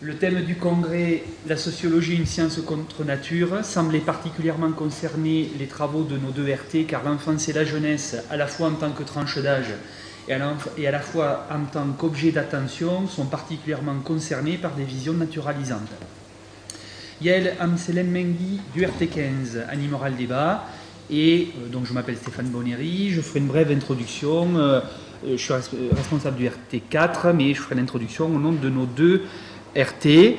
Le thème du congrès, la sociologie, une science contre nature, semblait particulièrement concerner les travaux de nos deux RT, car l'enfance et la jeunesse, à la fois en tant que tranche d'âge et à la fois en tant qu'objet d'attention, sont particulièrement concernés par des visions naturalisantes. Yael Amselem-Mengui du RT15 animera le débat, et donc je m'appelle Stéphane Bonnery, je ferai une brève introduction. Je suis responsable du RT4, mais je ferai l'introduction au nom de nos deux RT.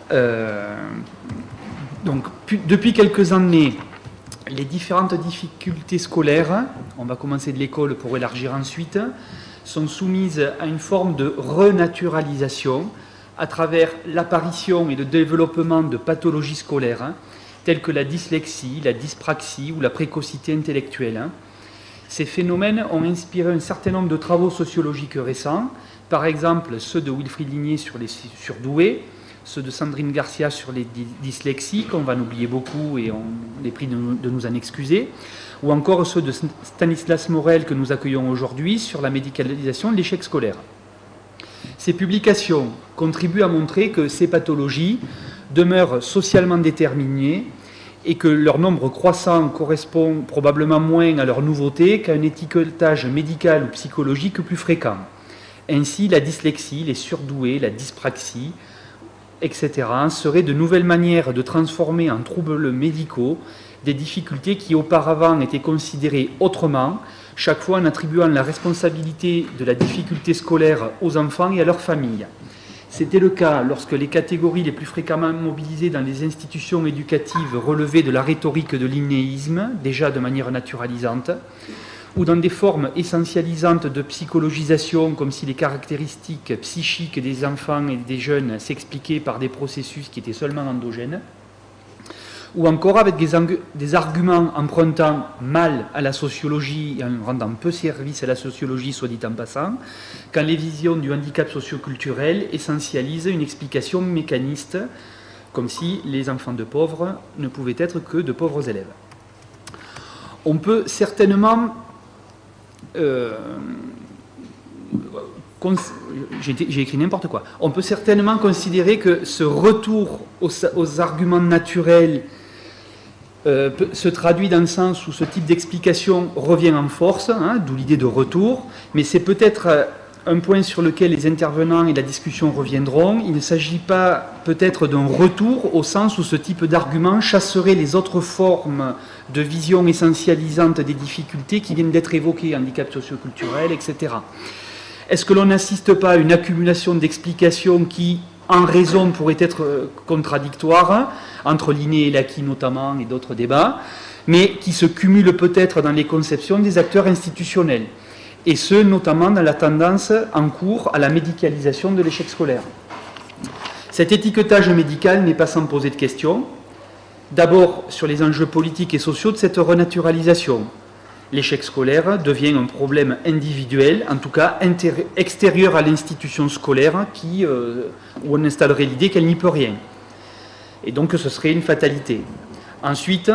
Donc, depuis quelques années, les différentes difficultés scolaires, on va commencer de l'école pour élargir ensuite, sont soumises à une forme de renaturalisation à travers l'apparition et le développement de pathologies scolaires telles que la dyslexie, la dyspraxie ou la précocité intellectuelle. Ces phénomènes ont inspiré un certain nombre de travaux sociologiques récents, par exemple ceux de Wilfried Ligné sur les surdoués, ceux de Sandrine Garcia sur les dyslexiques, on va en oublier beaucoup et on est pris de nous en excuser, ou encore ceux de Stanislas Morel que nous accueillons aujourd'hui sur la médicalisation de l'échec scolaire. Ces publications contribuent à montrer que ces pathologies demeurent socialement déterminées et que leur nombre croissant correspond probablement moins à leur nouveauté qu'à un étiquetage médical ou psychologique plus fréquent. Ainsi, la dyslexie, les surdoués, la dyspraxie, etc. seraient de nouvelles manières de transformer en troubles médicaux des difficultés qui auparavant étaient considérées autrement, chaque fois en attribuant la responsabilité de la difficulté scolaire aux enfants et à leurs familles. C'était le cas lorsque les catégories les plus fréquemment mobilisées dans les institutions éducatives relevaient de la rhétorique de l'innéisme, déjà de manière naturalisante, ou dans des formes essentialisantes de psychologisation, comme si les caractéristiques psychiques des enfants et des jeunes s'expliquaient par des processus qui étaient seulement endogènes, ou encore avec des arguments empruntant mal à la sociologie et en rendant peu service à la sociologie, soit dit en passant, quand les visions du handicap socioculturel essentialisent une explication mécaniste, comme si les enfants de pauvres ne pouvaient être que de pauvres élèves. On peut certainement... j'ai écrit n'importe quoi. On peut certainement considérer que ce retour aux arguments naturels se traduit dans le sens où ce type d'explication revient en force, d'où l'idée de retour, mais c'est peut-être un point sur lequel les intervenants et la discussion reviendront. Il ne s'agit pas peut-être d'un retour au sens où ce type d'argument chasserait les autres formes de vision essentialisante des difficultés qui viennent d'être évoquées, handicap socioculturel, etc. Est-ce que l'on n'assiste pas à une accumulation d'explications qui, en raison, pourraient être contradictoires, entre l'inné et l'acquis notamment et d'autres débats, mais qui se cumulent peut-être dans les conceptions des acteurs institutionnels, et ce, notamment dans la tendance en cours à la médicalisation de l'échec scolaire. Cet étiquetage médical n'est pas sans poser de questions. D'abord, sur les enjeux politiques et sociaux de cette renaturalisation. L'échec scolaire devient un problème individuel, en tout cas extérieur à l'institution scolaire, où on installerait l'idée qu'elle n'y peut rien. Et donc ce serait une fatalité. Ensuite,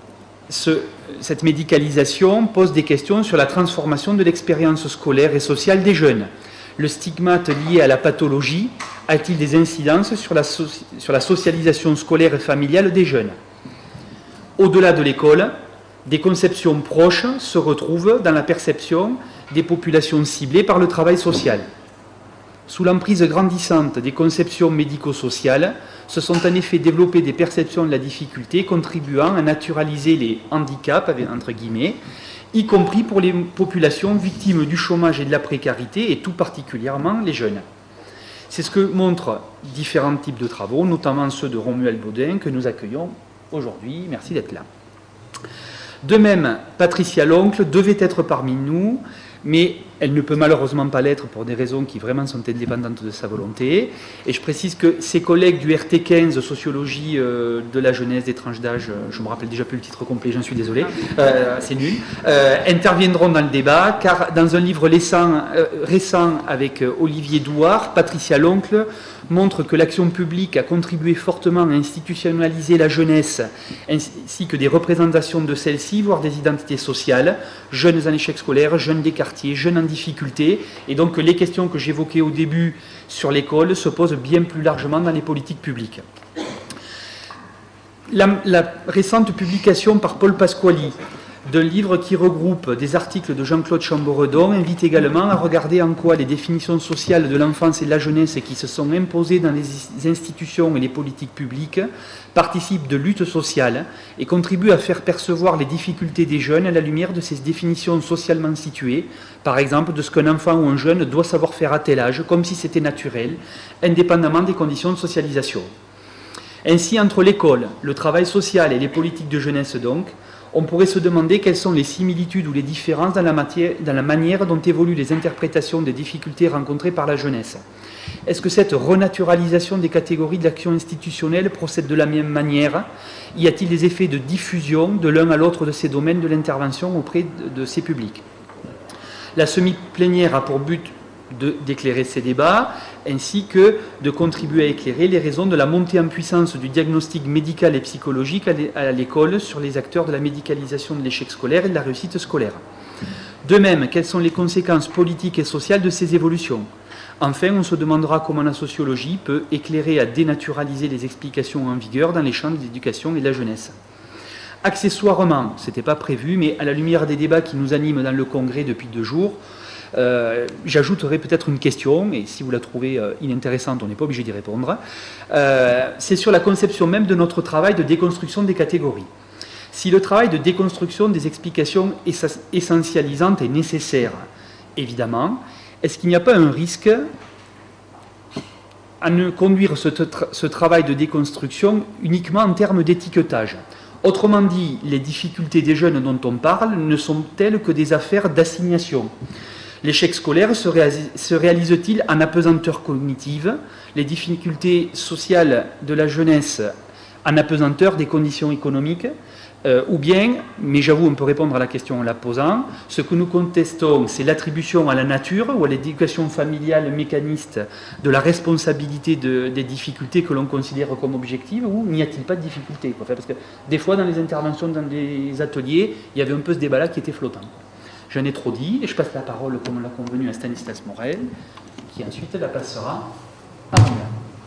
cette médicalisation pose des questions sur la transformation de l'expérience scolaire et sociale des jeunes. Le stigmate lié à la pathologie a-t-il des incidences sur la socialisation scolaire et familiale des jeunes? Au-delà de l'école, des conceptions proches se retrouvent dans la perception des populations ciblées par le travail social. Sous l'emprise grandissante des conceptions médico-sociales, se sont en effet développées des perceptions de la difficulté contribuant à naturaliser les handicaps, entre guillemets, y compris pour les populations victimes du chômage et de la précarité, et tout particulièrement les jeunes. C'est ce que montrent différents types de travaux, notamment ceux de Romuald Baudin, que nous accueillons aujourd'hui. Merci d'être là. De même, Patricia Loncle devait être parmi nous, mais elle ne peut malheureusement pas l'être pour des raisons qui vraiment sont indépendantes de sa volonté. Et je précise que ses collègues du RT15, Sociologie de la jeunesse, des tranches d'âge, je ne me rappelle déjà plus le titre complet, j'en suis désolé, c'est nul, interviendront dans le débat, car dans un livre récent avec Olivier Douard, Patricia Loncle montre que l'action publique a contribué fortement à institutionnaliser la jeunesse, ainsi que des représentations de celle-ci, voire des identités sociales, jeunes en échec scolaire, jeunes des quartiers, jeunes difficulté, et donc les questions que j'évoquais au début sur l'école se posent bien plus largement dans les politiques publiques. La récente publication par Paul Pasquali d'un livre qui regroupe des articles de Jean-Claude Chamboredon invite également à regarder en quoi les définitions sociales de l'enfance et de la jeunesse qui se sont imposées dans les institutions et les politiques publiques participent de luttes sociales et contribuent à faire percevoir les difficultés des jeunes à la lumière de ces définitions socialement situées, par exemple de ce qu'un enfant ou un jeune doit savoir faire à tel âge, comme si c'était naturel, indépendamment des conditions de socialisation. Ainsi, entre l'école, le travail social et les politiques de jeunesse donc, on pourrait se demander quelles sont les similitudes ou les différences dans la manière dont évoluent les interprétations des difficultés rencontrées par la jeunesse. Est-ce que cette renaturalisation des catégories de l'action institutionnelle procède de la même manière? Y a-t-il des effets de diffusion de l'un à l'autre de ces domaines de l'intervention auprès de ces publics? La semi-plénière a pour but d'éclairer ces débats, ainsi que de contribuer à éclairer les raisons de la montée en puissance du diagnostic médical et psychologique à l'école sur les acteurs de la médicalisation de l'échec scolaire et de la réussite scolaire. De même, quelles sont les conséquences politiques et sociales de ces évolutions? Enfin, on se demandera comment la sociologie peut éclairer à dénaturaliser les explications en vigueur dans les champs de l'éducation et de la jeunesse. Accessoirement, ce n'était pas prévu, mais à la lumière des débats qui nous animent dans le Congrès depuis 2 jours, j'ajouterai peut-être une question, et si vous la trouvez inintéressante, on n'est pas obligé d'y répondre. C'est sur la conception même de notre travail de déconstruction des catégories. Si le travail de déconstruction des explications essentialisantes est nécessaire, évidemment, est-ce qu'il n'y a pas un risque à ne conduire ce travail de déconstruction uniquement en termes d'étiquetage? Autrement dit, les difficultés des jeunes dont on parle ne sont-elles que des affaires d'assignation? L'échec scolaire se réalise-t-il en apesanteur cognitive? Les difficultés sociales de la jeunesse en apesanteur des conditions économiques? Ou bien, mais j'avoue on peut répondre à la question en la posant, ce que nous contestons c'est l'attribution à la nature ou à l'éducation familiale mécaniste de la responsabilité des difficultés que l'on considère comme objectives, ou n'y a-t-il pas de difficultés? Parce que des fois dans les interventions, dans les ateliers, il y avait un peu ce débat-là qui était flottant. J'en ai trop dit, et je passe la parole, comme on l'a convenu, à Stanislas Morel, qui ensuite la passera à moi.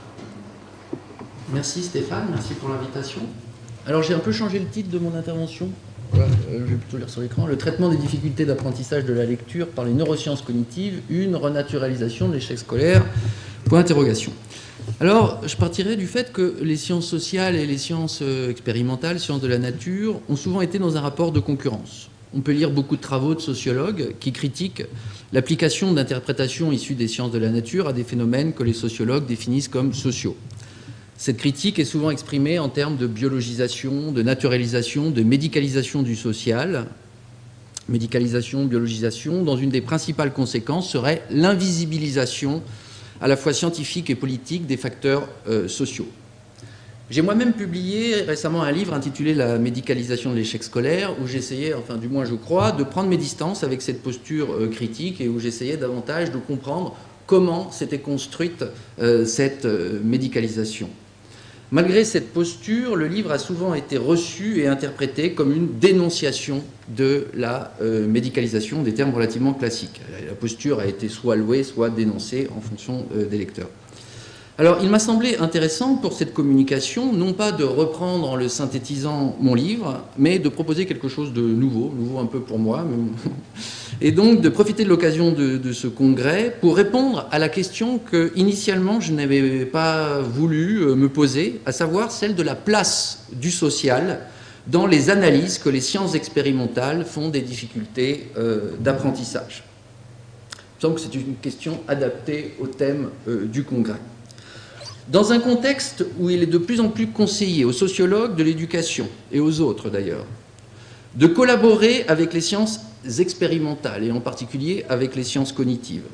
Merci Stéphane, merci pour l'invitation. Alors j'ai un peu changé le titre de mon intervention, voilà, je vais plutôt lire sur l'écran. Le traitement des difficultés d'apprentissage de la lecture par les neurosciences cognitives, une renaturalisation de l'échec scolaire, point d'interrogation. Alors je partirai du fait que les sciences sociales et les sciences expérimentales, sciences de la nature, ont souvent été dans un rapport de concurrence. On peut lire beaucoup de travaux de sociologues qui critiquent l'application d'interprétations issues des sciences de la nature à des phénomènes que les sociologues définissent comme sociaux. Cette critique est souvent exprimée en termes de biologisation, de naturalisation, de médicalisation du social. Médicalisation, biologisation, dont une des principales conséquences serait l'invisibilisation à la fois scientifique et politique des facteurs sociaux. J'ai moi-même publié récemment un livre intitulé « La médicalisation de l'échec scolaire » où j'essayais, enfin du moins je crois, de prendre mes distances avec cette posture critique et où j'essayais davantage de comprendre comment s'était construite cette médicalisation. Malgré cette posture, le livre a souvent été reçu et interprété comme une dénonciation de la médicalisation, des termes relativement classiques. La posture a été soit louée, soit dénoncée en fonction des lecteurs. Alors, il m'a semblé intéressant pour cette communication, non pas de reprendre en le synthétisant mon livre, mais de proposer quelque chose de nouveau un peu pour moi, et donc de profiter de l'occasion de ce congrès pour répondre à la question que, initialement, je n'avais pas voulu me poser, à savoir celle de la place du social dans les analyses que les sciences expérimentales font des difficultés d'apprentissage. Il me semble que c'est une question adaptée au thème du congrès. Dans un contexte où il est de plus en plus conseillé aux sociologues de l'éducation, et aux autres d'ailleurs, de collaborer avec les sciences expérimentales, et en particulier avec les sciences cognitives.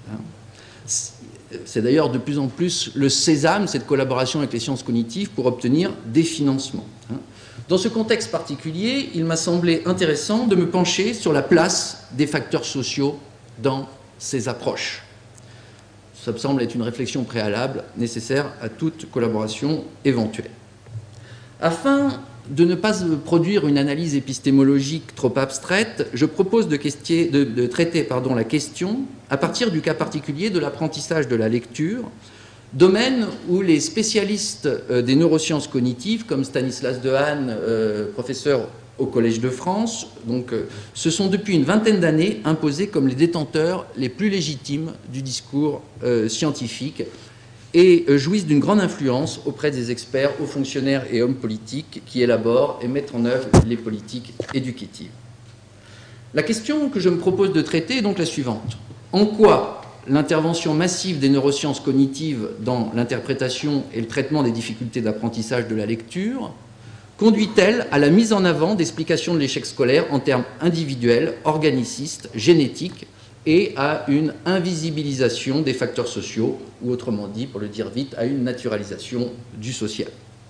C'est d'ailleurs de plus en plus le sésame, cette collaboration avec les sciences cognitives, pour obtenir des financements. Dans ce contexte particulier, il m'a semblé intéressant de me pencher sur la place des facteurs sociaux dans ces approches. Ça me semble être une réflexion préalable nécessaire à toute collaboration éventuelle. Afin de ne pas produire une analyse épistémologique trop abstraite, je propose de traiter la question à partir du cas particulier de l'apprentissage de la lecture, domaine où les spécialistes des neurosciences cognitives, comme Stanislas Dehaene, professeur au Collège de France, se sont depuis une vingtaine d'années imposés comme les détenteurs les plus légitimes du discours scientifique et jouissent d'une grande influence auprès des experts, hauts fonctionnaires et hommes politiques qui élaborent et mettent en œuvre les politiques éducatives. La question que je me propose de traiter est donc la suivante. En quoi l'intervention massive des neurosciences cognitives dans l'interprétation et le traitement des difficultés d'apprentissage de la lecture conduit-elle à la mise en avant d'explications de l'échec scolaire en termes individuels, organicistes, génétiques, et à une invisibilisation des facteurs sociaux, ou autrement dit, pour le dire vite, à une naturalisation du social.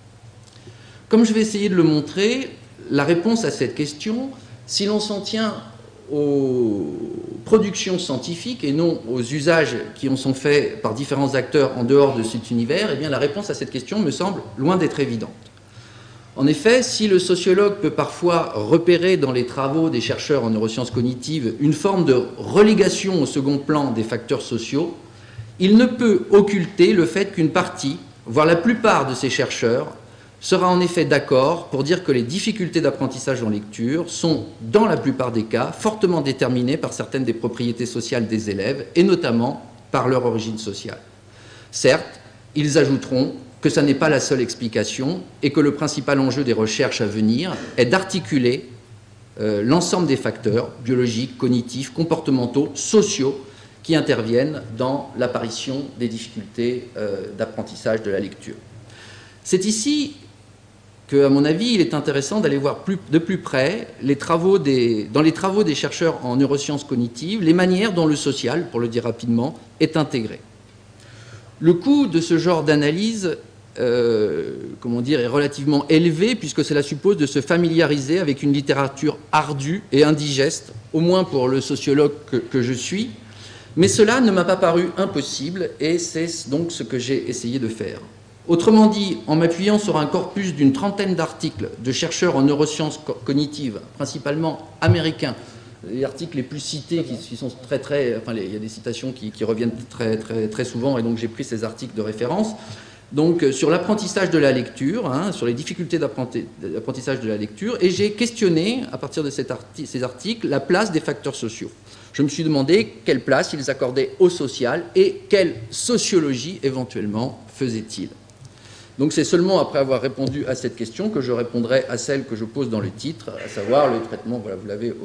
Comme je vais essayer de le montrer, la réponse à cette question, si l'on s'en tient aux productions scientifiques et non aux usages qui en sont faits par différents acteurs en dehors de cet univers, eh bien la réponse à cette question me semble loin d'être évidente. En effet, si le sociologue peut parfois repérer dans les travaux des chercheurs en neurosciences cognitives une forme de relégation au second plan des facteurs sociaux, il ne peut occulter le fait qu'une partie, voire la plupart de ces chercheurs, sera en effet d'accord pour dire que les difficultés d'apprentissage en lecture sont, dans la plupart des cas, fortement déterminées par certaines des propriétés sociales des élèves, et notamment par leur origine sociale. Certes, ils ajouteront que ça n'est pas la seule explication et que le principal enjeu des recherches à venir est d'articuler l'ensemble des facteurs biologiques, cognitifs, comportementaux, sociaux qui interviennent dans l'apparition des difficultés d'apprentissage de la lecture. C'est ici que, à mon avis, il est intéressant d'aller voir de plus près dans les travaux des chercheurs en neurosciences cognitives, les manières dont le social, pour le dire rapidement, est intégré. Le coût de ce genre d'analyse est relativement élevé puisque cela suppose de se familiariser avec une littérature ardue et indigeste, au moins pour le sociologue que je suis, mais cela ne m'a pas paru impossible et c'est donc ce que j'ai essayé de faire. Autrement dit, en m'appuyant sur un corpus d'une trentaine d'articles de chercheurs en neurosciences cognitives, principalement américains, les articles les plus cités qui sont il y a des citations qui reviennent très souvent et donc j'ai pris ces articles de référence. Donc sur l'apprentissage de la lecture, sur les difficultés d'apprentissage de la lecture, et j'ai questionné, à partir de ces articles, la place des facteurs sociaux. Je me suis demandé quelle place ils accordaient au social et quelle sociologie éventuellement faisaient-ils. Donc c'est seulement après avoir répondu à cette question que je répondrai à celle que je pose dans le titre, à savoir le traitement, voilà, vous l'avez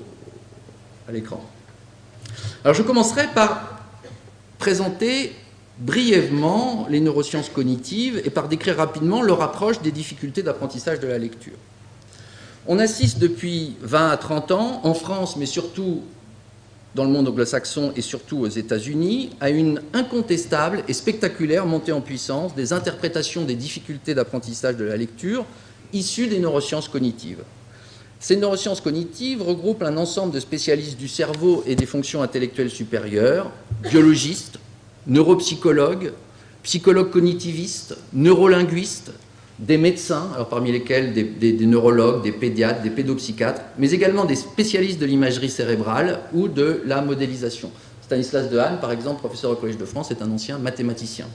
à l'écran. Alors je commencerai par présenter brièvement les neurosciences cognitives et par décrire rapidement leur approche des difficultés d'apprentissage de la lecture. On assiste depuis 20 à 30 ans, en France, mais surtout dans le monde anglo-saxon et surtout aux États-Unis, à une incontestable et spectaculaire montée en puissance des interprétations des difficultés d'apprentissage de la lecture issues des neurosciences cognitives. Ces neurosciences cognitives regroupent un ensemble de spécialistes du cerveau et des fonctions intellectuelles supérieures, biologistes, neuropsychologues, psychologues cognitivistes, neurolinguistes, des médecins, alors parmi lesquels des neurologues, des pédiatres, des pédopsychiatres, mais également des spécialistes de l'imagerie cérébrale ou de la modélisation. Stanislas Dehaene, par exemple, professeur au Collège de France, est un ancien mathématicien.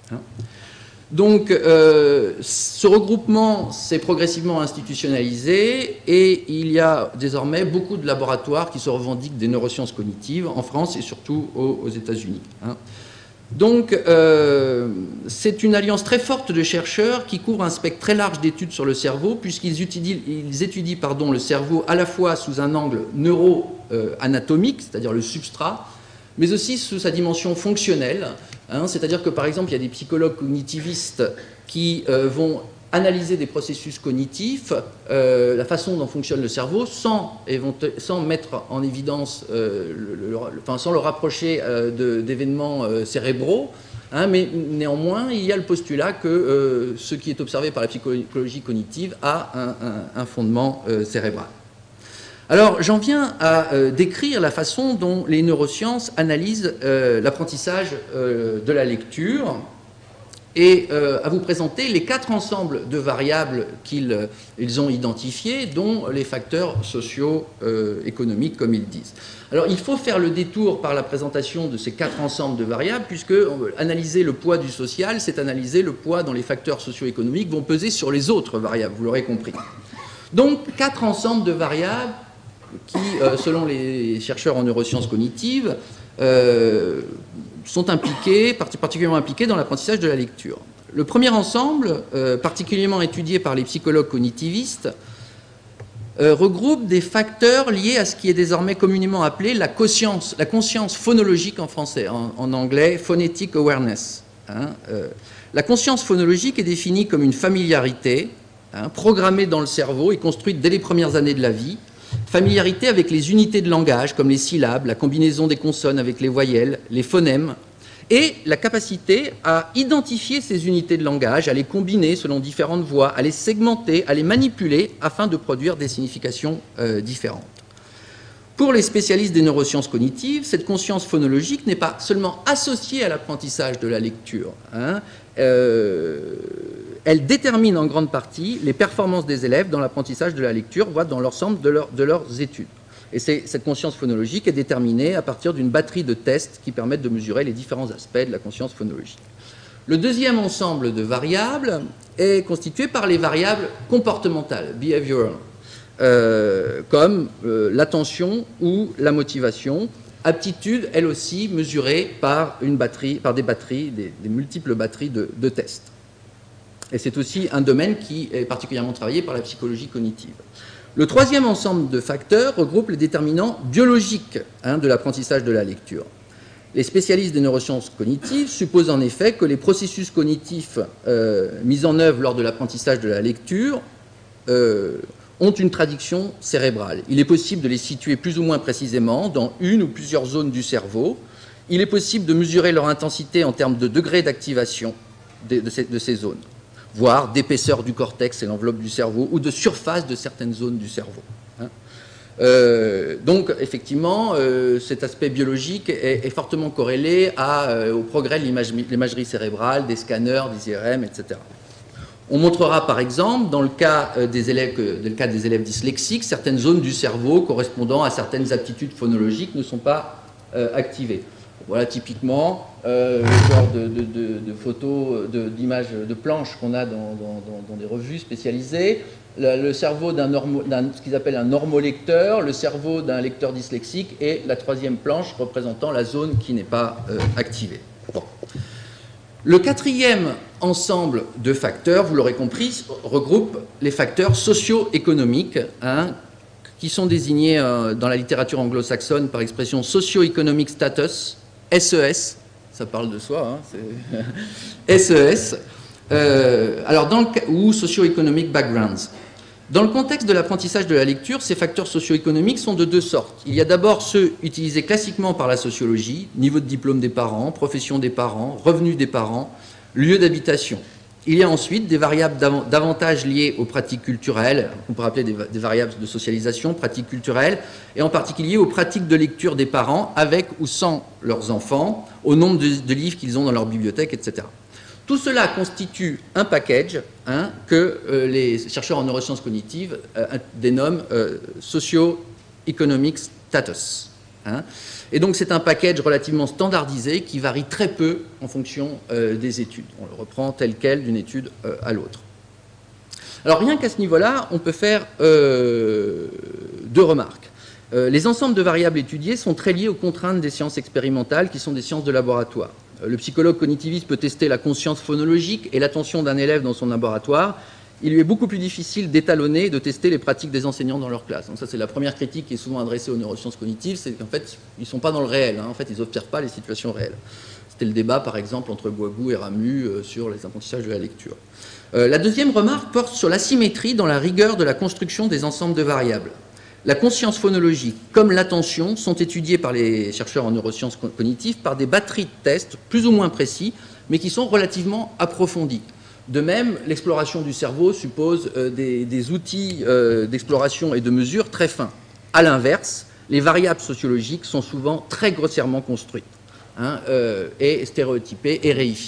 Donc, ce regroupement s'est progressivement institutionnalisé et il y a désormais beaucoup de laboratoires qui se revendiquent des neurosciences cognitives en France et surtout aux États-Unis. Donc, c'est une alliance très forte de chercheurs qui couvre un spectre très large d'études sur le cerveau, puisqu'ils étudient le cerveau à la fois sous un angle neuro-anatomique, c'est-à-dire le substrat, mais aussi sous sa dimension fonctionnelle. C'est-à-dire que, par exemple, il y a des psychologues cognitivistes qui vont analyser des processus cognitifs, la façon dont fonctionne le cerveau, sans mettre en évidence, sans le rapprocher d'événements cérébraux, mais néanmoins, il y a le postulat que ce qui est observé par la psychologie cognitive a un fondement cérébral. Alors, j'en viens à décrire la façon dont les neurosciences analysent l'apprentissage de la lecture. et à vous présenter les 4 ensembles de variables qu'ils ont identifiés, dont les facteurs socio-économiques, comme ils disent. Alors, il faut faire le détour par la présentation de ces 4 ensembles de variables, puisque analyser le poids du social, c'est analyser le poids dont les facteurs socio-économiques vont peser sur les autres variables, vous l'aurez compris. Donc, 4 ensembles de variables qui, selon les chercheurs en neurosciences cognitives, sont particulièrement impliqués dans l'apprentissage de la lecture. Le premier ensemble, particulièrement étudié par les psychologues cognitivistes, regroupe des facteurs liés à ce qui est désormais communément appelé la conscience phonologique en français, en anglais phonetic awareness. La conscience phonologique est définie comme une familiarité programmée dans le cerveau et construite dès les premières années de la vie. Familiarité avec les unités de langage, comme les syllabes, la combinaison des consonnes avec les voyelles, les phonèmes, et la capacité à identifier ces unités de langage, à les combiner selon différentes voies, à les segmenter, à les manipuler afin de produire des significations différentes. Pour les spécialistes des neurosciences cognitives, cette conscience phonologique n'est pas seulement associée à l'apprentissage de la lecture. Elle détermine en grande partie les performances des élèves dans l'apprentissage de la lecture, voire dans l'ensemble de leurs études. Et cette conscience phonologique est déterminée à partir d'une batterie de tests qui permettent de mesurer les différents aspects de la conscience phonologique. Le deuxième ensemble de variables est constitué par les variables comportementales, behavioral, comme l'attention ou la motivation. Aptitude, elle aussi, mesurée par des multiples batteries de tests. Et c'est aussi un domaine qui est particulièrement travaillé par la psychologie cognitive. Le troisième ensemble de facteurs regroupe les déterminants biologiques de l'apprentissage de la lecture. Les spécialistes des neurosciences cognitives supposent en effet que les processus cognitifs mis en œuvre lors de l'apprentissage de la lecture ont une traduction cérébrale. Il est possible de les situer plus ou moins précisément dans une ou plusieurs zones du cerveau. Il est possible de mesurer leur intensité en termes de degré d'activation de ces zones, voire d'épaisseur du cortex et l'enveloppe du cerveau, ou de surface de certaines zones du cerveau. Donc, effectivement, cet aspect biologique est fortement corrélé au progrès de l'imagerie cérébrale, des scanners, des IRM, etc. On montrera, par exemple, dans le cas des élèves dyslexiques, certaines zones du cerveau correspondant à certaines aptitudes phonologiques ne sont pas activées. Voilà typiquement le genre de photos, d'images, de planches qu'on a dans des revues spécialisées. Le cerveau ce qu'ils appellent un normolecteur, le cerveau d'un lecteur dyslexique et la troisième planche représentant la zone qui n'est pas activée. Bon. Le quatrième ensemble de facteurs, vous l'aurez compris, regroupe les facteurs socio-économiques, qui sont désignés dans la littérature anglo-saxonne par expression socio-economic status, SES, ça parle de soi, c'est SES, ou socio-economic backgrounds. Dans le contexte de l'apprentissage de la lecture, ces facteurs socio-économiques sont de deux sortes. Il y a d'abord ceux utilisés classiquement par la sociologie, niveau de diplôme des parents, profession des parents, revenus des parents, lieu d'habitation. Il y a ensuite des variables davantage liées aux pratiques culturelles, qu'on pourrait appeler des variables de socialisation, pratiques culturelles, et en particulier aux pratiques de lecture des parents, avec ou sans leurs enfants, au nombre de livres qu'ils ont dans leur bibliothèque, etc. Tout cela constitue un package que les chercheurs en neurosciences cognitives dénomment socio-economic status. Et donc c'est un package relativement standardisé qui varie très peu en fonction des études. On le reprend tel quel d'une étude à l'autre. Alors rien qu'à ce niveau-là, on peut faire deux remarques. Les ensembles de variables étudiées sont très liés aux contraintes des sciences expérimentales qui sont des sciences de laboratoire. Le psychologue cognitiviste peut tester la conscience phonologique et l'attention d'un élève dans son laboratoire. Il lui est beaucoup plus difficile d'étalonner et de tester les pratiques des enseignants dans leur classe. Donc ça, c'est la première critique qui est souvent adressée aux neurosciences cognitives, c'est qu'en fait, ils ne sont pas dans le réel. En fait, ils n'observent pas les situations réelles. C'était le débat, par exemple, entre Boisgou et Ramu sur les apprentissages de la lecture. La deuxième remarque porte sur l'asymétrie dans la rigueur de la construction des ensembles de variables. La conscience phonologique, comme l'attention, sont étudiées par les chercheurs en neurosciences cognitives par des batteries de tests plus ou moins précis, mais qui sont relativement approfondis. De même, l'exploration du cerveau suppose des outils d'exploration et de mesure très fins. A l'inverse, les variables sociologiques sont souvent très grossièrement construites et stéréotypées et réifiées.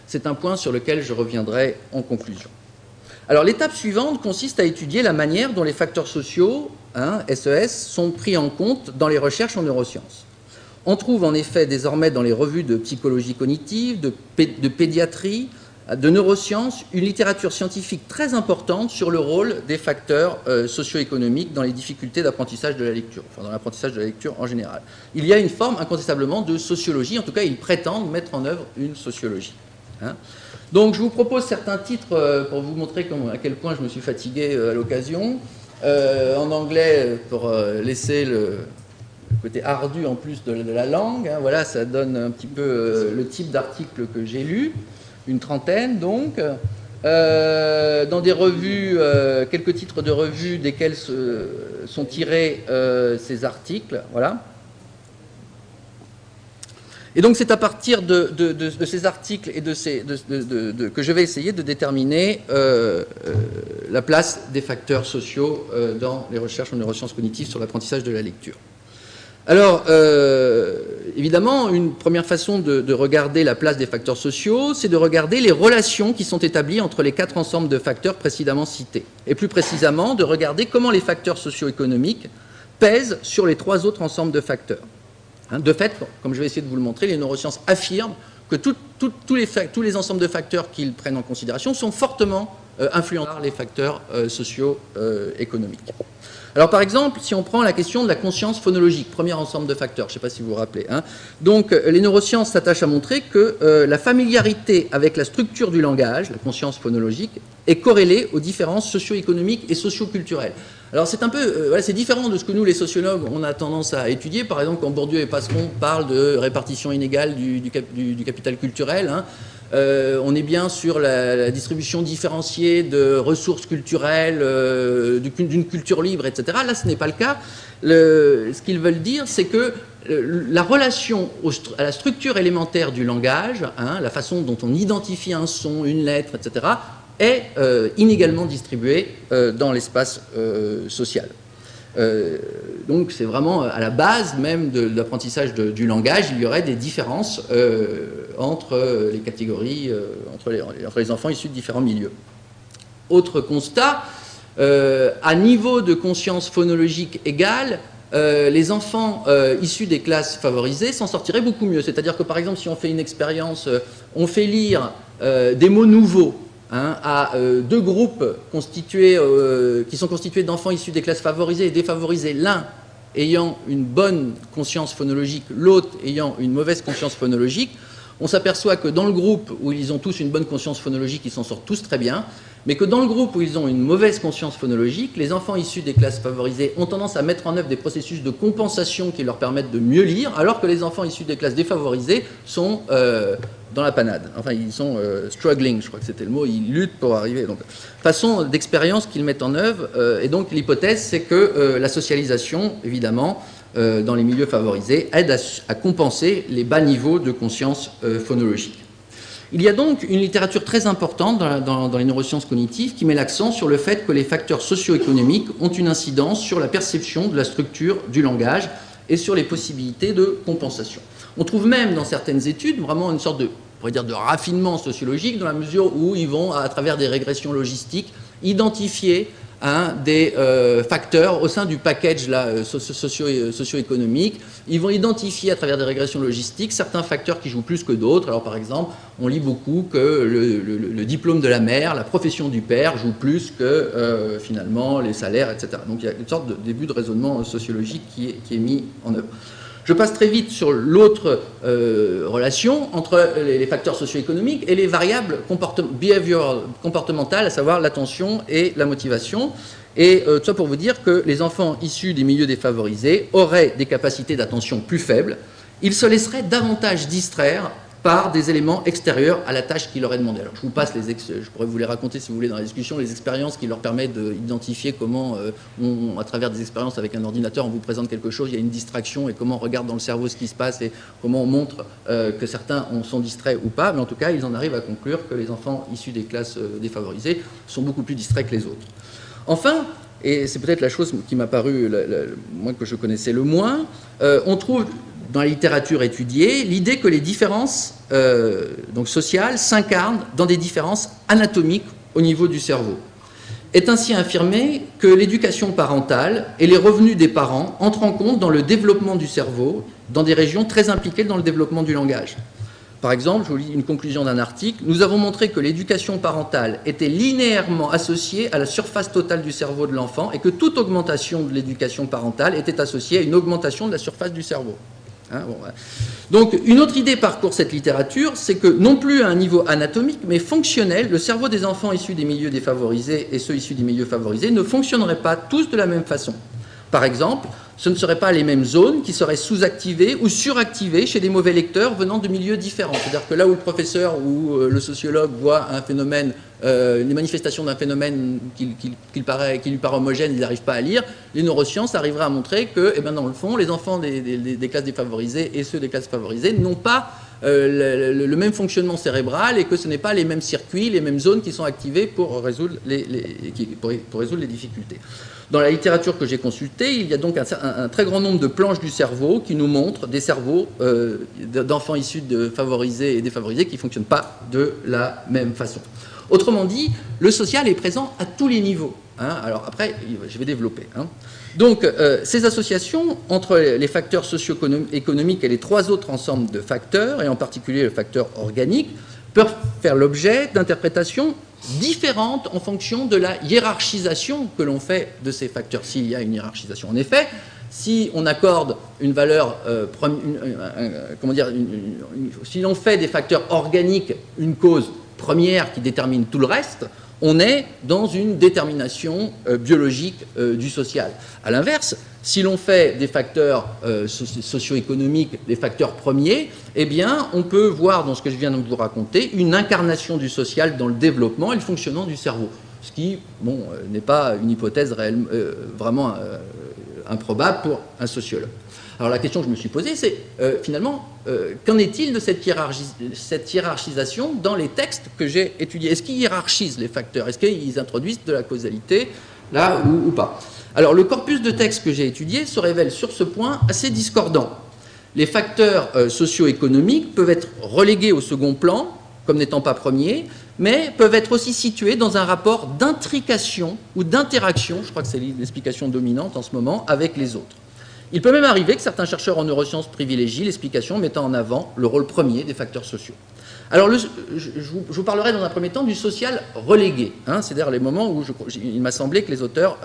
C'est un point sur lequel je reviendrai en conclusion. Alors l'étape suivante consiste à étudier la manière dont les facteurs sociaux, SES, sont pris en compte dans les recherches en neurosciences. On trouve en effet désormais dans les revues de psychologie cognitive, de pédiatrie, de neurosciences, une littérature scientifique très importante sur le rôle des facteurs socio-économiques dans les difficultés d'apprentissage de la lecture, enfin dans l'apprentissage de la lecture en général. Il y a une forme incontestablement de sociologie, en tout cas ils prétendent mettre en œuvre une sociologie. Donc je vous propose certains titres pour vous montrer à quel point je me suis fatigué à l'occasion. En anglais, pour laisser le côté ardu en plus de la langue, voilà, ça donne un petit peu le type d'article que j'ai lu, une trentaine donc. Dans des revues, quelques titres de revues desquels sont tirés ces articles, voilà. Et donc c'est à partir de ces articles et que je vais essayer de déterminer la place des facteurs sociaux dans les recherches en neurosciences cognitives sur l'apprentissage de la lecture. Alors, évidemment, une première façon de regarder la place des facteurs sociaux, c'est de regarder les relations qui sont établies entre les 4 ensembles de facteurs précédemment cités. Et plus précisément, de regarder comment les facteurs socio-économiques pèsent sur les 3 autres ensembles de facteurs. De fait, comme je vais essayer de vous le montrer, les neurosciences affirment que tous les ensembles de facteurs qu'ils prennent en considération sont fortement influencés par les facteurs socio-économiques. Alors par exemple, si on prend la question de la conscience phonologique, premier ensemble de facteurs, je ne sais pas si vous vous rappelez. Donc les neurosciences s'attachent à montrer que la familiarité avec la structure du langage, la conscience phonologique, est corrélée aux différences socio-économiques et socio-culturelles. Alors c'est un peu, c'est différent de ce que nous les sociologues on a tendance à étudier. Par exemple, quand Bourdieu et Passeron parlent de répartition inégale du capital culturel, on est bien sur la distribution différenciée de ressources culturelles, d'une culture libre, etc. Là, ce n'est pas le cas. Ce qu'ils veulent dire, c'est que la relation à la structure élémentaire du langage, la façon dont on identifie un son, une lettre, etc., est inégalement distribuée dans l'espace social. Donc c'est vraiment à la base même de l'apprentissage du langage, il y aurait des différences entre les catégories, entre les enfants issus de différents milieux. Autre constat, à niveau de conscience phonologique égal, les enfants issus des classes favorisées s'en sortiraient beaucoup mieux. C'est-à-dire que par exemple si on fait une expérience, on fait lire des mots nouveaux à 2 groupes qui sont constitués d'enfants issus des classes favorisées et défavorisées, l'un ayant une bonne conscience phonologique, l'autre ayant une mauvaise conscience phonologique, on s'aperçoit que dans le groupe où ils ont tous une bonne conscience phonologique, ils s'en sortent tous très bien, mais que dans le groupe où ils ont une mauvaise conscience phonologique, les enfants issus des classes favorisées ont tendance à mettre en œuvre des processus de compensation qui leur permettent de mieux lire, alors que les enfants issus des classes défavorisées sont dans la panade. Enfin, ils sont struggling, je crois que c'était le mot, ils luttent pour arriver. Donc, façon d'expérience qu'ils mettent en œuvre, et donc l'hypothèse, c'est que la socialisation, évidemment, dans les milieux favorisés, aide à compenser les bas niveaux de conscience phonologique. Il y a donc une littérature très importante dans les neurosciences cognitives qui met l'accent sur le fait que les facteurs socio-économiques ont une incidence sur la perception de la structure du langage et sur les possibilités de compensation. On trouve même dans certaines études vraiment une sorte de, on pourrait dire, de raffinement sociologique dans la mesure où ils vont, à travers des régressions logistiques, identifier des facteurs au sein du package socio-économique. Ils vont identifier à travers des régressions logistiques certains facteurs qui jouent plus que d'autres. Alors par exemple, on lit beaucoup que le diplôme de la mère, la profession du père joue plus que finalement les salaires, etc. Donc il y a une sorte de début de raisonnement sociologique qui est mis en œuvre. Je passe très vite sur l'autre relation entre les facteurs socio-économiques et les variables comportementales, à savoir l'attention et la motivation. Et tout ça pour vous dire que les enfants issus des milieux défavorisés auraient des capacités d'attention plus faibles. Ils se laisseraient davantage distraire par des éléments extérieurs à la tâche qui leur est demandée. Alors je vous passe je pourrais vous les raconter si vous voulez dans la discussion, les expériences qui leur permettent d'identifier comment, à travers des expériences avec un ordinateur, on vous présente quelque chose, il y a une distraction et comment on regarde dans le cerveau ce qui se passe et comment on montre que certains sont distraits ou pas, mais en tout cas ils en arrivent à conclure que les enfants issus des classes défavorisées sont beaucoup plus distraits que les autres. Enfin, et c'est peut-être la chose qui m'a paru, moi que je connaissais le moins, on trouve dans la littérature étudiée, l'idée que les différences donc sociales s'incarnent dans des différences anatomiques au niveau du cerveau. Est ainsi affirmé que l'éducation parentale et les revenus des parents entrent en compte dans le développement du cerveau dans des régions très impliquées dans le développement du langage. Par exemple, je vous lis une conclusion d'un article. Nous avons montré que l'éducation parentale était linéairement associée à la surface totale du cerveau de l'enfant et que toute augmentation de l'éducation parentale était associée à une augmentation de la surface du cerveau. Hein, bon, voilà. Donc, une autre idée parcourt cette littérature, c'est que non plus à un niveau anatomique, mais fonctionnel, le cerveau des enfants issus des milieux défavorisés et ceux issus des milieux favorisés ne fonctionneraient pas tous de la même façon. Par exemple, ce ne seraient pas les mêmes zones qui seraient sous-activées ou suractivées chez des mauvais lecteurs venant de milieux différents. C'est-à-dire que là où le professeur ou le sociologue voit un phénomène, les manifestations d'un phénomène qui lui paraît homogène, il n'arrive pas à lire, les neurosciences arriveraient à montrer que, eh bien, dans le fond, les enfants des classes défavorisées et ceux des classes favorisées n'ont pas le même fonctionnement cérébral et que ce n'est pas les mêmes circuits, les mêmes zones qui sont activées pour résoudre pour résoudre les difficultés. Dans la littérature que j'ai consultée, il y a donc un très grand nombre de planches du cerveau qui nous montrent des cerveaux d'enfants issus de favorisés et défavorisés qui ne fonctionnent pas de la même façon. Autrement dit, le social est présent à tous les niveaux. Hein. Alors après, je vais développer. Hein. Donc, ces associations entre les facteurs socio-économiques et les trois autres ensembles de facteurs, et en particulier le facteur organique, peuvent faire l'objet d'interprétations différentes en fonction de la hiérarchisation que l'on fait de ces facteurs, s'il y a une hiérarchisation. En effet, si on accorde une valeur, si l'on fait des facteurs organiques une cause première qui détermine tout le reste, on est dans une détermination biologique du social. A l'inverse, si l'on fait des facteurs socio-économiques, des facteurs premiers, eh bien, on peut voir dans ce que je viens de vous raconter une incarnation du social dans le développement et le fonctionnement du cerveau. Ce qui, bon, n'est pas une hypothèse vraiment improbable pour un sociologue. Alors la question que je me suis posée, c'est finalement, qu'en est-il de cette hiérarchisation dans les textes que j'ai étudiés? Est-ce qu'ils hiérarchisent les facteurs? Est-ce qu'ils introduisent de la causalité là ou pas? Alors le corpus de textes que j'ai étudié se révèle sur ce point assez discordant. Les facteurs socio-économiques peuvent être relégués au second plan, comme n'étant pas premiers, mais peuvent être aussi situés dans un rapport d'intrication ou d'interaction, je crois que c'est l'explication dominante en ce moment, avec les autres. Il peut même arriver que certains chercheurs en neurosciences privilégient l'explication mettant en avant le rôle premier des facteurs sociaux. Alors, je vous parlerai dans un premier temps du social relégué, hein, c'est-à-dire les moments où il m'a semblé que les auteurs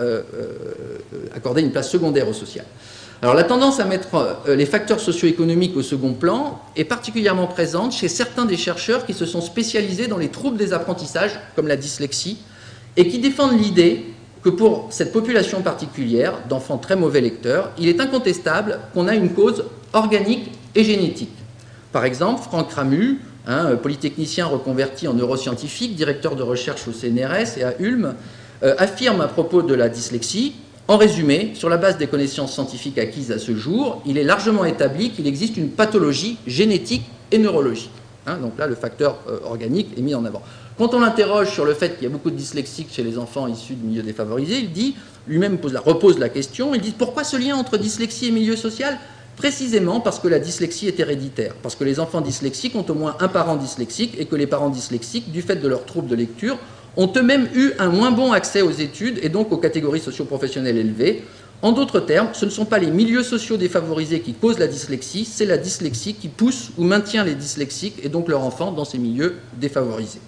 accordaient une place secondaire au social. Alors, la tendance à mettre les facteurs socio-économiques au second plan est particulièrement présente chez certains des chercheurs qui se sont spécialisés dans les troubles des apprentissages, comme la dyslexie, et qui défendent l'idée que pour cette population particulière d'enfants très mauvais lecteurs, il est incontestable qu'on a une cause organique et génétique. Par exemple, Franck Ramu, polytechnicien reconverti en neuroscientifique, directeur de recherche au CNRS et à Ulm, affirme à propos de la dyslexie, en résumé, sur la base des connaissances scientifiques acquises à ce jour, il est largement établi qu'il existe une pathologie génétique et neurologique. Donc là, le facteur organique est mis en avant. Quand on l'interroge sur le fait qu'il y a beaucoup de dyslexiques chez les enfants issus de milieux défavorisés, il dit, lui-même repose la question, il dit pourquoi ce lien entre dyslexie et milieu social? Précisément parce que la dyslexie est héréditaire, parce que les enfants dyslexiques ont au moins un parent dyslexique et que les parents dyslexiques, du fait de leurs troubles de lecture, ont eux-mêmes eu un moins bon accès aux études et donc aux catégories socio-professionnelles élevées. En d'autres termes, ce ne sont pas les milieux sociaux défavorisés qui causent la dyslexie, c'est la dyslexie qui pousse ou maintient les dyslexiques et donc leurs enfants dans ces milieux défavorisés.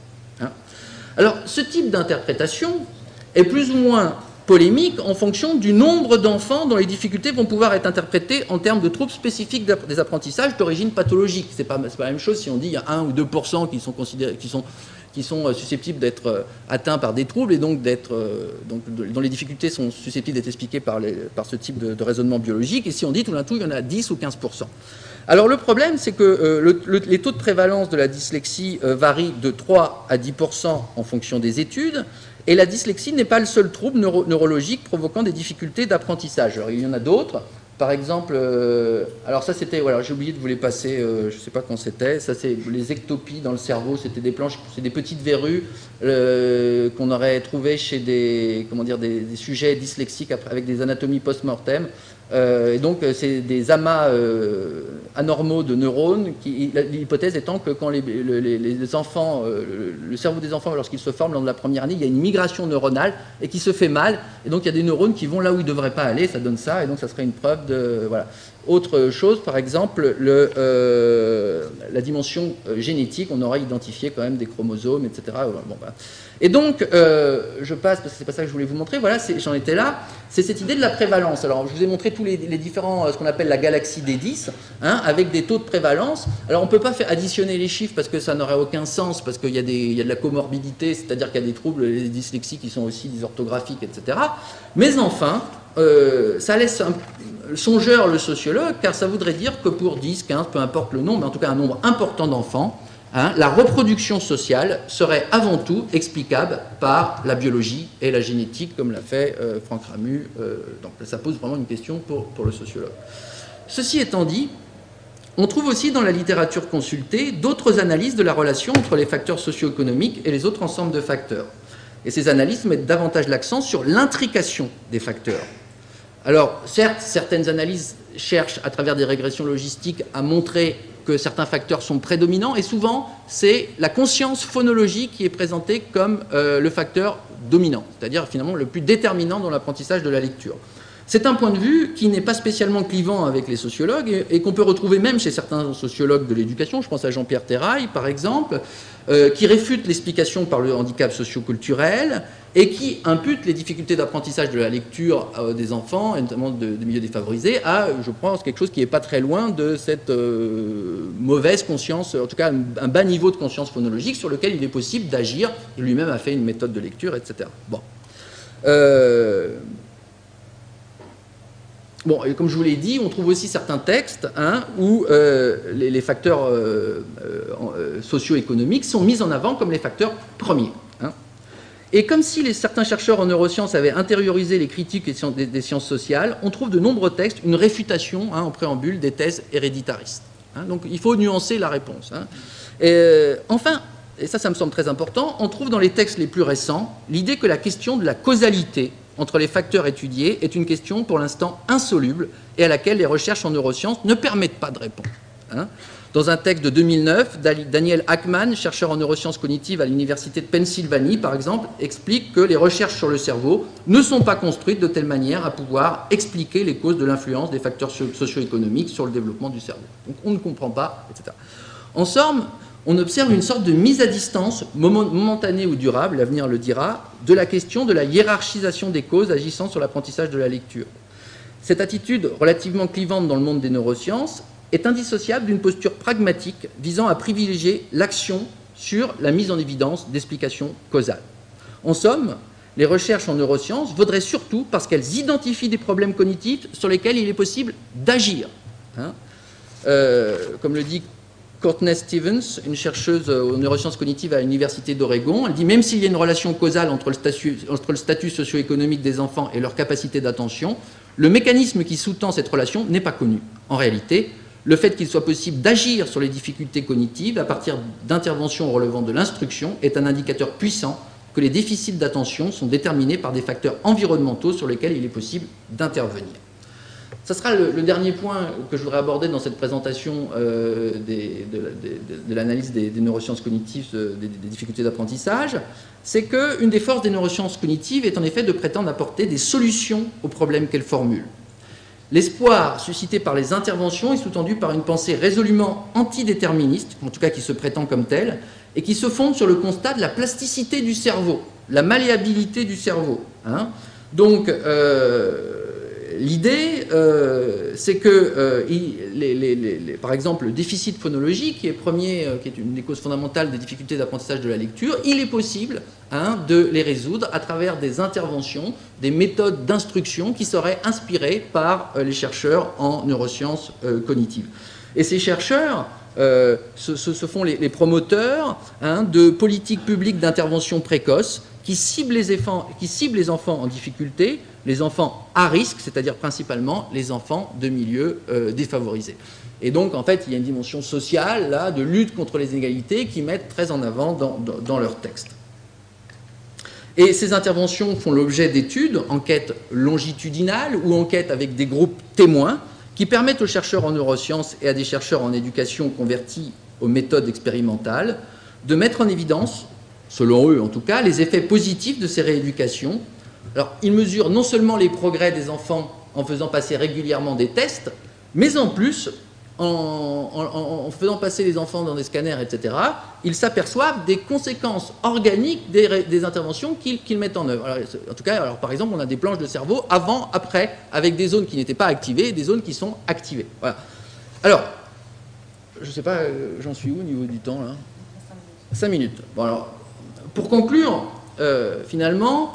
Alors, ce type d'interprétation est plus ou moins polémique en fonction du nombre d'enfants dont les difficultés vont pouvoir être interprétées en termes de troubles spécifiques des apprentissages d'origine pathologique. C'est pas la même chose si on dit qu'il y a 1 ou 2% qui sont susceptibles d'être atteints par des troubles et donc dont les difficultés sont susceptibles d'être expliquées par ce type de raisonnement biologique, et si on dit tout d'un coup il y en a 10 ou 15%. Alors le problème, c'est que les taux de prévalence de la dyslexie varient de 3 à 10% en fonction des études, et la dyslexie n'est pas le seul trouble neurologique provoquant des difficultés d'apprentissage. Alors il y en a d'autres. Par exemple, alors ça c'était, voilà, j'ai oublié de vous les passer, je ne sais pas quand c'était, ça c'est les ectopies dans le cerveau, c'était des planches, c'est des petites verrues qu'on aurait trouvées chez des sujets dyslexiques avec des anatomies post-mortem. Et donc, c'est des amas anormaux de neurones, l'hypothèse étant que quand les enfants, le cerveau des enfants, lorsqu'ils se forment lors de la première année, il y a une migration neuronale et qui se fait mal. Et donc, il y a des neurones qui vont là où ils ne devraient pas aller, ça donne ça, et donc ça serait une preuve de... Voilà. Autre chose, par exemple, la dimension génétique, on aurait identifié quand même des chromosomes, etc. Bon, voilà. Et donc, je passe, parce que c'est pas ça que je voulais vous montrer, voilà, j'en étais là, c'est cette idée de la prévalence. Alors, je vous ai montré tous les différents, ce qu'on appelle la galaxie des 10, hein, avec des taux de prévalence. Alors, on ne peut pas faire additionner les chiffres parce que ça n'aurait aucun sens, parce qu'il y a de la comorbidité, c'est-à-dire qu'il y a des troubles, les dyslexies qui sont aussi dysorthographiques, etc. Mais enfin, ça laisse songeur le sociologue, car ça voudrait dire que pour 10, 15, peu importe le nombre, mais en tout cas un nombre important d'enfants, hein, la reproduction sociale serait avant tout explicable par la biologie et la génétique, comme l'a fait Franck Ramu. Donc ça pose vraiment une question pour le sociologue. Ceci étant dit, on trouve aussi dans la littérature consultée d'autres analyses de la relation entre les facteurs socio-économiques et les autres ensembles de facteurs. Et ces analyses mettent davantage l'accent sur l'intrication des facteurs. Alors, certes, certaines analyses cherchent, à travers des régressions logistiques, à montrer que certains facteurs sont prédominants, et souvent, c'est la conscience phonologique qui est présentée comme le facteur dominant, c'est-à-dire finalement le plus déterminant dans l'apprentissage de la lecture. C'est un point de vue qui n'est pas spécialement clivant avec les sociologues et qu'on peut retrouver même chez certains sociologues de l'éducation, je pense à Jean-Pierre Terrail par exemple, qui réfute l'explication par le handicap socio-culturel et qui impute les difficultés d'apprentissage de la lecture des enfants, et notamment de milieux défavorisés, à, je pense, quelque chose qui n'est pas très loin de cette mauvaise conscience, en tout cas un bas niveau de conscience phonologique sur lequel il est possible d'agir. Il lui-même a fait une méthode de lecture, etc. Bon. Bon, et comme je vous l'ai dit, on trouve aussi certains textes hein, où les facteurs socio-économiques sont mis en avant comme les facteurs premiers. Hein. Et comme si certains chercheurs en neurosciences avaient intériorisé les critiques des sciences sociales, on trouve de nombreux textes une réfutation hein, en préambule des thèses héréditaristes. Hein. Donc il faut nuancer la réponse. Hein. Enfin, et ça me semble très important, on trouve dans les textes les plus récents l'idée que la question de la causalité entre les facteurs étudiés est une question pour l'instant insoluble et à laquelle les recherches en neurosciences ne permettent pas de répondre. Hein. Dans un texte de 2009, Daniel Ackman, chercheur en neurosciences cognitives à l'université de Pennsylvanie, par exemple, explique que les recherches sur le cerveau ne sont pas construites de telle manière à pouvoir expliquer les causes de l'influence des facteurs socio-économiques sur le développement du cerveau. Donc on ne comprend pas, etc. En somme, on observe une sorte de mise à distance, momentanée ou durable, l'avenir le dira, de la question de la hiérarchisation des causes agissant sur l'apprentissage de la lecture. Cette attitude relativement clivante dans le monde des neurosciences est indissociable d'une posture pragmatique visant à privilégier l'action sur la mise en évidence d'explications causales. En somme, les recherches en neurosciences vaudraient surtout parce qu'elles identifient des problèmes cognitifs sur lesquels il est possible d'agir. Hein. Comme le dit Courtney Stevens, une chercheuse aux neurosciences cognitives à l'Université d'Oregon, elle dit « Même s'il y a une relation causale entre le statut socio-économique des enfants et leur capacité d'attention, le mécanisme qui sous-tend cette relation n'est pas connu. En réalité, le fait qu'il soit possible d'agir sur les difficultés cognitives à partir d'interventions relevant de l'instruction est un indicateur puissant que les déficits d'attention sont déterminés par des facteurs environnementaux sur lesquels il est possible d'intervenir. » Ça sera le dernier point que je voudrais aborder dans cette présentation de l'analyse des neurosciences cognitives, des difficultés d'apprentissage, c'est qu'une des forces des neurosciences cognitives est en effet de prétendre apporter des solutions aux problèmes qu'elles formulent. L'espoir suscité par les interventions est sous-tendu par une pensée résolument antidéterministe, en tout cas qui se prétend comme telle, et qui se fonde sur le constat de la plasticité du cerveau, la malléabilité du cerveau. Hein. Donc, l'idée, c'est que, par exemple, le déficit phonologique, qui est une des causes fondamentales des difficultés d'apprentissage de la lecture, il est possible hein, de les résoudre à travers des interventions, des méthodes d'instruction qui seraient inspirées par les chercheurs en neurosciences cognitives. Et ces chercheurs se font les promoteurs hein, de politiques publiques d'intervention précoce qui ciblent les enfants en difficulté, les enfants à risque, c'est-à-dire principalement les enfants de milieux défavorisés. Et donc, en fait, il y a une dimension sociale, là, de lutte contre les inégalités qui mettent très en avant dans leur texte. Et ces interventions font l'objet d'études, enquêtes longitudinales ou enquêtes avec des groupes témoins qui permettent aux chercheurs en neurosciences et à des chercheurs en éducation convertis aux méthodes expérimentales de mettre en évidence, selon eux en tout cas, les effets positifs de ces rééducations. Alors, ils mesurent non seulement les progrès des enfants en faisant passer régulièrement des tests, mais en plus, en faisant passer les enfants dans des scanners, etc., ils s'aperçoivent des conséquences organiques des interventions qu'ils mettent en œuvre. Alors, en tout cas, alors, par exemple, on a des planches de cerveau avant, après, avec des zones qui n'étaient pas activées et des zones qui sont activées. Voilà. Alors, je ne sais pas, j'en suis où au niveau du temps, là ? 5 minutes. Bon, alors, pour conclure, finalement,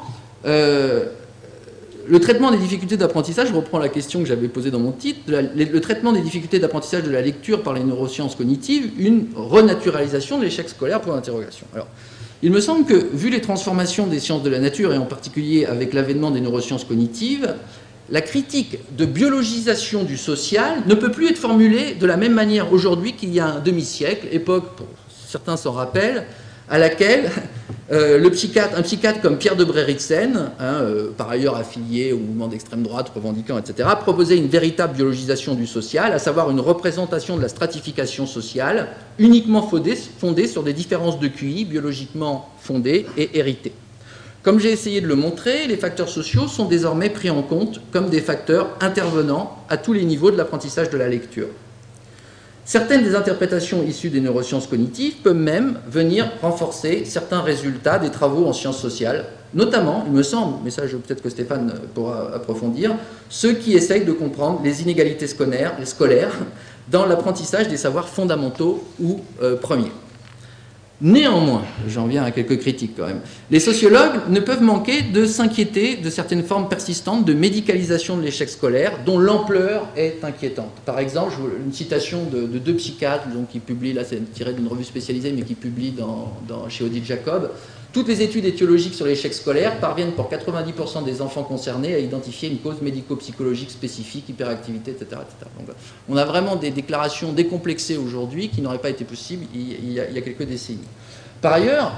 le traitement des difficultés d'apprentissage, je reprends la question que j'avais posée dans mon titre, le traitement des difficultés d'apprentissage de la lecture par les neurosciences cognitives, une renaturalisation de l'échec scolaire, point d'interrogation. Alors, il me semble que, vu les transformations des sciences de la nature, et en particulier avec l'avènement des neurosciences cognitives, la critique de biologisation du social ne peut plus être formulée de la même manière aujourd'hui qu'il y a un demi-siècle, époque, certains s'en rappellent, à laquelle un psychiatre comme Pierre de Bréritsen, par ailleurs affilié au mouvement d'extrême droite, revendiquant, etc., proposait une véritable biologisation du social, à savoir une représentation de la stratification sociale uniquement fondée sur des différences de QI biologiquement fondées et héritées. Comme j'ai essayé de le montrer, les facteurs sociaux sont désormais pris en compte comme des facteurs intervenant à tous les niveaux de l'apprentissage de la lecture. Certaines des interprétations issues des neurosciences cognitives peuvent même venir renforcer certains résultats des travaux en sciences sociales, notamment, il me semble, mais ça peut-être que Stéphane pourra approfondir, ceux qui essayent de comprendre les inégalités scolaires dans l'apprentissage des savoirs fondamentaux ou premiers. Néanmoins, j'en viens à quelques critiques quand même, les sociologues ne peuvent manquer de s'inquiéter de certaines formes persistantes de médicalisation de l'échec scolaire dont l'ampleur est inquiétante. Par exemple, une citation de deux psychiatres donc, qui publient, là c'est tiré d'une revue spécialisée, mais qui publie chez Odile Jacob, toutes les études étiologiques sur l'échec scolaire parviennent pour 90% des enfants concernés à identifier une cause médico-psychologique spécifique, hyperactivité, etc. etc. Donc, on a vraiment des déclarations décomplexées aujourd'hui qui n'auraient pas été possibles il y a quelques décennies. Par ailleurs,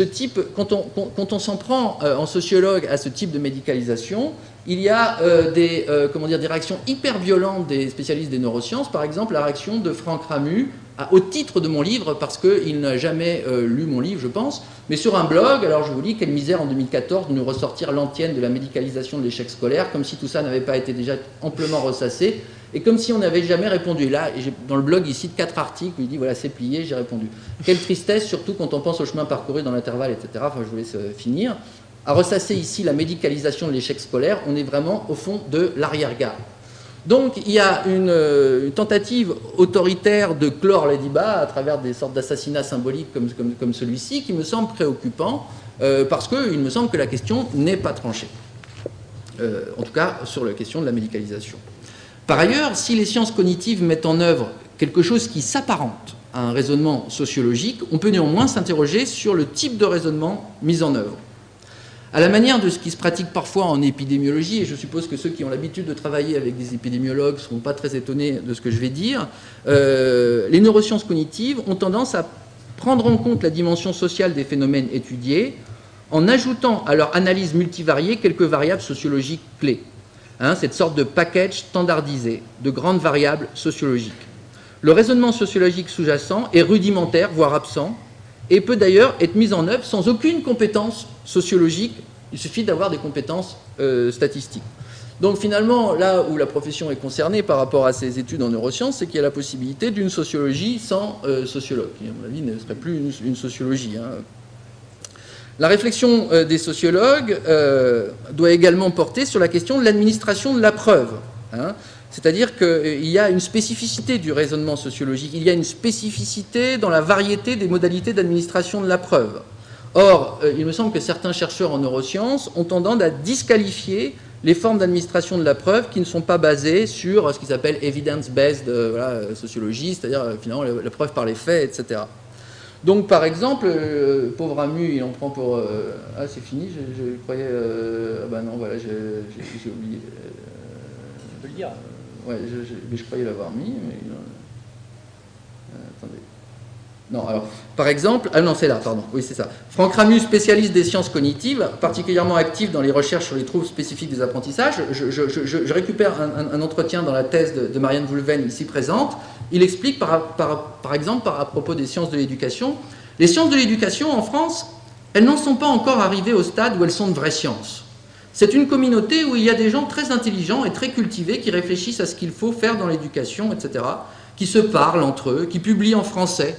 quand on s'en prend en sociologue à ce type de médicalisation, il y a des réactions hyper violentes des spécialistes des neurosciences, par exemple la réaction de Franck Ramu au titre de mon livre, parce qu'il n'a jamais lu mon livre, je pense, mais sur un blog, alors je vous lis, quelle misère en 2014 de nous ressortir l'antienne de la médicalisation de l'échec scolaire, comme si tout ça n'avait pas été déjà amplement ressassé, et comme si on n'avait jamais répondu. Là, dans le blog, il cite 4 articles, il dit, voilà, c'est plié, j'ai répondu. Quelle tristesse, surtout quand on pense au chemin parcouru dans l'intervalle, etc. Enfin, je vous laisse finir. À ressasser ici la médicalisation de l'échec scolaire, on est vraiment au fond de l'arrière-garde. Donc, il y a une tentative autoritaire de clore les débats à travers des sortes d'assassinats symboliques comme celui-ci, qui me semble préoccupant, parce qu'il me semble que la question n'est pas tranchée. En tout cas, sur la question de la médicalisation. Par ailleurs, si les sciences cognitives mettent en œuvre quelque chose qui s'apparente à un raisonnement sociologique, on peut néanmoins s'interroger sur le type de raisonnement mis en œuvre. À la manière de ce qui se pratique parfois en épidémiologie, et je suppose que ceux qui ont l'habitude de travailler avec des épidémiologues ne seront pas très étonnés de ce que je vais dire, les neurosciences cognitives ont tendance à prendre en compte la dimension sociale des phénomènes étudiés en ajoutant à leur analyse multivariée quelques variables sociologiques clés. Cette sorte de package standardisé de grandes variables sociologiques. Le raisonnement sociologique sous-jacent est rudimentaire, voire absent, et peut d'ailleurs être mis en œuvre sans aucune compétence sociologique, il suffit d'avoir des compétences statistiques. Donc finalement, là où la profession est concernée par rapport à ces études en neurosciences, c'est qu'il y a la possibilité d'une sociologie sans sociologue, qui à mon avis ne serait plus une sociologie. La réflexion des sociologues doit également porter sur la question de l'administration de la preuve. C'est-à-dire qu'il y a une spécificité du raisonnement sociologique, il y a une spécificité dans la variété des modalités d'administration de la preuve. Or, il me semble que certains chercheurs en neurosciences ont tendance à disqualifier les formes d'administration de la preuve qui ne sont pas basées sur ce qu'ils appellent evidence-based sociologie, c'est-à-dire finalement la preuve par les faits, etc. Donc, par exemple, pauvre Ramu, il en prend pour... ah, c'est fini, je croyais... ah ben non, voilà, j'ai oublié. On peut le dire. Ouais, mais je croyais l'avoir mis, mais... attendez. Non, alors, par exemple, ah non, c'est là, pardon, oui, c'est ça. Franck Ramus, spécialiste des sciences cognitives, particulièrement actif dans les recherches sur les troubles spécifiques des apprentissages. Je récupère un entretien dans la thèse de Marianne Woulven, ici présente. Il explique, par exemple, à propos des sciences de l'éducation, les sciences de l'éducation en France, elles n'en sont pas encore arrivées au stade où elles sont de vraies sciences. C'est une communauté où il y a des gens très intelligents et très cultivés qui réfléchissent à ce qu'il faut faire dans l'éducation, etc., qui se parlent entre eux, qui publient en français,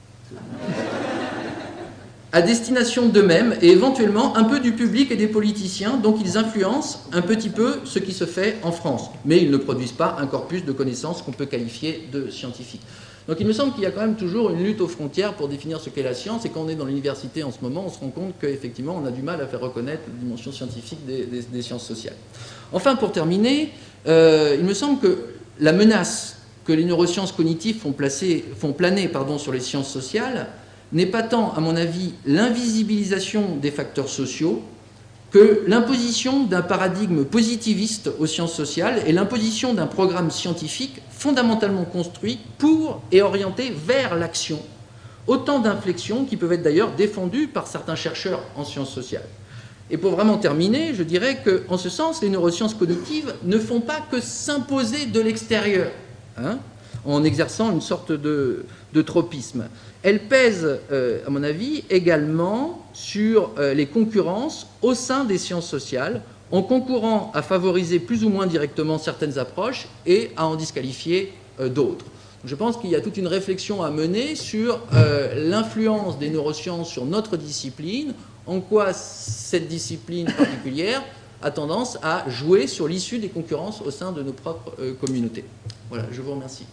à destination d'eux-mêmes et éventuellement un peu du public et des politiciens, donc ils influencent un petit peu ce qui se fait en France. Mais ils ne produisent pas un corpus de connaissances qu'on peut qualifier de scientifique. Donc il me semble qu'il y a quand même toujours une lutte aux frontières pour définir ce qu'est la science, et quand on est dans l'université en ce moment, on se rend compte qu'effectivement on a du mal à faire reconnaître la dimension scientifique des sciences sociales. Enfin, pour terminer, il me semble que la menace que les neurosciences cognitives font planer sur les sciences sociales n'est pas tant, à mon avis, l'invisibilisation des facteurs sociaux que l'imposition d'un paradigme positiviste aux sciences sociales et l'imposition d'un programme scientifique fondamentalement construit pour et orienté vers l'action. Autant d'inflexions qui peuvent être d'ailleurs défendues par certains chercheurs en sciences sociales. Et pour vraiment terminer, je dirais qu'en ce sens, les neurosciences cognitives ne font pas que s'imposer de l'extérieur, en exerçant une sorte de tropisme. Elles pèsent, à mon avis, également sur les concurrences au sein des sciences sociales, en concourant à favoriser plus ou moins directement certaines approches et à en disqualifier d'autres. Je pense qu'il y a toute une réflexion à mener sur l'influence des neurosciences sur notre discipline, en quoi cette discipline particulière a tendance à jouer sur l'issue des concurrences au sein de nos propres communautés. Voilà, je vous remercie.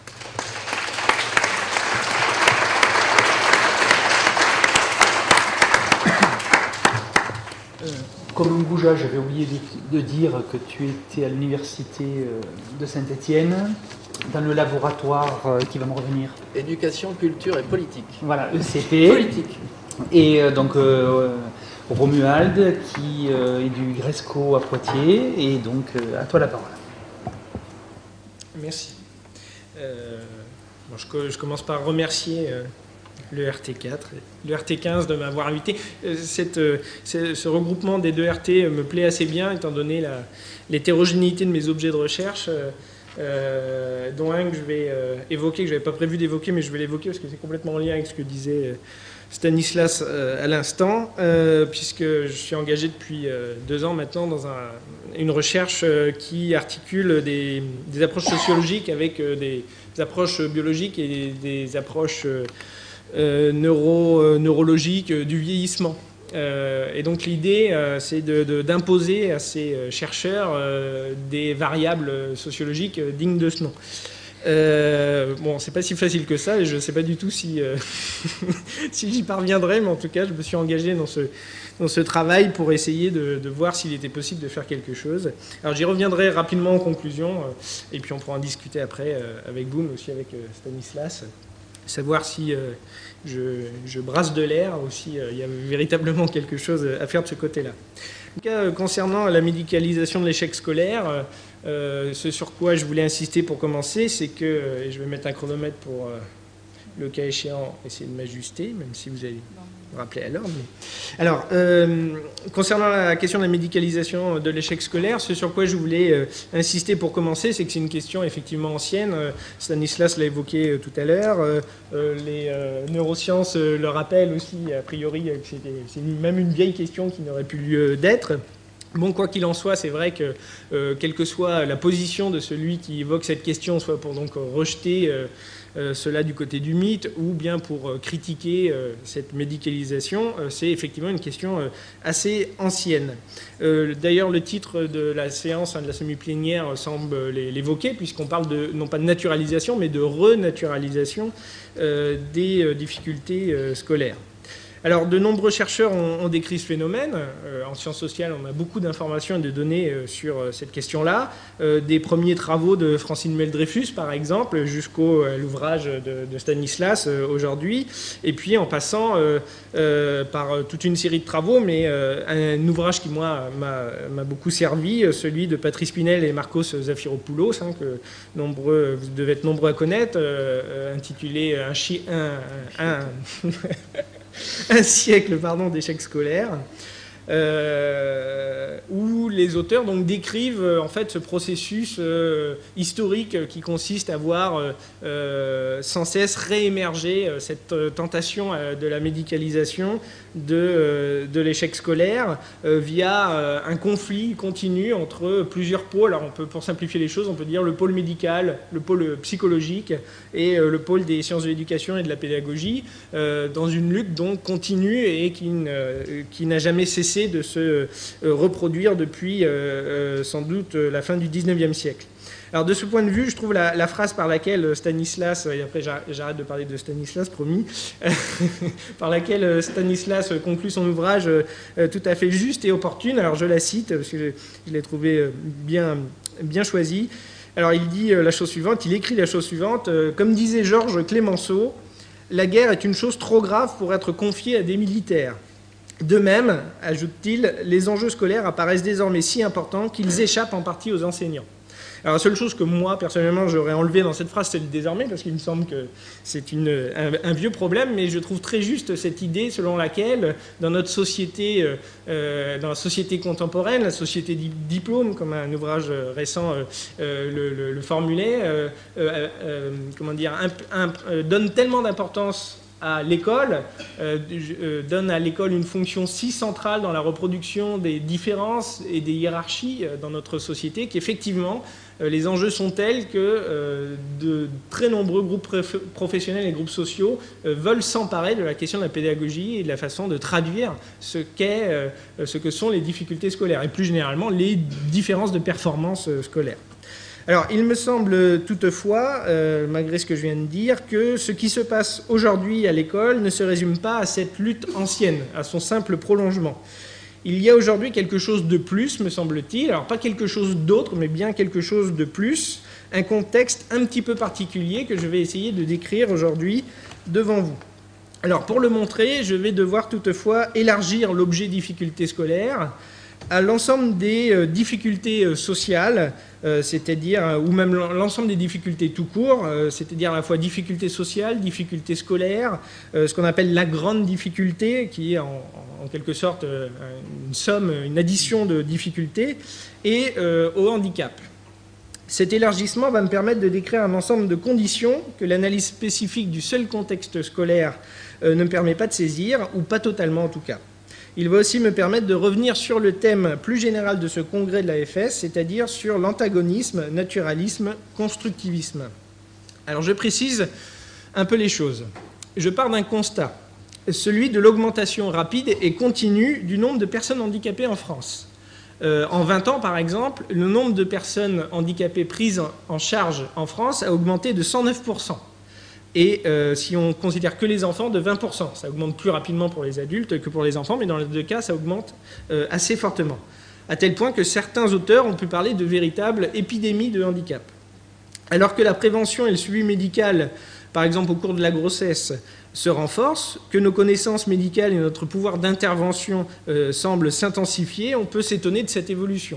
Comme un goujat, j'avais oublié de dire que tu étais à l'université de Saint-Étienne, dans le laboratoire qui va me revenir. Éducation, culture et politique. Voilà, ECP. Politique. Et donc Romuald, qui est du Gresco à Poitiers, et donc à toi la parole. Merci. Je commence par remercier le RT4, le RT15 de m'avoir invité. Ce regroupement des deux RT me plaît assez bien, étant donné l'hétérogénéité de mes objets de recherche, dont un que je vais évoquer, que je n'avais pas prévu d'évoquer, mais je vais l'évoquer parce que c'est complètement en lien avec ce que disait Stanislas à l'instant, puisque je suis engagé depuis 2 ans maintenant dans une recherche qui articule des approches sociologiques avec des approches biologiques et des approches neurologiques du vieillissement. Et donc l'idée, c'est d'imposer à ces chercheurs des variables sociologiques dignes de ce nom. Bon, c'est pas si facile que ça, et je ne sais pas du tout si, si j'y parviendrai, mais en tout cas, je me suis engagé dans ce travail pour essayer de voir s'il était possible de faire quelque chose. Alors j'y reviendrai rapidement en conclusion, et puis on pourra en discuter après avec vous, mais aussi avec Stanislas, savoir si je brasse de l'air ou si il y a véritablement quelque chose à faire de ce côté-là. En tout cas, concernant la médicalisation de l'échec scolaire, ce sur quoi je voulais insister pour commencer, c'est que, et je vais mettre un chronomètre pour le cas échéant essayer de m'ajuster, même si vous allez me rappeler à l'ordre. Alors, concernant la question de la médicalisation de l'échec scolaire, ce sur quoi je voulais insister pour commencer, c'est que c'est une question effectivement ancienne. Stanislas l'a évoqué tout à l'heure. Les neurosciences le rappellent aussi, a priori, c'est même une vieille question qui n'aurait plus lieu d'être. Bon, quoi qu'il en soit, c'est vrai que quelle que soit la position de celui qui évoque cette question, soit pour donc rejeter cela du côté du mythe ou bien pour critiquer cette médicalisation, c'est effectivement une question assez ancienne. D'ailleurs, le titre de la séance, de la semi-plénière, semble l'évoquer, puisqu'on parle non pas de naturalisation, mais de renaturalisation des difficultés scolaires. Alors, de nombreux chercheurs ont décrit ce phénomène. En sciences sociales, on a beaucoup d'informations et de données sur cette question-là. Des premiers travaux de Francine Meldreyfus, par exemple, jusqu'à l'ouvrage de Stanislas aujourd'hui. Et puis, en passant par toute une série de travaux, mais un ouvrage qui, moi, m'a beaucoup servi, celui de Patrice Pinel et Marcos Zafiropoulos, que vous devez être nombreux à connaître, intitulé Un siècle d'échecs scolaires, où les auteurs donc décrivent en fait ce processus historique qui consiste à voir sans cesse réémerger cette tentation de la médicalisation de l'échec scolaire via un conflit continu entre plusieurs pôles. Alors pour simplifier les choses, on peut dire le pôle médical, le pôle psychologique et le pôle des sciences de l'éducation et de la pédagogie, dans une lutte donc continue et qui n'a jamais cessé de se reproduire depuis sans doute la fin du 19e siècle. Alors de ce point de vue, je trouve la phrase par laquelle Stanislas, et après j'arrête de parler de Stanislas, promis, par laquelle Stanislas conclut son ouvrage tout à fait juste et opportune. Alors je la cite, parce que je l'ai trouvée bien choisie. Alors il dit la chose suivante, il écrit la chose suivante, comme disait Georges Clémenceau, la guerre est une chose trop grave pour être confiée à des militaires. De même, ajoute-t-il, les enjeux scolaires apparaissent désormais si importants qu'ils échappent en partie aux enseignants. Alors la seule chose que moi, personnellement, j'aurais enlevé dans cette phrase, c'est le désormais, parce qu'il me semble que c'est un vieux problème, mais je trouve très juste cette idée selon laquelle, dans notre société, dans la société contemporaine, la société du diplôme, comme un ouvrage récent le formulait, donne tellement d'importance à l'école, donne à l'école une fonction si centrale dans la reproduction des différences et des hiérarchies dans notre société qu'effectivement, les enjeux sont tels que de très nombreux groupes professionnels et groupes sociaux veulent s'emparer de la question de la pédagogie et de la façon de traduire ce que sont les difficultés scolaires et plus généralement les différences de performance scolaire. Alors, il me semble toutefois, malgré ce que je viens de dire, que ce qui se passe aujourd'hui à l'école ne se résume pas à cette lutte ancienne, à son simple prolongement. Il y a aujourd'hui quelque chose de plus, me semble-t-il, alors pas quelque chose d'autre, mais bien quelque chose de plus, un contexte un petit peu particulier que je vais essayer de décrire aujourd'hui devant vous. Alors, pour le montrer, je vais devoir toutefois élargir l'objet difficulté scolaire à l'ensemble des difficultés sociales, c'est-à-dire, ou même l'ensemble des difficultés tout court, c'est-à-dire à la fois difficultés sociales, difficultés scolaires, ce qu'on appelle la grande difficulté, qui est en quelque sorte une somme, une addition de difficultés, et au handicap. Cet élargissement va me permettre de décrire un ensemble de conditions que l'analyse spécifique du seul contexte scolaire ne me permet pas de saisir, ou pas totalement en tout cas. Il va aussi me permettre de revenir sur le thème plus général de ce congrès de l'AFS, c'est-à-dire sur l'antagonisme, naturalisme, constructivisme. Alors je précise un peu les choses. Je pars d'un constat, celui de l'augmentation rapide et continue du nombre de personnes handicapées en France. En 20 ans, par exemple, le nombre de personnes handicapées prises en charge en France a augmenté de 109%. Et si on considère que les enfants, de 20%. Ça augmente plus rapidement pour les adultes que pour les enfants, mais dans les deux cas, ça augmente assez fortement. À tel point que certains auteurs ont pu parler de véritables épidémies de handicap. Alors que la prévention et le suivi médical, par exemple au cours de la grossesse, se renforcent, que nos connaissances médicales et notre pouvoir d'intervention semblent s'intensifier, on peut s'étonner de cette évolution.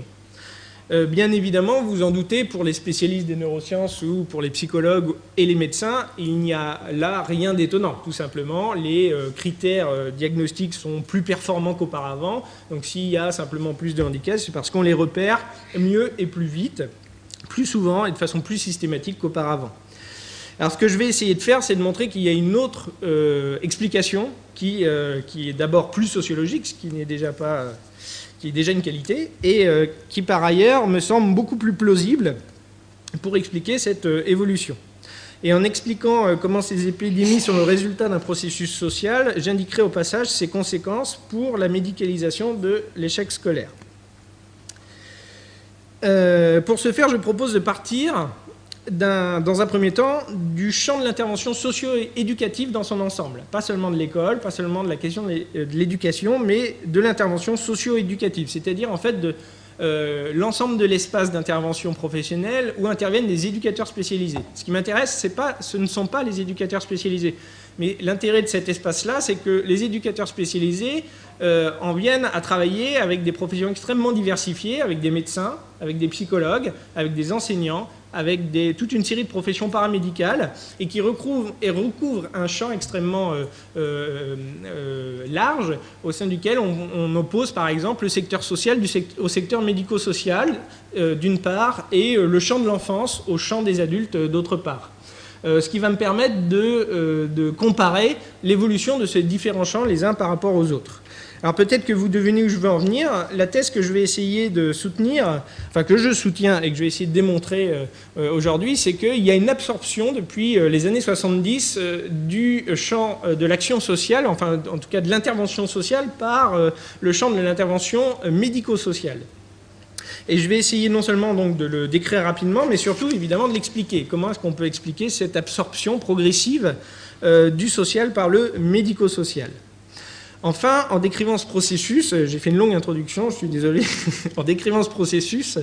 Bien évidemment, vous en doutez, pour les spécialistes des neurosciences ou pour les psychologues et les médecins, il n'y a là rien d'étonnant. Tout simplement, les critères diagnostiques sont plus performants qu'auparavant. Donc s'il y a simplement plus de handicaps, c'est parce qu'on les repère mieux et plus vite, plus souvent et de façon plus systématique qu'auparavant. Alors ce que je vais essayer de faire, c'est de montrer qu'il y a une autre explication qui est d'abord plus sociologique, ce qui n'est déjà pas... qui est déjà une qualité, et qui par ailleurs me semble beaucoup plus plausible pour expliquer cette évolution. Et en expliquant comment ces épidémies sont le résultat d'un processus social, j'indiquerai au passage ses conséquences pour la médicalisation de l'échec scolaire. Pour ce faire, je propose de partir dans un premier temps, du champ de l'intervention socio-éducative dans son ensemble. Pas seulement de l'école, pas seulement de la question de l'éducation, mais de l'intervention socio-éducative, c'est-à-dire en fait de l'ensemble de l'espace d'intervention professionnelle où interviennent des éducateurs spécialisés. Ce qui m'intéresse, ce ne sont pas les éducateurs spécialisés. Mais l'intérêt de cet espace-là, c'est que les éducateurs spécialisés en viennent à travailler avec des professions extrêmement diversifiées, avec des médecins, avec des psychologues, avec des enseignants, avec toute une série de professions paramédicales, et qui recouvrent un champ extrêmement large, au sein duquel on oppose par exemple le secteur social au secteur médico-social d'une part, et le champ de l'enfance au champ des adultes d'autre part. Ce qui va me permettre de comparer l'évolution de ces différents champs les uns par rapport aux autres. Alors peut-être que vous devinez où je veux en venir. La thèse que je vais essayer de soutenir, enfin que je soutiens et que je vais essayer de démontrer aujourd'hui, c'est qu'il y a une absorption depuis les années 70 du champ de l'action sociale, enfin en tout cas de l'intervention sociale par le champ de l'intervention médico-sociale. Et je vais essayer non seulement donc de le décrire rapidement, mais surtout évidemment de l'expliquer. Comment est-ce qu'on peut expliquer cette absorption progressive du social par le médico-social? Enfin, en décrivant ce processus, j'ai fait une longue introduction, je suis désolé, en décrivant ce processus,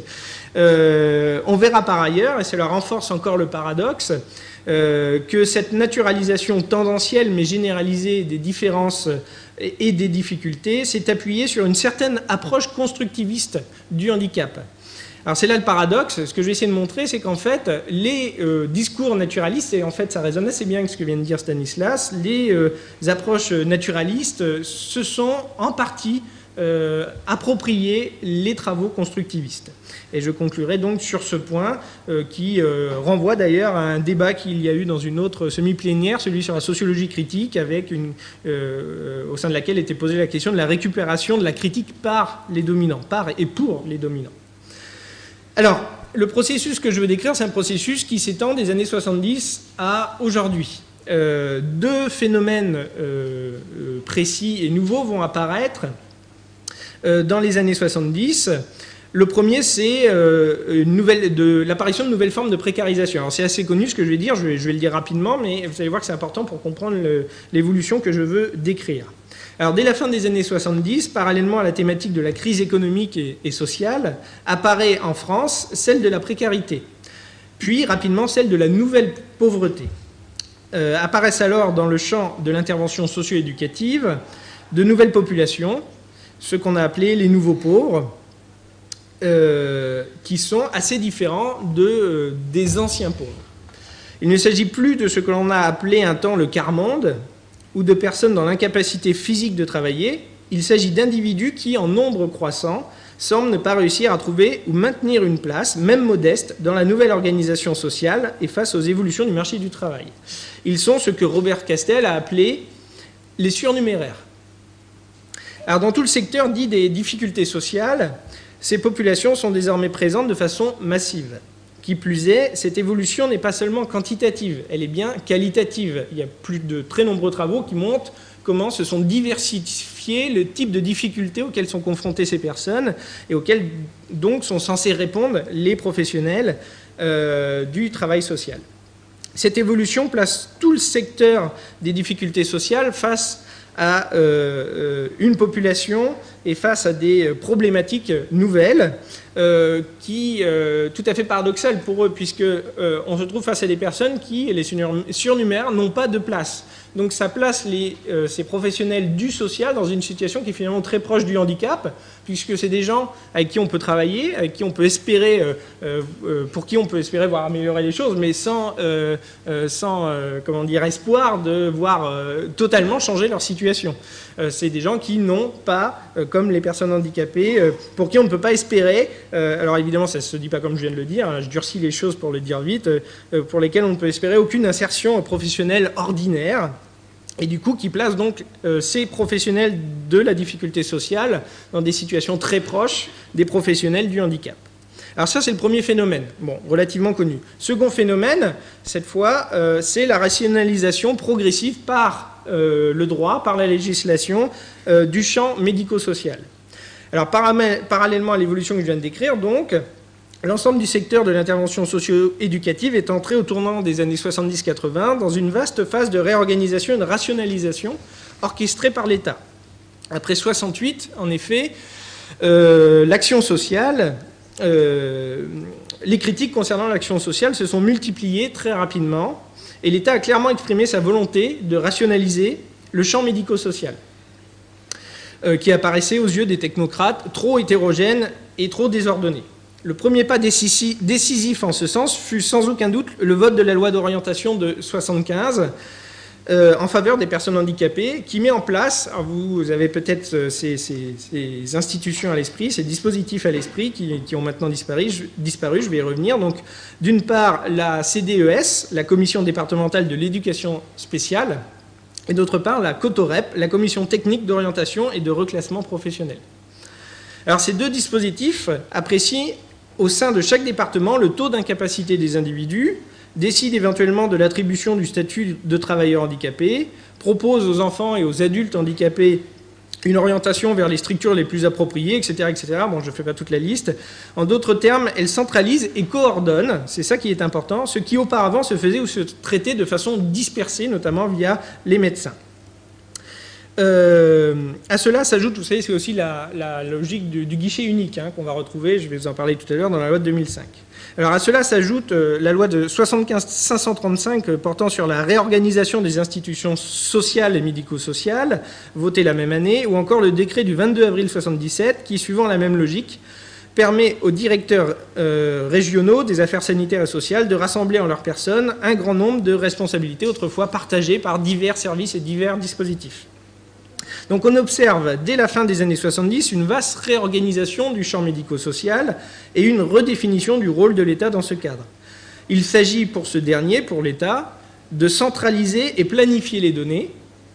on verra par ailleurs, et cela renforce encore le paradoxe, que cette naturalisation tendancielle mais généralisée des différences et des difficultés s'est appuyée sur une certaine approche constructiviste du handicap. Alors c'est là le paradoxe. Ce que je vais essayer de montrer, c'est qu'en fait, les discours naturalistes, et en fait ça résonne assez bien avec ce que vient de dire Stanislas, les approches naturalistes se sont en partie appropriés les travaux constructivistes. Et je conclurai donc sur ce point qui renvoie d'ailleurs à un débat qu'il y a eu dans une autre semi-plénière, celui sur la sociologie critique, avec au sein de laquelle était posée la question de la récupération de la critique par les dominants, par et pour les dominants. Alors, le processus que je veux décrire, c'est un processus qui s'étend des années 70 à aujourd'hui. Deux phénomènes précis et nouveaux vont apparaître dans les années 70. Le premier, c'est l'apparition de nouvelles formes de précarisation. Alors, c'est assez connu ce que je vais dire, je vais le dire rapidement, mais vous allez voir que c'est important pour comprendre l'évolution que je veux décrire. Alors, dès la fin des années 70, parallèlement à la thématique de la crise économique et sociale, apparaît en France celle de la précarité, puis rapidement celle de la nouvelle pauvreté. Apparaissent alors dans le champ de l'intervention socio-éducative de nouvelles populations, ce qu'on a appelé les nouveaux pauvres, qui sont assez différents des anciens pauvres. Il ne s'agit plus de ce que l'on a appelé un temps le quart-monde, ou de personnes dans l'incapacité physique de travailler. Il s'agit d'individus qui, en nombre croissant, semblent ne pas réussir à trouver ou maintenir une place, même modeste, dans la nouvelle organisation sociale et face aux évolutions du marché du travail. Ils sont ce que Robert Castel a appelé les surnuméraires. Alors, dans tout le secteur dit des difficultés sociales, ces populations sont désormais présentes de façon massive. Qui plus est, cette évolution n'est pas seulement quantitative, elle est bien qualitative. Il y a plus de très nombreux travaux qui montrent comment se sont diversifiés le type de difficultés auxquelles sont confrontées ces personnes et auxquelles donc sont censés répondre les professionnels du travail social. Cette évolution place tout le secteur des difficultés sociales face à une population et face à des problématiques nouvelles qui tout à fait paradoxales pour eux, puisque on se trouve face à des personnes qui, les surnuméraires, n'ont pas de place. Donc ça place ces professionnels du social dans une situation qui est finalement très proche du handicap, puisque c'est des gens avec qui on peut travailler, avec qui on peut espérer, pour qui on peut espérer voir améliorer les choses, mais sans comment dire, espoir de voir totalement changer leur situation. C'est des gens qui n'ont pas, comme les personnes handicapées, pour qui on ne peut pas espérer, alors évidemment ça ne se dit pas comme je viens de le dire, hein, je durcis les choses pour le dire vite, pour lesquels on ne peut espérer aucune insertion professionnelle ordinaire, et du coup qui place donc ces professionnels de la difficulté sociale dans des situations très proches des professionnels du handicap. Alors ça, c'est le premier phénomène, bon, relativement connu. Second phénomène, cette fois, c'est la rationalisation progressive par le droit, par la législation, du champ médico-social. Alors parallèlement à l'évolution que je viens de décrire, donc, L'ensemble du secteur de l'intervention socio-éducative est entré au tournant des années 70-80 dans une vaste phase de réorganisation et de rationalisation orchestrée par l'État. Après 68, en effet, l'action sociale, les critiques concernant l'action sociale se sont multipliées très rapidement et l'État a clairement exprimé sa volonté de rationaliser le champ médico-social, qui apparaissait aux yeux des technocrates trop hétérogène et trop désordonné. Le premier pas décisif en ce sens fut sans aucun doute le vote de la loi d'orientation de 1975 en faveur des personnes handicapées, qui met en place, alors vous avez peut-être ces institutions à l'esprit, ces dispositifs à l'esprit qui ont maintenant disparu, je vais y revenir. Donc, d'une part, la CDES, la Commission départementale de l'éducation spéciale, et d'autre part, la COTOREP, la Commission technique d'orientation et de reclassement professionnel. Alors, ces deux dispositifs apprécient au sein de chaque département le taux d'incapacité des individus, décident éventuellement de l'attribution du statut de travailleur handicapé, proposent aux enfants et aux adultes handicapés une orientation vers les structures les plus appropriées, etc. etc. Bon, je ne fais pas toute la liste. En d'autres termes, elles centralisent et coordonnent, c'est ça qui est important, ce qui auparavant se faisait ou se traitait de façon dispersée, notamment via les médecins. À cela s'ajoute, vous savez, c'est aussi la logique du guichet unique qu'on va retrouver, je vais vous en parler tout à l'heure, dans la loi de 2005. Alors à cela s'ajoute la loi de 75-535 portant sur la réorganisation des institutions sociales et médico-sociales, votée la même année, ou encore le décret du 22 avril 1977 qui, suivant la même logique, permet aux directeurs régionaux des affaires sanitaires et sociales de rassembler en leur personne un grand nombre de responsabilités autrefois partagées par divers services et divers dispositifs. Donc on observe dès la fin des années 70 une vaste réorganisation du champ médico-social et une redéfinition du rôle de l'État dans ce cadre. Il s'agit pour ce dernier, pour l'État, de centraliser et planifier les données,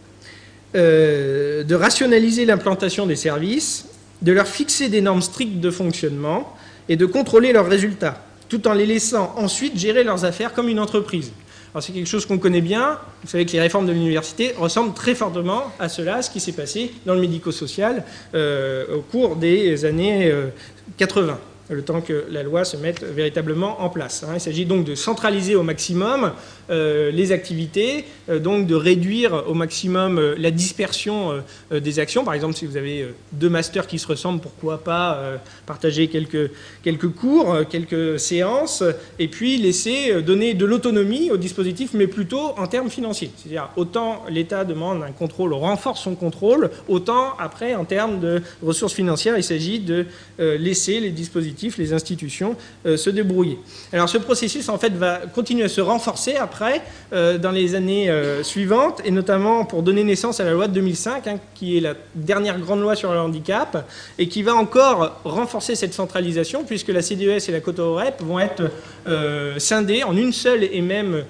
de rationaliser l'implantation des services, de leur fixer des normes strictes de fonctionnement et de contrôler leurs résultats, tout en les laissant ensuite gérer leurs affaires comme une entreprise. Alors c'est quelque chose qu'on connaît bien. Vous savez que les réformes de l'université ressemblent très fortement à cela, ce qui s'est passé dans le médico-social au cours des années 80, le temps que la loi se mette véritablement en place. Il s'agit donc de centraliser au maximum les activités, donc de réduire au maximum la dispersion des actions. Par exemple, si vous avez deux masters qui se ressemblent, pourquoi pas partager quelques cours, quelques séances, et puis laisser donner de l'autonomie au dispositif, mais plutôt en termes financiers. C'est-à-dire, autant l'État demande un contrôle, renforce son contrôle, autant après, en termes de ressources financières, il s'agit de laisser les dispositifs, les institutions se débrouiller. Alors ce processus, en fait, va continuer à se renforcer après, dans les années suivantes, et notamment pour donner naissance à la loi de 2005, qui est la dernière grande loi sur le handicap, et qui va encore renforcer cette centralisation, puisque la CDES et la COTOREP vont être scindées en un seul et même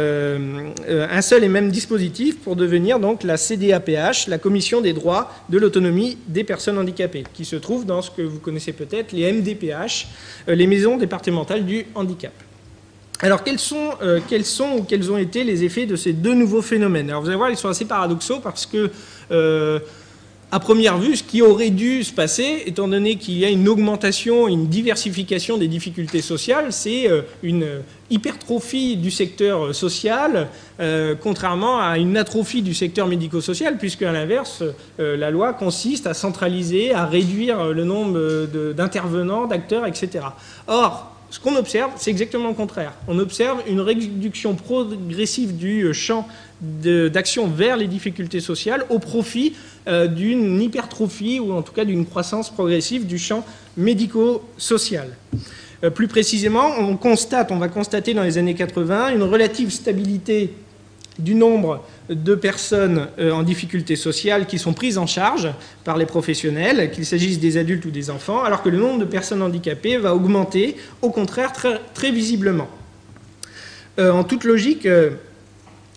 dispositif pour devenir donc la CDAPH, la Commission des droits de l'autonomie des personnes handicapées, qui se trouve dans ce que vous connaissez peut-être, les MDPH, les maisons départementales du handicap. Alors, quels ont été les effets de ces deux nouveaux phénomènes? Alors, vous allez voir, ils sont assez paradoxaux parce que, à première vue, ce qui aurait dû se passer, étant donné qu'il y a une augmentation, une diversification des difficultés sociales, c'est une hypertrophie du secteur social, contrairement à une atrophie du secteur médico-social, puisque à l'inverse, la loi consiste à centraliser, à réduire le nombre d'intervenants, d'acteurs, etc. Or, ce qu'on observe, c'est exactement le contraire. On observe une réduction progressive du champ d'action vers les difficultés sociales au profit d'une hypertrophie ou en tout cas d'une croissance progressive du champ médico-social. Plus précisément, on va constater dans les années 80 une relative stabilité du nombre de personnes en difficulté sociale qui sont prises en charge par les professionnels, qu'il s'agisse des adultes ou des enfants, alors que le nombre de personnes handicapées va augmenter, au contraire, très, très visiblement. En toute logique,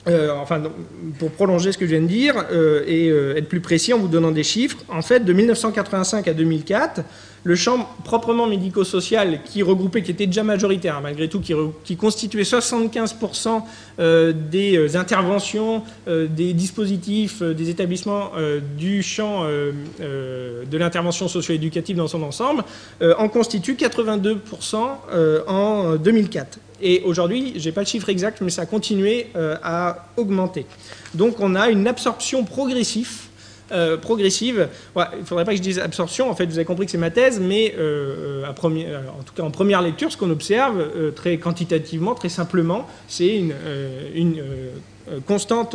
pour prolonger ce que je viens de dire et être plus précis en vous donnant des chiffres, en fait, de 1985 à 2004, le champ proprement médico-social qui était déjà majoritaire, hein, malgré tout, qui constituait 75% des interventions, des dispositifs, des établissements du champ de l'intervention socio-éducative dans son ensemble, en constitue 82% en 2004. Et aujourd'hui, je n'ai pas le chiffre exact, mais ça a continué à augmenter. Donc on a une absorption progressive. Ouais, il ne faudrait pas que je dise absorption, en fait vous avez compris que c'est ma thèse, mais en tout cas en première lecture, ce qu'on observe très quantitativement, très simplement, c'est une constante...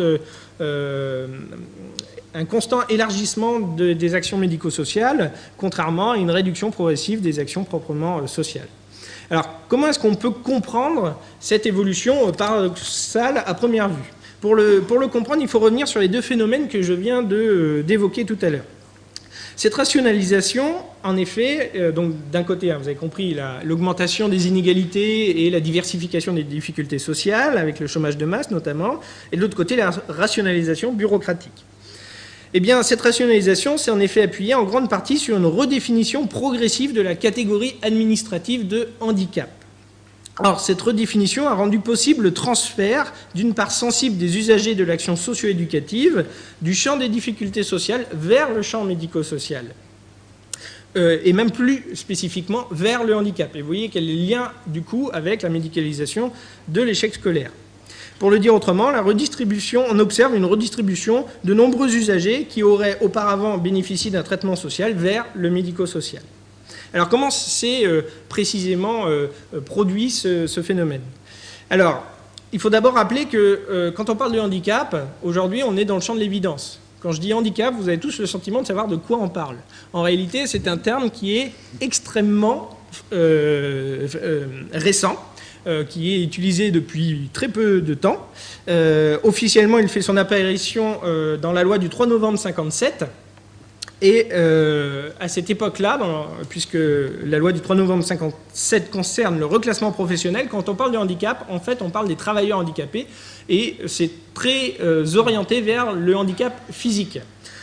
un constant élargissement des actions médico-sociales, contrairement à une réduction progressive des actions proprement sociales. Alors, comment est-ce qu'on peut comprendre cette évolution paradoxale à première vue ? Pour le comprendre, il faut revenir sur les deux phénomènes que je viens d'évoquer tout à l'heure. Cette rationalisation, en effet, donc d'un côté, vous avez compris, l'augmentation des inégalités et la diversification des difficultés sociales, avec le chômage de masse notamment, et de l'autre côté, la rationalisation bureaucratique. Eh bien, cette rationalisation s'est en effet appuyée en grande partie sur une redéfinition progressive de la catégorie administrative de handicap. Alors, cette redéfinition a rendu possible le transfert d'une part sensible des usagers de l'action socio-éducative du champ des difficultés sociales vers le champ médico-social. Et même plus spécifiquement vers le handicap. Et vous voyez quel est le lien, du coup, avec la médicalisation de l'échec scolaire. Pour le dire autrement, on observe une redistribution de nombreux usagers qui auraient auparavant bénéficié d'un traitement social vers le médico-social. Alors comment s'est précisément produit ce phénomène ? Alors, il faut d'abord rappeler que quand on parle de handicap, aujourd'hui on est dans le champ de l'évidence. Quand je dis handicap, vous avez tous le sentiment de savoir de quoi on parle. En réalité, c'est un terme qui est extrêmement récent, qui est utilisé depuis très peu de temps. Officiellement, il fait son apparition dans la loi du 3 novembre 1957. Et à cette époque-là, puisque la loi du 3 novembre 1957 concerne le reclassement professionnel, quand on parle de handicap, en fait, on parle des travailleurs handicapés, et c'est très orienté vers le handicap physique.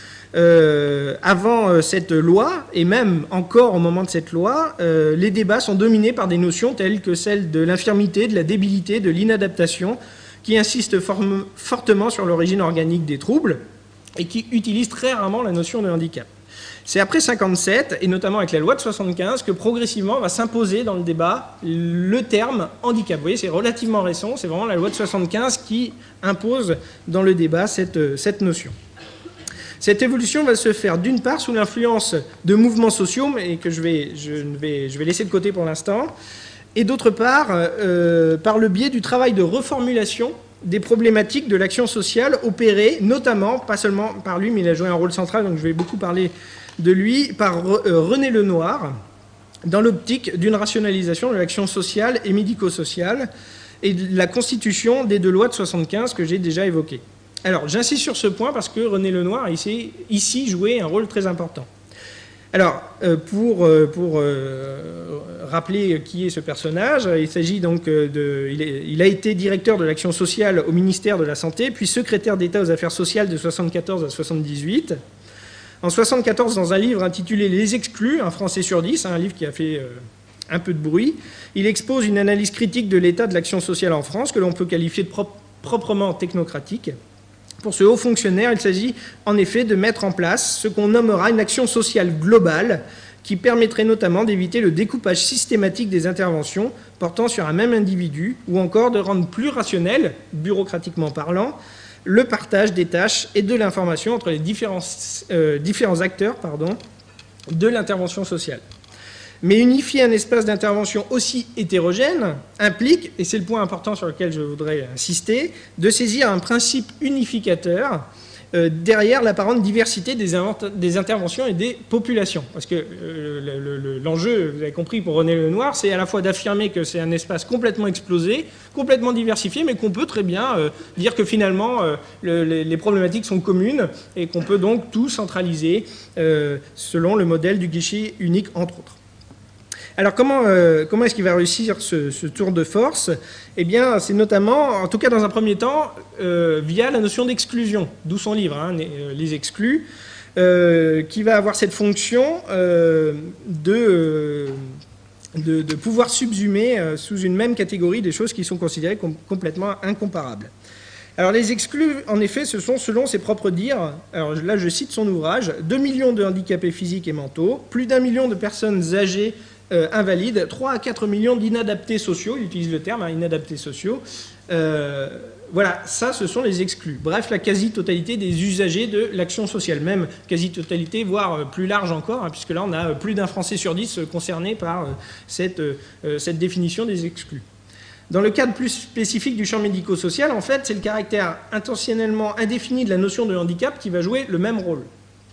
Avant cette loi, et même encore au moment de cette loi, les débats sont dominés par des notions telles que celles de l'infirmité, de la débilité, de l'inadaptation, qui insistent fortement sur l'origine organique des troubles et qui utilisent très rarement la notion de handicap. C'est après 1957, et notamment avec la loi de 1975, que progressivement va s'imposer dans le débat le terme handicap. Vous voyez, c'est relativement récent, c'est vraiment la loi de 1975 qui impose dans le débat cette notion. Cette évolution va se faire d'une part sous l'influence de mouvements sociaux, mais que je vais laisser de côté pour l'instant, et d'autre part par le biais du travail de reformulation des problématiques de l'action sociale opérée, notamment, pas seulement par lui, mais il a joué un rôle central, donc je vais beaucoup parler de lui, par René Lenoir, dans l'optique d'une rationalisation de l'action sociale et médico-sociale, et de la constitution des deux lois de 1975 que j'ai déjà évoquées. Alors, j'insiste sur ce point parce que René Lenoir a ici joué un rôle très important. Alors, pour rappeler qui est ce personnage, il s'agit donc il a été directeur de l'action sociale au ministère de la Santé, puis secrétaire d'État aux affaires sociales de 1974 à 1978. En 1974, dans un livre intitulé « Les exclus, un Français sur 10 », un livre qui a fait un peu de bruit, il expose une analyse critique de l'état de l'action sociale en France, que l'on peut qualifier de proprement technocratique. Pour ce haut fonctionnaire, il s'agit en effet de mettre en place ce qu'on nommera une action sociale globale qui permettrait notamment d'éviter le découpage systématique des interventions portant sur un même individu ou encore de rendre plus rationnel, bureaucratiquement parlant, le partage des tâches et de l'information entre les différents acteurs de l'intervention sociale. Mais unifier un espace d'intervention aussi hétérogène implique, et c'est le point important sur lequel je voudrais insister, de saisir un principe unificateur derrière l'apparente diversité des interventions et des populations. Parce que l'enjeu, vous avez compris, pour René Lenoir, c'est à la fois d'affirmer que c'est un espace complètement explosé, complètement diversifié, mais qu'on peut très bien dire que finalement les problématiques sont communes et qu'on peut donc tout centraliser selon le modèle du guichet unique, entre autres. Alors comment est-ce qu'il va réussir ce tour de force? Eh bien, c'est notamment, en tout cas dans un premier temps, via la notion d'exclusion, d'où son livre, hein, Les exclus, qui va avoir cette fonction de pouvoir subsumer sous une même catégorie des choses qui sont considérées comme complètement incomparables. Alors les exclus, en effet, ce sont, selon ses propres dires, alors là je cite son ouvrage, 2 millions de handicapés physiques et mentaux, plus d'1 million de personnes âgées invalides, 3 à 4 millions d'inadaptés sociaux, il utilise le terme, hein, inadaptés sociaux. Voilà, ça ce sont les exclus. Bref, la quasi-totalité des usagers de l'action sociale, même quasi-totalité, voire plus large encore, hein, puisque là on a plus d'un Français sur 10 concerné par cette définition des exclus. Dans le cadre plus spécifique du champ médico-social, en fait, c'est le caractère intentionnellement indéfini de la notion de handicap qui va jouer le même rôle.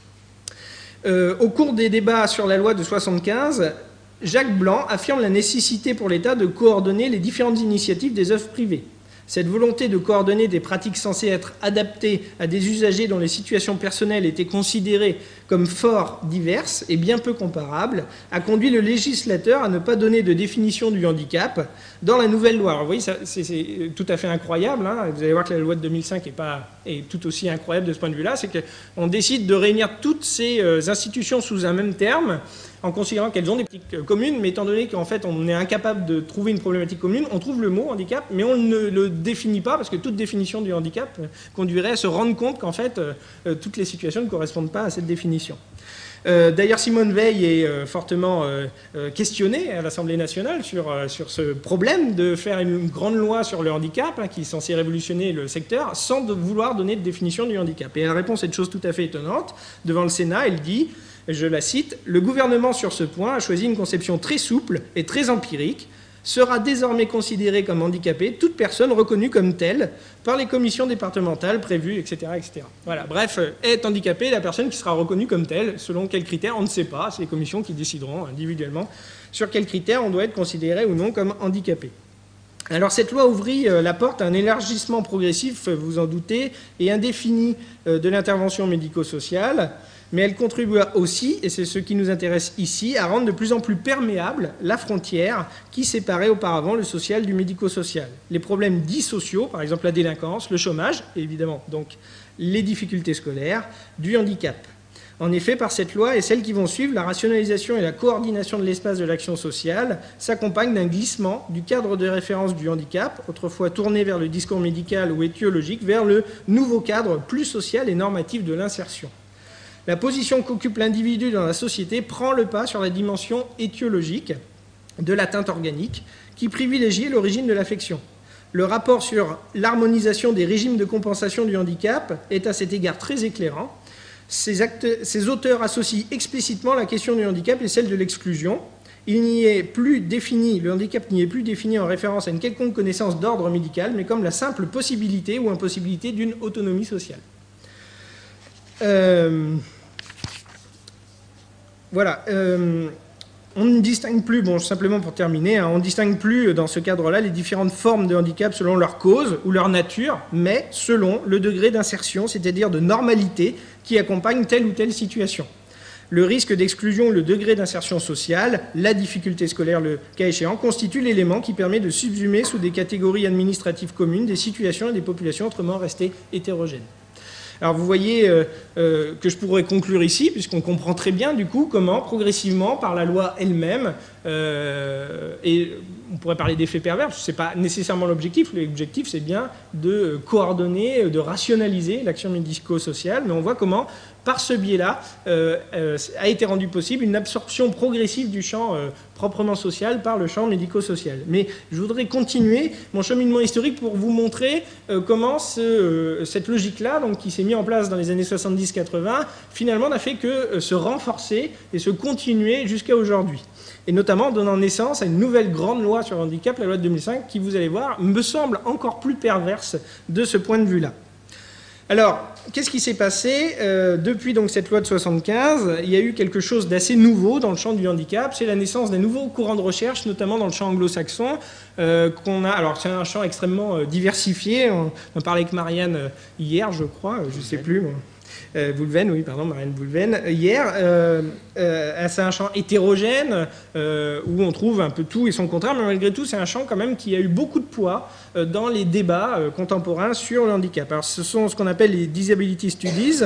Au cours des débats sur la loi de 1975, Jacques Blanc affirme la nécessité pour l'État de coordonner les différentes initiatives des œuvres privées. Cette volonté de coordonner des pratiques censées être adaptées à des usagers dont les situations personnelles étaient considérées comme fort diverses et bien peu comparables a conduit le législateur à ne pas donner de définition du handicap dans la nouvelle loi. Alors vous voyez, c'est tout à fait incroyable, hein. Vous allez voir que la loi de 2005 est tout aussi incroyable de ce point de vue-là, c'est qu'on décide de réunir toutes ces institutions sous un même terme, en considérant qu'elles ont des pratiques communes, mais étant donné qu'en fait on est incapable de trouver une problématique commune, on trouve le mot handicap, mais on ne le définit pas, parce que toute définition du handicap conduirait à se rendre compte qu'en fait toutes les situations ne correspondent pas à cette définition. D'ailleurs, Simone Veil est fortement questionnée à l'Assemblée nationale sur ce problème de faire une grande loi sur le handicap, hein, qui est censée révolutionner le secteur, sans vouloir donner de définition du handicap. Et elle répond cette chose tout à fait étonnante. Devant le Sénat, elle dit, je la cite, « Le gouvernement sur ce point a choisi une conception très souple et très empirique, sera désormais considérée comme handicapée toute personne reconnue comme telle par les commissions départementales prévues, etc. etc. » Voilà, bref, est handicapée la personne qui sera reconnue comme telle, selon quels critères, on ne sait pas, c'est les commissions qui décideront individuellement sur quels critères on doit être considéré ou non comme handicapé. Alors cette loi ouvrit la porte à un élargissement progressif, vous en doutez, et indéfini de l'intervention médico-sociale, mais elle contribua aussi, et c'est ce qui nous intéresse ici, à rendre de plus en plus perméable la frontière qui séparait auparavant le social du médico-social. Les problèmes dits sociaux, par exemple la délinquance, le chômage, et évidemment donc les difficultés scolaires, du handicap. En effet, par cette loi et celles qui vont suivre, la rationalisation et la coordination de l'espace de l'action sociale s'accompagnent d'un glissement du cadre de référence du handicap, autrefois tourné vers le discours médical ou étiologique, vers le nouveau cadre plus social et normatif de l'insertion. La position qu'occupe l'individu dans la société prend le pas sur la dimension étiologique de l'atteinte organique qui privilégie l'origine de l'affection. Le rapport sur l'harmonisation des régimes de compensation du handicap est à cet égard très éclairant. Ces auteurs associent explicitement la question du handicap et celle de l'exclusion. Le handicap n'y est plus défini en référence à une quelconque connaissance d'ordre médical, mais comme la simple possibilité ou impossibilité d'une autonomie sociale. Voilà. On ne distingue plus, bon, simplement pour terminer, hein, on ne distingue plus dans ce cadre-là les différentes formes de handicap selon leur cause ou leur nature, mais selon le degré d'insertion, c'est-à-dire de normalité qui accompagne telle ou telle situation. Le risque d'exclusion ou le degré d'insertion sociale, la difficulté scolaire, le cas échéant, constitue l'élément qui permet de subsumer sous des catégories administratives communes des situations et des populations autrement restées hétérogènes. Alors vous voyez que je pourrais conclure ici, puisqu'on comprend très bien du coup comment progressivement, par la loi elle-même, et on pourrait parler d'effet pervers, ce n'est pas nécessairement l'objectif, l'objectif c'est bien de coordonner, de rationaliser l'action médico-sociale, mais on voit comment, par ce biais-là, a été rendu possible une absorption progressive du champ proprement social par le champ médico-social. Mais je voudrais continuer mon cheminement historique pour vous montrer comment cette logique-là, donc qui s'est mise en place dans les années 70-80, finalement n'a fait que se renforcer et se continuer jusqu'à aujourd'hui. Et notamment en donnant naissance à une nouvelle grande loi sur le handicap, la loi de 2005, qui, vous allez voir, me semble encore plus perverse de ce point de vue-là. Alors, qu'est-ce qui s'est passé depuis donc, cette loi de 1975 ? Il y a eu quelque chose d'assez nouveau dans le champ du handicap, c'est la naissance d'un nouveau courant de recherche, notamment dans le champ anglo-saxon, qu'on a. Alors, c'est un champ extrêmement diversifié. On parlait avec Marianne hier, je crois, je ne sais plus. Boulven, oui, pardon, Marianne Boulven, hier. C'est un champ hétérogène où on trouve un peu tout et son contraire, mais malgré tout, c'est un champ quand même qui a eu beaucoup de poids dans les débats contemporains sur le handicap. Alors, ce sont ce qu'on appelle les disability studies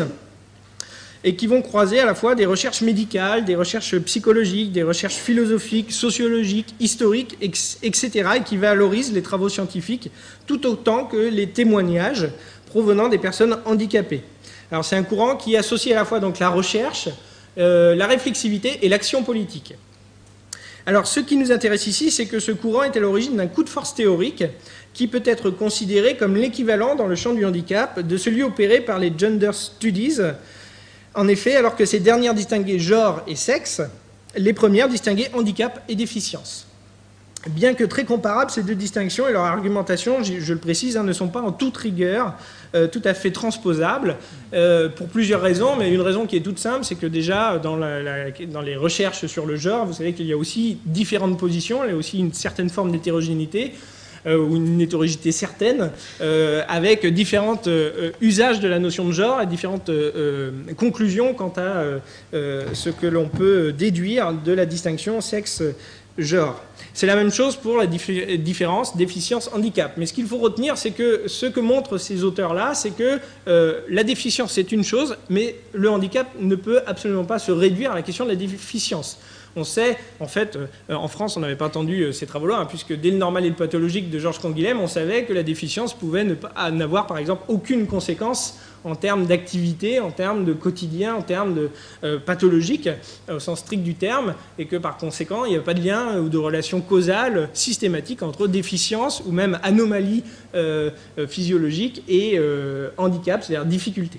et qui vont croiser à la fois des recherches médicales, des recherches psychologiques, des recherches philosophiques, sociologiques, historiques, etc., et qui valorisent les travaux scientifiques tout autant que les témoignages provenant des personnes handicapées. Alors c'est un courant qui associe à la fois donc la recherche, la réflexivité et l'action politique. Alors ce qui nous intéresse ici, c'est que ce courant est à l'origine d'un coup de force théorique qui peut être considéré comme l'équivalent dans le champ du handicap de celui opéré par les gender studies. En effet, alors que ces dernières distinguaient genre et sexe, les premières distinguaient handicap et déficience. Bien que très comparables, ces deux distinctions et leur argumentation, je le précise, ne sont pas en toute rigueur tout à fait transposables, pour plusieurs raisons, mais une raison qui est toute simple, c'est que déjà, dans les recherches sur le genre, vous savez qu'il y a aussi différentes positions, il y a aussi une certaine forme d'hétérogénéité, ou une hétérogénéité certaine, avec différents usages de la notion de genre et différentes conclusions quant à ce que l'on peut déduire de la distinction sexe-genre. C'est la même chose pour la différence déficience-handicap. Mais ce qu'il faut retenir, c'est que ce que montrent ces auteurs-là, c'est que la déficience, c'est une chose, mais le handicap ne peut absolument pas se réduire à la question de la déficience. On sait, en fait, en France, on n'avait pas entendu ces travaux-là, puisque dès le normal et le pathologique de Georges Canguilhem, on savait que la déficience pouvait n'avoir, par exemple, aucune conséquence en termes d'activité, en termes de quotidien, en termes de pathologique, au sens strict du terme, et que par conséquent, il n'y a pas de lien ou de relation causale systématique entre déficience ou même anomalie physiologique et handicap, c'est-à-dire difficulté.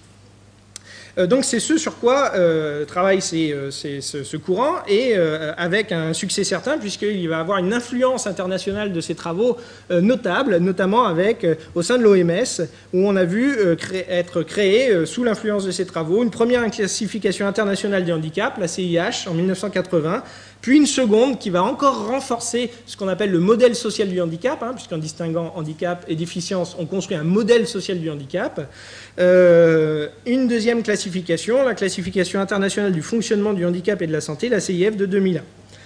Donc c'est ce sur quoi travaille ce courant, et avec un succès certain, puisqu'il va avoir une influence internationale de ses travaux notable, notamment avec, au sein de l'OMS, où on a vu être créé, sous l'influence de ses travaux, une première classification internationale du handicap, la CIH, en 1980, puis une seconde qui va encore renforcer ce qu'on appelle le modèle social du handicap, puisqu'en distinguant handicap et déficience, on construit un modèle social du handicap. Une deuxième classification, la classification internationale du fonctionnement du handicap et de la santé, la CIF de 2001.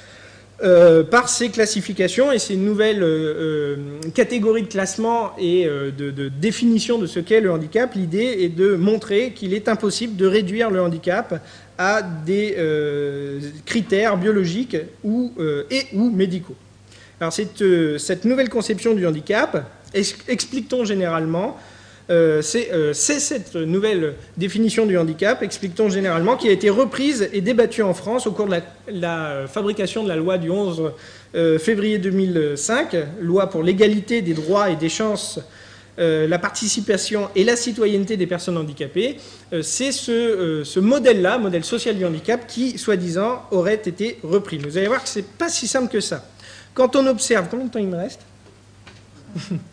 Par ces classifications et ces nouvelles catégories de classement et de définition de ce qu'est le handicap, l'idée est de montrer qu'il est impossible de réduire le handicap à des critères biologiques ou médicaux. Alors cette nouvelle conception du handicap, explique-t-on généralement, c'est cette nouvelle définition du handicap, explique-t-on généralement, qui a été reprise et débattue en France au cours de la fabrication de la loi du 11 février 2005, loi pour l'égalité des droits et des chances, la participation et la citoyenneté des personnes handicapées. C'est ce modèle-là, modèle social du handicap, qui, soi-disant, aurait été repris. Vous allez voir que ce n'est pas si simple que ça. Quand on observe... Combien de temps il me reste? 5 minutes.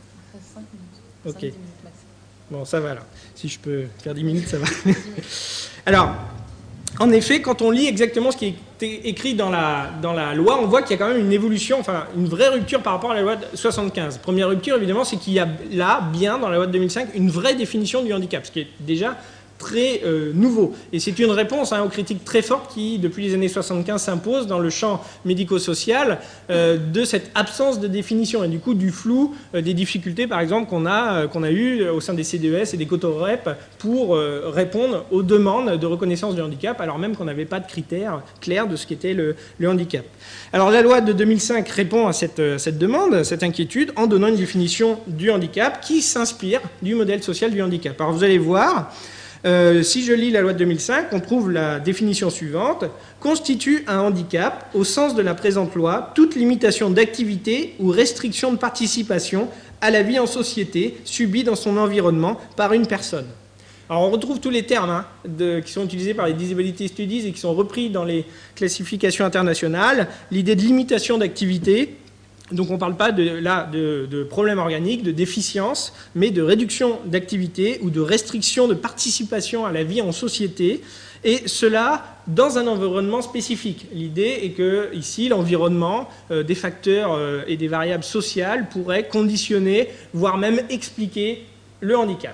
Ok. 5, 10 minutes max. Bon, ça va, là. Si je peux faire 10 minutes, ça va. Alors, en effet, quand on lit exactement ce qui est écrit dans la loi, on voit qu'il y a quand même une évolution, enfin, une vraie rupture par rapport à la loi de 75. Première rupture, évidemment, c'est qu'il y a là, bien, dans la loi de 2005, une vraie définition du handicap, ce qui est déjà très nouveau. Et c'est une réponse aux critiques très fortes qui, depuis les années 75, s'imposent dans le champ médico-social de cette absence de définition et du coup du flou, des difficultés par exemple qu'on a eues au sein des CDES et des COTOREP pour répondre aux demandes de reconnaissance du handicap, alors même qu'on n'avait pas de critères clairs de ce qu'était le handicap. Alors la loi de 2005 répond à cette demande, cette inquiétude, en donnant une définition du handicap qui s'inspire du modèle social du handicap. Alors vous allez voir, si je lis la loi de 2005, on trouve la définition suivante. Constitue un handicap, au sens de la présente loi, toute limitation d'activité ou restriction de participation à la vie en société subie dans son environnement par une personne. Alors on retrouve tous les termes qui sont utilisés par les disability studies et qui sont repris dans les classifications internationales. L'idée de limitation d'activité. Donc on ne parle pas de problèmes organiques, de déficience, mais de réduction d'activité ou de restriction de participation à la vie en société, et cela dans un environnement spécifique. L'idée est que ici, l'environnement, des facteurs et des variables sociales pourraient conditionner, voire même expliquer le handicap.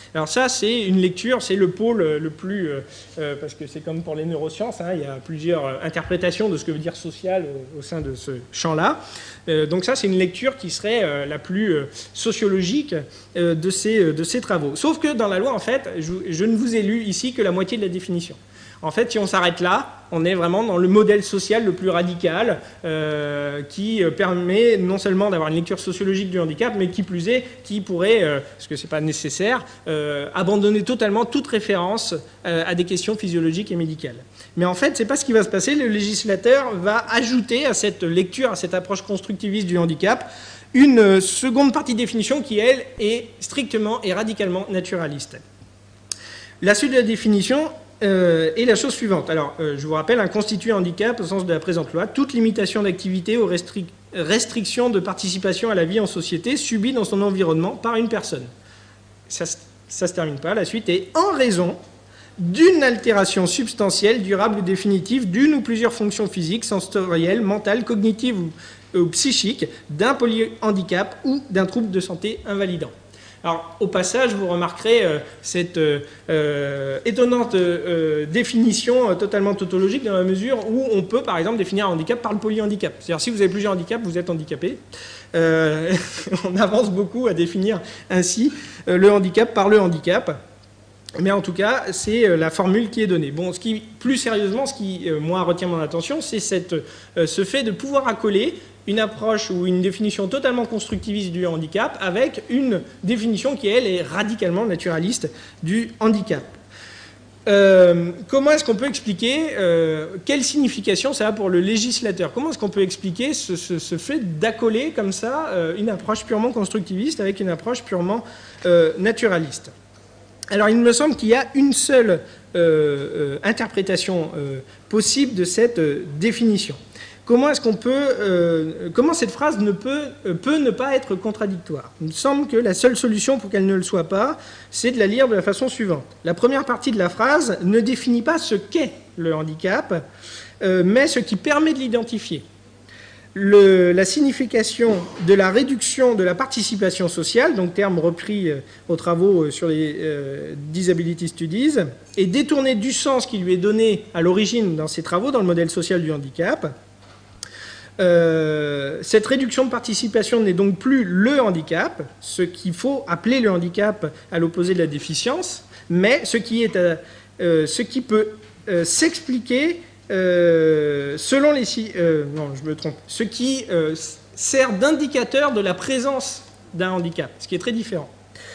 Alors ça, c'est une lecture, c'est le pôle le plus... parce que c'est comme pour les neurosciences, hein, il y a plusieurs interprétations de ce que veut dire social au sein de ce champ-là. Donc ça, c'est une lecture qui serait la plus sociologique de ces travaux. Sauf que dans la loi, en fait, je ne vous ai lu ici que la moitié de la définition. En fait, si on s'arrête là, on est vraiment dans le modèle social le plus radical qui permet non seulement d'avoir une lecture sociologique du handicap, mais qui plus est, qui pourrait, parce que ce n'est pas nécessaire, abandonner totalement toute référence à des questions physiologiques et médicales. Mais en fait, ce n'est pas ce qui va se passer. Le législateur va ajouter à cette lecture, à cette approche constructiviste du handicap, une seconde partie de définition qui, elle, est strictement et radicalement naturaliste. La suite de la définition est la chose suivante. Alors, je vous rappelle, constitue un handicap au sens de la présente loi, toute limitation d'activité ou restriction de participation à la vie en société subie dans son environnement par une personne. Ça se termine pas. La suite est en raison d'une altération substantielle, durable ou définitive d'une ou plusieurs fonctions physiques, sensorielles, mentales, cognitives ou psychiques, d'un polyhandicap ou d'un trouble de santé invalidant. Alors, au passage, vous remarquerez cette étonnante définition totalement tautologique dans la mesure où on peut, par exemple, définir un handicap par le polyhandicap. C'est-à-dire, si vous avez plusieurs handicaps, vous êtes handicapé. On avance beaucoup à définir ainsi le handicap par le handicap. Mais en tout cas, c'est la formule qui est donnée. Bon, plus sérieusement, ce qui, moi, retient mon attention, c'est ce fait de pouvoir accoler une approche ou une définition totalement constructiviste du handicap avec une définition qui, elle, est radicalement naturaliste du handicap. Comment est-ce qu'on peut expliquer quelle signification ça a pour le législateur? Comment est-ce qu'on peut expliquer ce fait d'accoler comme ça une approche purement constructiviste avec une approche purement naturaliste? Alors, il me semble qu'il y a une seule interprétation possible de cette définition. Comment est-ce qu'on peut, comment cette phrase peut ne pas être contradictoire? Il me semble que la seule solution pour qu'elle ne le soit pas, c'est de la lire de la façon suivante. La première partie de la phrase ne définit pas ce qu'est le handicap, mais ce qui permet de l'identifier. La signification de la réduction de la participation sociale, donc terme repris aux travaux sur les Disability Studies, est détournée du sens qui lui est donné à l'origine dans ces travaux, dans le modèle social du handicap. Cette réduction de participation n'est donc plus le handicap, ce qu'il faut appeler le handicap à l'opposé de la déficience, mais ce qui peut s'expliquer selon les... non, je me trompe. Ce qui sert d'indicateur de la présence d'un handicap, ce qui est très différent.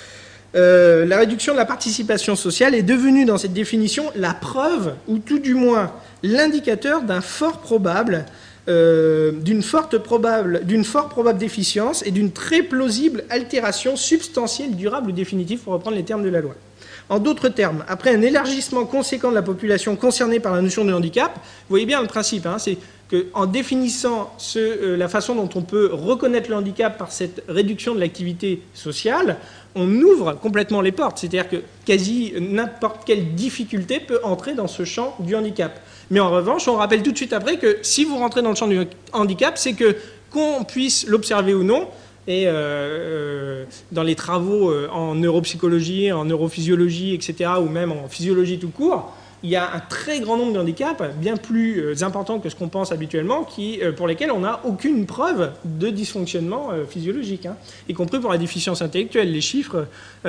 La réduction de la participation sociale est devenue dans cette définition la preuve, ou tout du moins l'indicateur d'un fort probable d'une fort probable déficience et d'une très plausible altération substantielle, durable ou définitive, pour reprendre les termes de la loi. En d'autres termes, après un élargissement conséquent de la population concernée par la notion de handicap, vous voyez bien le principe, hein, c'est qu'en définissant la façon dont on peut reconnaître le handicap par cette réduction de l'activité sociale, on ouvre complètement les portes. C'est-à-dire que quasi n'importe quelle difficulté peut entrer dans ce champ du handicap. Mais en revanche, on rappelle tout de suite après que si vous rentrez dans le champ du handicap, c'est que qu'on puisse l'observer ou non, et dans les travaux en neuropsychologie, en neurophysiologie, etc., ou même en physiologie tout court, il y a un très grand nombre de handicaps, bien plus importants que ce qu'on pense habituellement, pour lesquels on n'a aucune preuve de dysfonctionnement physiologique, hein, y compris pour la déficience intellectuelle. Les chiffres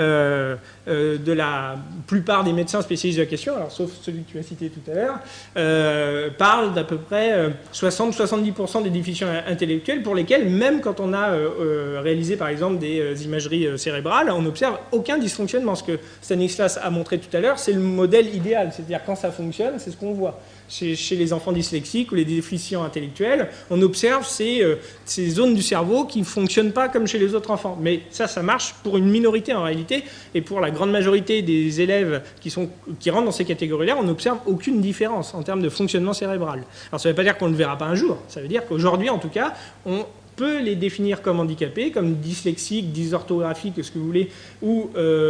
de la plupart des médecins spécialistes de la question, alors sauf celui que tu as cité tout à l'heure, parlent d'à peu près 60-70% des déficiences intellectuelles pour lesquelles, même quand on a réalisé par exemple des imageries cérébrales, on n'observe aucun dysfonctionnement. Ce que Stanislas a montré tout à l'heure, c'est le modèle idéal, c'est-à-dire quand ça fonctionne, c'est ce qu'on voit. Chez les enfants dyslexiques ou les déficients intellectuels, on observe ces zones du cerveau qui ne fonctionnent pas comme chez les autres enfants. Mais ça marche pour une minorité en réalité, et pour la grande majorité des élèves qui rentrent dans ces catégories-là, on n'observe aucune différence en termes de fonctionnement cérébral. Alors ça ne veut pas dire qu'on ne le verra pas un jour, ça veut dire qu'aujourd'hui en tout cas, on peut les définir comme handicapés, comme dyslexiques, dysorthographiques, ce que vous voulez, ou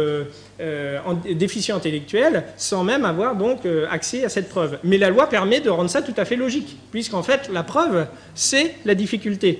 déficients intellectuels, sans même avoir donc accès à cette preuve. Mais la loi permet de rendre ça tout à fait logique, puisqu'en fait, la preuve, c'est la difficulté.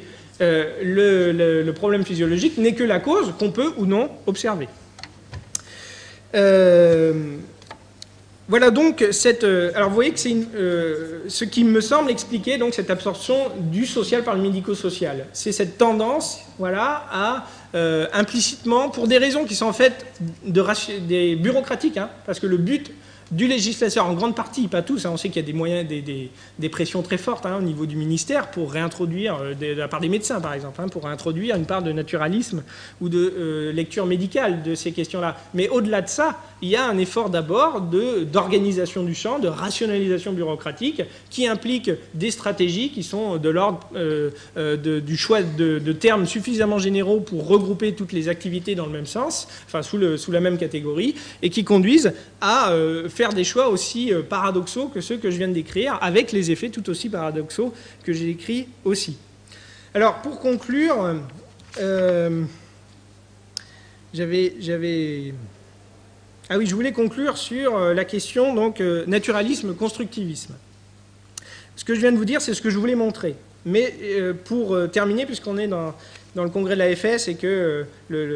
Le problème physiologique n'est que la cause qu'on peut ou non observer. Voilà donc alors vous voyez que c'est ce qui me semble expliquer donc cette absorption du social par le médico-social. C'est cette tendance, voilà, à implicitement, pour des raisons qui sont en fait des bureaucratiques, hein, parce que le but du législateur, en grande partie, pas tous, hein, on sait qu'il y a des moyens, des pressions très fortes au niveau du ministère pour réintroduire, de la part des médecins par exemple, pour réintroduire une part de naturalisme ou de lecture médicale de ces questions-là. Mais au-delà de ça, il y a un effort d'abord d'organisation du champ, de rationalisation bureaucratique, qui implique des stratégies qui sont de l'ordre du choix de termes suffisamment généraux pour regrouper toutes les activités dans le même sens, enfin sous la même catégorie, et qui conduisent à faire des choix aussi paradoxaux que ceux que je viens de décrire, avec les effets tout aussi paradoxaux que j'ai décrits aussi. Alors, pour conclure, Ah oui, je voulais conclure sur la question, donc, naturalisme-constructivisme. Ce que je viens de vous dire, c'est ce que je voulais montrer. Mais pour terminer, puisqu'on est dans le congrès de la FS et que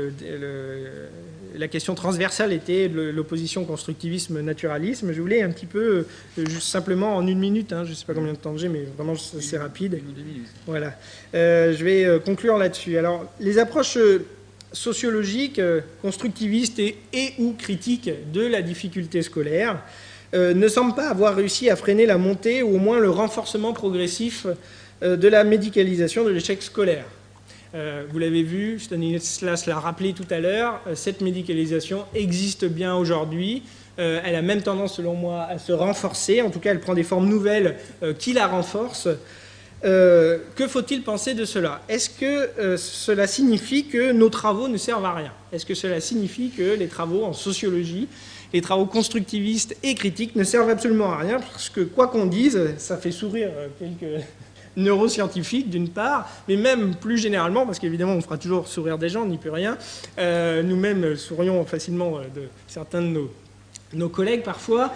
la question transversale était l'opposition constructivisme-naturalisme, je voulais un petit peu, juste simplement en 1 minute, je ne sais pas combien de temps j'ai, mais vraiment c'est rapide. Voilà. Je vais conclure là-dessus. Alors, les approches sociologiques, constructivistes et ou critiques de la difficulté scolaire ne semblent pas avoir réussi à freiner la montée ou au moins le renforcement progressif de la médicalisation de l'échec scolaire. Vous l'avez vu, Stanislas l'a rappelé tout à l'heure, cette médicalisation existe bien aujourd'hui. Elle a même tendance, selon moi, à se renforcer. En tout cas, elle prend des formes nouvelles qui la renforcent. Que faut-il penser de cela? Est-ce que cela signifie que nos travaux ne servent à rien? Est-ce que cela signifie que les travaux en sociologie, les travaux constructivistes et critiques ne servent absolument à rien? Parce que, quoi qu'on dise, ça fait sourire quelques neuroscientifiques d'une part, mais même plus généralement, parce qu'évidemment on fera toujours sourire des gens, on n'y peut rien, nous-mêmes sourions facilement de certains de nos collègues parfois,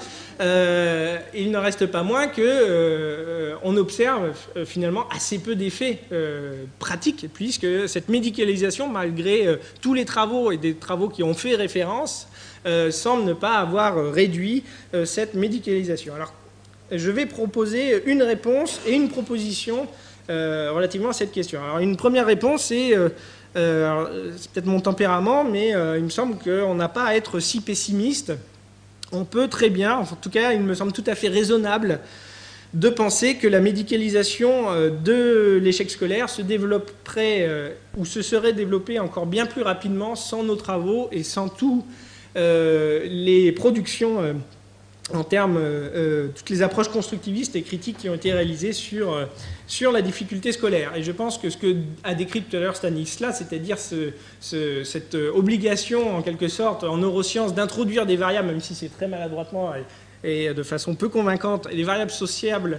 il n'en reste pas moins qu'on observe finalement assez peu d'effets pratiques, puisque cette médicalisation, malgré tous les travaux et des travaux qui ont fait référence, semble ne pas avoir réduit cette médicalisation. Alors, je vais proposer une réponse et une proposition relativement à cette question. Alors, une première réponse, c'est peut-être mon tempérament, mais il me semble qu'on n'a pas à être si pessimiste. On peut très bien, en tout cas, il me semble tout à fait raisonnable de penser que la médicalisation de l'échec scolaire se développerait ou se serait développée encore bien plus rapidement sans nos travaux et sans toutes les productions en termes, toutes les approches constructivistes et critiques qui ont été réalisées sur la difficulté scolaire. Et je pense que ce qu'a décrit tout à l'heure Stanislas, c'est-à-dire cette obligation, en quelque sorte, en neurosciences, d'introduire des variables, même si c'est très maladroitement et de façon peu convaincante, les variables sociales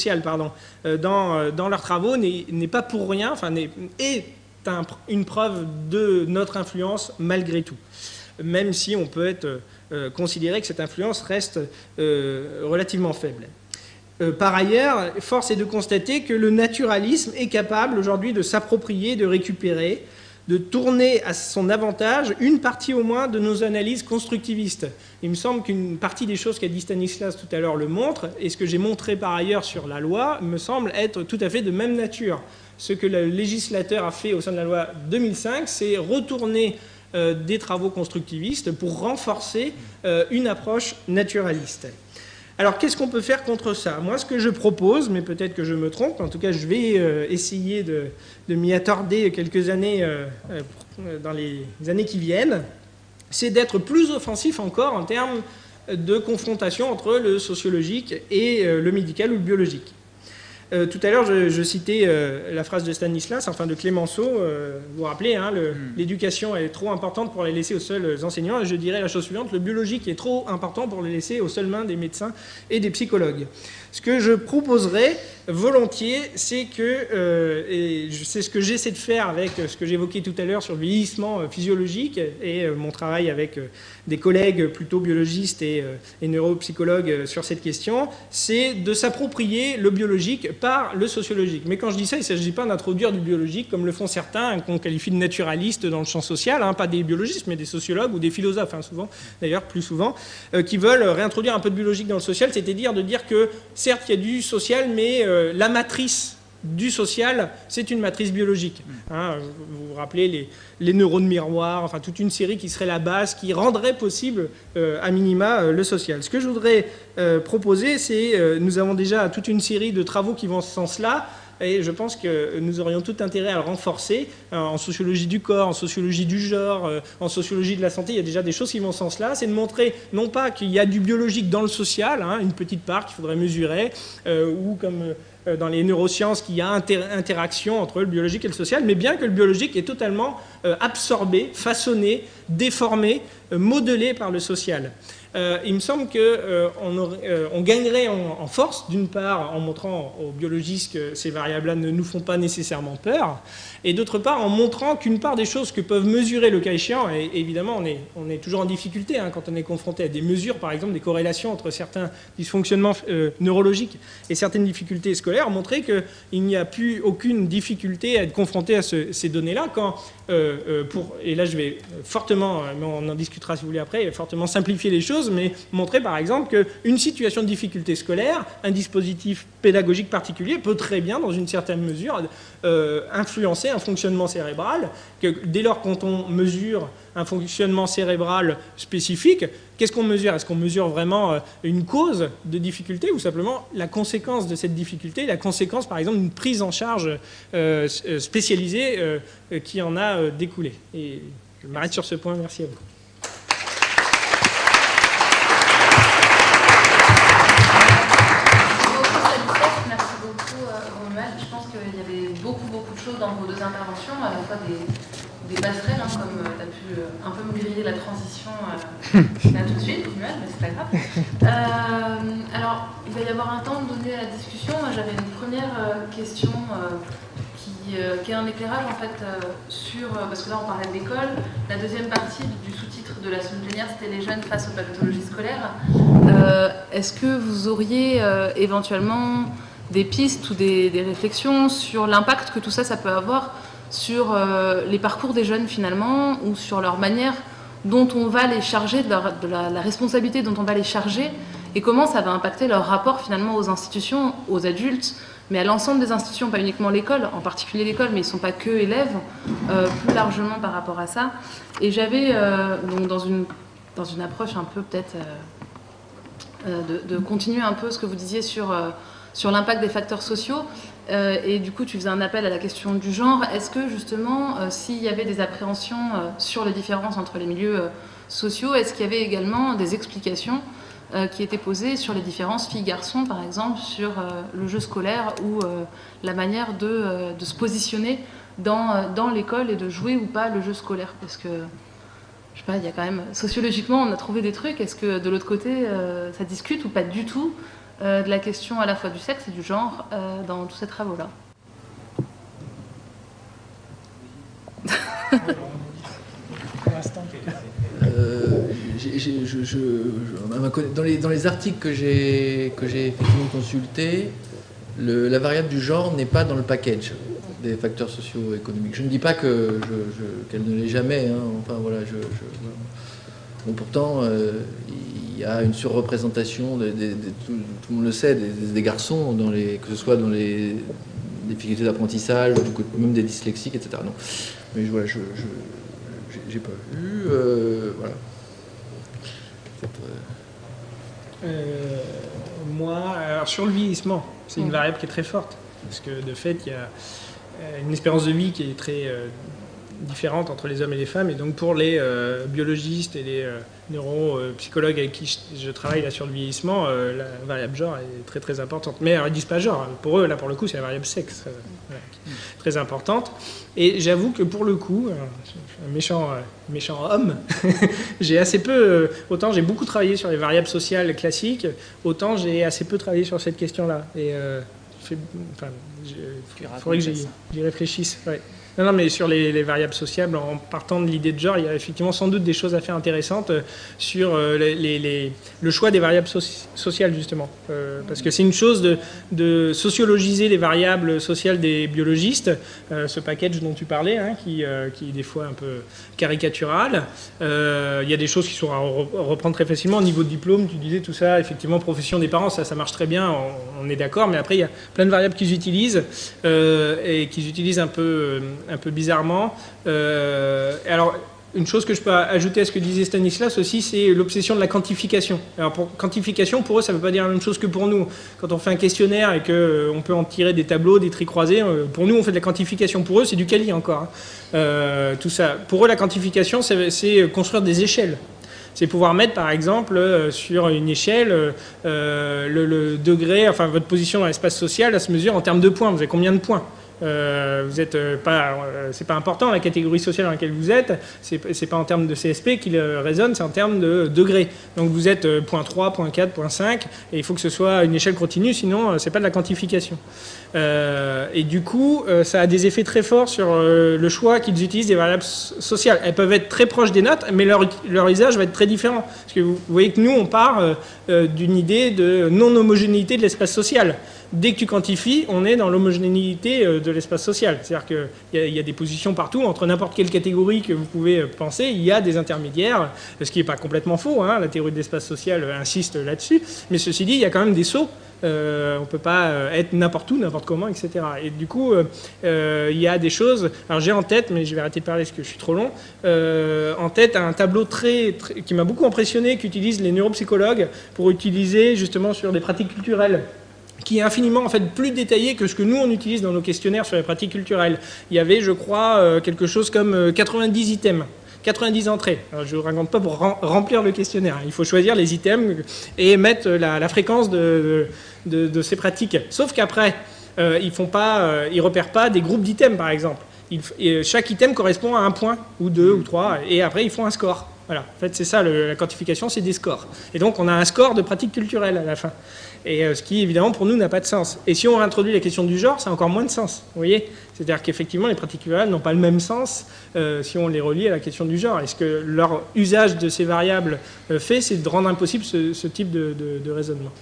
dans leurs travaux, n'est pas pour rien, est une preuve de notre influence malgré tout, même si on peut considérer que cette influence reste relativement faible. Par ailleurs, force est de constater que le naturalisme est capable aujourd'hui de s'approprier, de récupérer, de tourner à son avantage une partie au moins de nos analyses constructivistes. Il me semble qu'une partie des choses qu'a dit Stanislas tout à l'heure le montre, et ce que j'ai montré par ailleurs sur la loi me semble être tout à fait de même nature. Ce que le législateur a fait au sein de la loi 2005, c'est retourner des travaux constructivistes pour renforcer une approche naturaliste. Alors, qu'est-ce qu'on peut faire contre ça? Moi, ce que je propose, mais peut-être que je me trompe, en tout cas, je vais essayer de m'y attarder quelques années dans les années qui viennent, c'est d'être plus offensif encore en termes de confrontation entre le sociologique et le médical ou le biologique. Tout à l'heure, je citais la phrase de Stanislas, enfin de Clémenceau, vous vous rappelez, l'éducation est trop importante pour la laisser aux seuls enseignants, et je dirais la chose suivante, le biologique est trop important pour le laisser aux seules mains des médecins et des psychologues. Ce que je proposerais, volontiers, c'est que, et c'est ce que j'essaie de faire avec ce que j'évoquais tout à l'heure sur le vieillissement physiologique et mon travail avec des collègues plutôt biologistes et neuropsychologues sur cette question, c'est de s'approprier le biologique par le sociologique. Mais quand je dis ça, il ne s'agit pas d'introduire du biologique comme le font certains qu'on qualifie de naturalistes dans le champ social, hein, pas des biologistes mais des sociologues ou des philosophes, hein, souvent, d'ailleurs plus souvent, qui veulent réintroduire un peu de biologique dans le social, c'est-à-dire de dire que certes il y a du social, mais la matrice du social, c'est une matrice biologique. Hein, vous vous rappelez les neurones miroirs, enfin toute une série qui serait la base, qui rendrait possible à minima le social. Ce que je voudrais proposer, c'est, nous avons déjà toute une série de travaux qui vont en ce sens-là, et je pense que nous aurions tout intérêt à le renforcer. En sociologie du corps, en sociologie du genre, en sociologie de la santé, il y a déjà des choses qui vont en ce sens-là. C'est de montrer, non pas qu'il y a du biologique dans le social, hein, une petite part qu'il faudrait mesurer, ou comme dans les neurosciences, qu'il y a interaction entre le biologique et le social, mais bien que le biologique est totalement absorbé, façonné, déformé, modelé par le social. Il me semble qu'on gagnerait en force, d'une part en montrant aux biologistes que ces variables-là ne nous font pas nécessairement peur, et d'autre part en montrant qu'une part des choses que peuvent mesurer le cas échéant, et évidemment on est toujours en difficulté hein, quand on est confronté à des mesures, par exemple des corrélations entre certains dysfonctionnements neurologiques et certaines difficultés scolaires, montrer qu'il n'y a plus aucune difficulté à être confronté à ces données-là quand, et là je vais fortement, mais on en discutera si vous voulez après, fortement simplifier les choses, mais montrer par exemple qu'une situation de difficulté scolaire, un dispositif pédagogique particulier peut très bien, dans une certaine mesure, influencer un fonctionnement cérébral, que dès lors quand on mesure un fonctionnement cérébral spécifique, qu'est-ce qu'on mesure? Est-ce qu'on mesure vraiment une cause de difficulté ou simplement la conséquence de cette difficulté, la conséquence par exemple d'une prise en charge spécialisée qui en a découlé? Et je m'arrête sur ce point, merci à vous. Dans vos deux interventions, à la fois des passerelles, hein, comme tu as pu un peu me griller la transition là tout de suite, mais c'est pas grave. Alors, il va y avoir un temps donné à la discussion. J'avais une première question qui est un éclairage en fait sur, parce que là on parlait de l'école, la deuxième partie du sous-titre de la semaine plénière c'était les jeunes face aux pathologies scolaires. Est-ce que vous auriez éventuellement des pistes ou des réflexions sur l'impact que tout ça peut avoir sur les parcours des jeunes finalement, ou sur leur manière dont on va les charger, de la responsabilité dont on va les charger, et comment ça va impacter leur rapport finalement aux institutions, aux adultes, mais à l'ensemble des institutions, pas uniquement l'école, en particulier l'école, mais ils ne sont pas que élèves, plus largement par rapport à ça. Et j'avais, donc dans une approche un peu peut-être de continuer un peu ce que vous disiez sur l'impact des facteurs sociaux, et du coup tu faisais un appel à la question du genre. Est-ce que justement, s'il y avait des appréhensions sur les différences entre les milieux sociaux, est-ce qu'il y avait également des explications qui étaient posées sur les différences filles-garçons, par exemple, sur le jeu scolaire ou la manière de se positionner dans l'école et de jouer ou pas le jeu scolaire? Parce que, je sais pas, il y a quand même, sociologiquement, on a trouvé des trucs. Est-ce que de l'autre côté, ça discute ou pas du tout de la question à la fois du sexe et du genre dans tous ces travaux-là? Dans les articles que j'ai effectivement consultés, la variable du genre n'est pas dans le package des facteurs socio-économiques. Je ne dis pas qu'elle ne l'est jamais, hein. Enfin voilà, bon, pourtant il y a une surreprésentation, tout le monde le sait, des garçons, que ce soit dans les difficultés d'apprentissage, même des dyslexiques, etc. Non. Mais voilà, j'ai pas vu. Voilà. Moi, alors sur le vieillissement, c'est une variable qui est très forte, parce que de fait, il y a une espérance de vie qui est très différente entre les hommes et les femmes, et donc pour les biologistes et les neuropsychologues avec qui je travaille là sur le vieillissement, la variable genre est très très importante. Mais alors, ils disent pas genre, pour eux là pour le coup c'est la variable sexe, très importante. Et j'avoue que pour le coup, un méchant homme, j'ai assez peu, autant j'ai beaucoup travaillé sur les variables sociales classiques, autant j'ai assez peu travaillé sur cette question-là. Et je fait... Enfin, il faudrait que j'y réfléchisse. Ouais. Non, mais sur les variables sociables, en partant de l'idée de genre, il y a effectivement sans doute des choses à faire intéressantes sur le choix des variables sociales, justement. Parce que c'est une chose de sociologiser les variables sociales des biologistes, ce package dont tu parlais, hein, qui est des fois un peu caricatural. Il y a des choses qui sont à reprendre très facilement. Au niveau de diplôme, tu disais tout ça, effectivement, profession des parents, ça marche très bien, on est d'accord, mais après, il y a plein de variables qu'ils utilisent, et qu'ils utilisent un peu bizarrement. Alors, une chose que je peux ajouter à ce que disait Stanislas aussi, c'est l'obsession de la quantification. Alors, quantification, pour eux, ça ne veut pas dire la même chose que pour nous. Quand on fait un questionnaire et qu'on peut en tirer des tableaux, des tris croisés, pour nous, on fait de la quantification. Pour eux, c'est du quali encore. Hein. Tout ça. Pour eux, la quantification, c'est construire des échelles. C'est pouvoir mettre, par exemple, sur une échelle, le degré, enfin, votre position dans l'espace social, à se mesure en termes de points. Vous avez combien de points ? Vous êtes pas, c'est pas important la catégorie sociale dans laquelle vous êtes, c'est pas en termes de CSP qu'il résonne, c'est en termes de degrés. Donc vous êtes point 3, point 4, point 5, et il faut que ce soit une échelle continue, sinon c'est pas de la quantification. Et du coup, ça a des effets très forts sur le choix qu'ils utilisent des variables sociales. Elles peuvent être très proches des nôtres, mais leur usage va être très différent. Parce que vous voyez que nous, on part d'une idée de non-homogénéité de l'espace social. Dès que tu quantifies, on est dans l'homogénéité de l'espace social. C'est-à-dire qu'il y a des positions partout, entre n'importe quelle catégorie que vous pouvez penser, il y a des intermédiaires, ce qui n'est pas complètement faux, hein, la théorie de l'espace social insiste là-dessus, mais ceci dit, il y a quand même des sauts. On ne peut pas être n'importe où, n'importe comment, etc. Et du coup, il y a des choses... Alors j'ai en tête, mais je vais arrêter de parler parce que je suis trop long, en tête un tableau qui m'a beaucoup impressionné, qu'utilisent les neuropsychologues pour utiliser justement sur des pratiques culturelles, qui est infiniment en fait plus détaillé que ce que nous on utilise dans nos questionnaires sur les pratiques culturelles. Il y avait, je crois, quelque chose comme 90 items. 90 entrées. Alors, je ne vous raconte pas pour remplir le questionnaire. Il faut choisir les items et mettre la fréquence de ces pratiques. Sauf qu'après, ils ne repèrent pas des groupes d'items, par exemple. Chaque item correspond à un point, ou deux, ou trois, et après, ils font un score. Voilà. En fait, c'est ça, la quantification, c'est des scores. Et donc, on a un score de pratiques culturelles à la fin. Et ce qui, évidemment, pour nous, n'a pas de sens. Et si on réintroduit la question du genre, ça a encore moins de sens. Vous voyez ? C'est-à-dire qu'effectivement, les pratiques culturelles n'ont pas le même sens si on les relie à la question du genre. Et ce que leur usage de ces variables fait, c'est de rendre impossible ce type de raisonnement.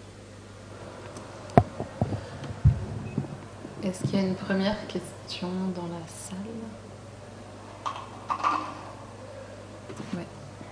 Est-ce qu'il y a une première question dans la salle ? Ouais.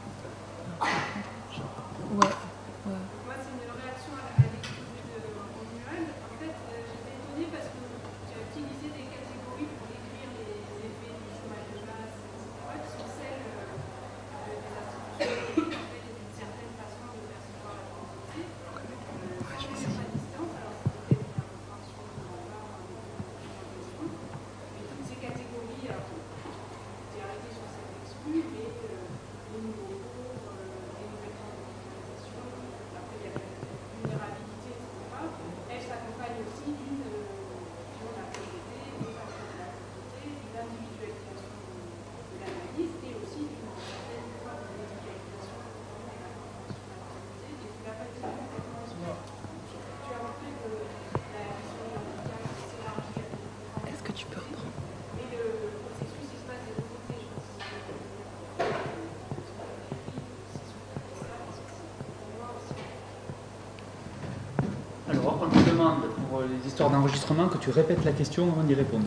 Ouais. Moi, c'est une réaction à l'exposé de Romuald. En fait, j'étais étonnée parce que tu as utilisé des catégories pour décrire les effets du chômage de masse, etc., qui sont celles des institutions qui ont fait d'une certaine façon de percevoir la quantité. Sans mettre à distance, alors c'était une compréhension de l'emploi en question. Et toutes ces catégories, alors, j'ai arrêté sur cette exclue, mais les nouveaux cours, les nouvelles formes d'organisation, après il y a la vulnérabilité, etc. Elle s'accompagne aussi d'une vision de la propriété, des facteurs de la propriété, d'une individualisation de l'analyse et aussi d'une certaine forme de médicalisation de la compréhension de la propriété. Et tu l'as pas dit complètement expliqué. Tu as montré que la vision médicale s'élargit à des... Est-ce que tu peux reprendre ? Mais le processus, il se passe des deux côtés, je pense. Alors, on te demande pour les histoires d'enregistrement que tu répètes la question avant d'y répondre.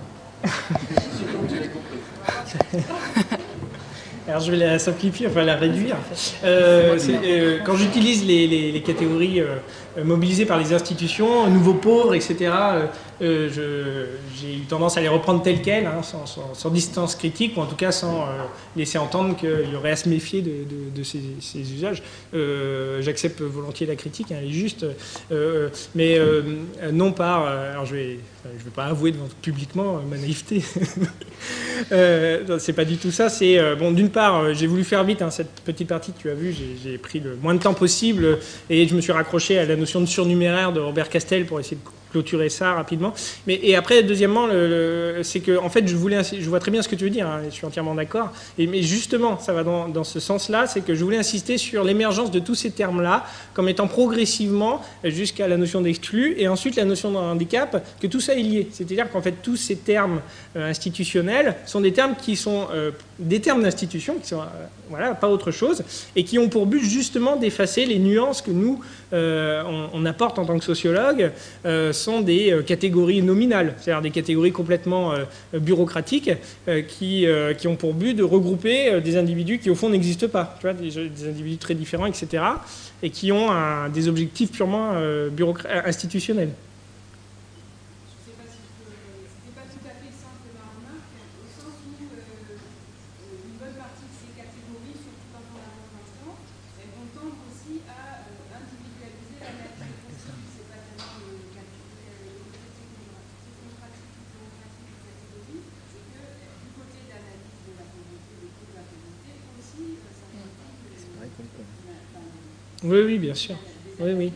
Alors je vais la simplifier, enfin la réduire. Quand j'utilise les catégories mobilisées par les institutions, nouveaux pauvres, etc., j'ai eu tendance à les reprendre telles quelles, hein, sans distance critique, ou en tout cas sans laisser entendre qu'il y aurait à se méfier de ces usages. J'accepte volontiers la critique, hein, elle est juste, mais non par... alors je vais pas avouer publiquement ma naïveté. C'est pas du tout ça. C'est bon, d'une part, j'ai voulu faire vite, hein, cette petite partie que tu as vue, j'ai pris le moins de temps possible et je me suis raccroché à la notion de surnuméraire de Robert Castel pour essayer clôturer ça rapidement. Et après, deuxièmement, c'est que en fait, je vois très bien ce que tu veux dire, hein, je suis entièrement d'accord. Mais justement, ça va dans ce sens-là, c'est que je voulais insister sur l'émergence de tous ces termes-là comme étant progressivement jusqu'à la notion d'exclus et ensuite la notion de handicap, que tout ça est lié. C'est-à-dire qu'en fait, tous ces termes institutionnels sont des termes qui sont des termes d'institution, qui sont voilà, pas autre chose, et qui ont pour but justement d'effacer les nuances que nous on apporte en tant que sociologue, sont des catégories nominales, c'est-à-dire des catégories complètement bureaucratiques qui ont pour but de regrouper des individus qui au fond n'existent pas, tu vois, des individus très différents, etc., et qui ont des objectifs purement institutionnels. Je ne sais pas si c'était pas tout à fait simple ma remarque, au sens où une bonne partie de ces catégories, surtout quand on avance maintenant, elles vont tendre aussi à individualiser l'analyse des concepts. C'est pas tellement le côté technocratique ou bureaucratique des catégories, c'est que du côté d'analyse de la pauvreté, des coûts de la pauvreté, aussi, ça implique Oui, bien sûr. Oui.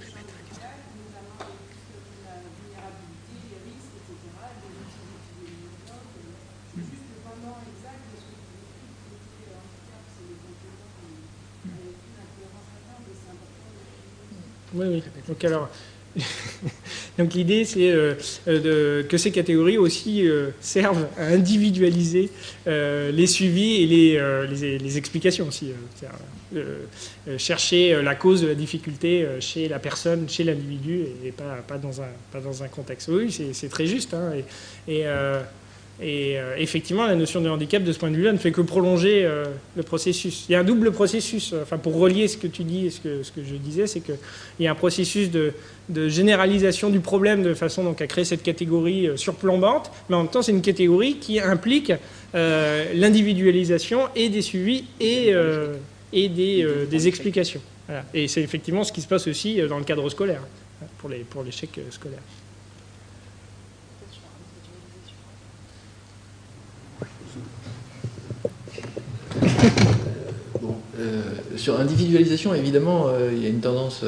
Oui. Donc alors, donc l'idée c'est que ces catégories aussi servent à individualiser les suivis et les explications aussi. Chercher la cause de la difficulté chez la personne, chez l'individu et pas dans un contexte. Oui, c'est très juste. Hein, et effectivement, la notion de handicap, de ce point de vue-là, ne fait que prolonger le processus. Il y a un double processus, pour relier ce que tu dis et ce que je disais, c'est qu'il y a un processus de généralisation du problème de façon donc, à créer cette catégorie surplombante, mais en même temps, c'est une catégorie qui implique l'individualisation et des suivis et des explications. Voilà. Et c'est effectivement ce qui se passe aussi dans le cadre scolaire, pour l'échec scolaire. Bon, sur individualisation, évidemment, il y a une tendance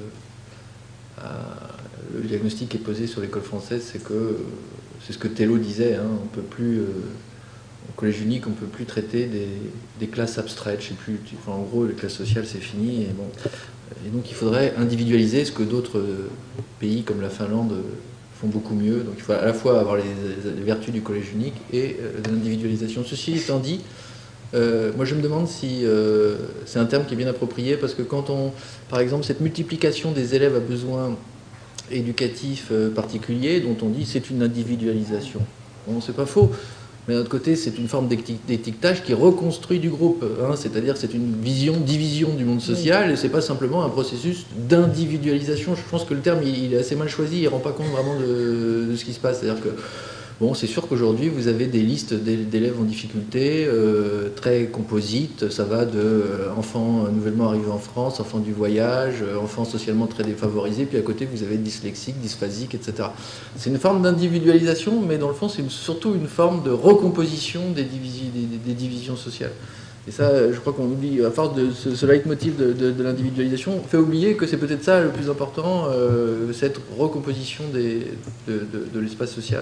le diagnostic qui est posé sur l'école française, c'est ce que Tello disait, hein, on peut plus, au collège unique, on ne peut plus traiter des classes abstraites, je sais plus, en gros, les classes sociales, c'est fini, et donc il faudrait individualiser ce que d'autres pays comme la Finlande font beaucoup mieux. Donc il faut à la fois avoir les vertus du collège unique et de l'individualisation. Ceci étant dit, moi je me demande si c'est un terme qui est bien approprié, parce que quand par exemple, cette multiplication des élèves à besoins éducatifs particuliers, dont on dit c'est une individualisation. Bon, c'est pas faux, mais d'un autre côté, c'est une forme d'étiquetage qui reconstruit du groupe, hein, c'est-à-dire c'est une division du monde social, et c'est pas simplement un processus d'individualisation. Je pense que le terme il est assez mal choisi, il rend pas compte vraiment de ce qui se passe. C'est-à-dire que bon, c'est sûr qu'aujourd'hui, vous avez des listes d'élèves en difficulté très composites. Ça va de enfants nouvellement arrivés en France, enfants du voyage, enfants socialement très défavorisés. Puis à côté, vous avez dyslexiques, dysphasiques, etc. C'est une forme d'individualisation, mais dans le fond, c'est surtout une forme de recomposition des divisions sociales. Et ça, je crois qu'on oublie, à force de ce leitmotiv de l'individualisation, on fait oublier que c'est peut-être ça le plus important, cette recomposition de l'espace social.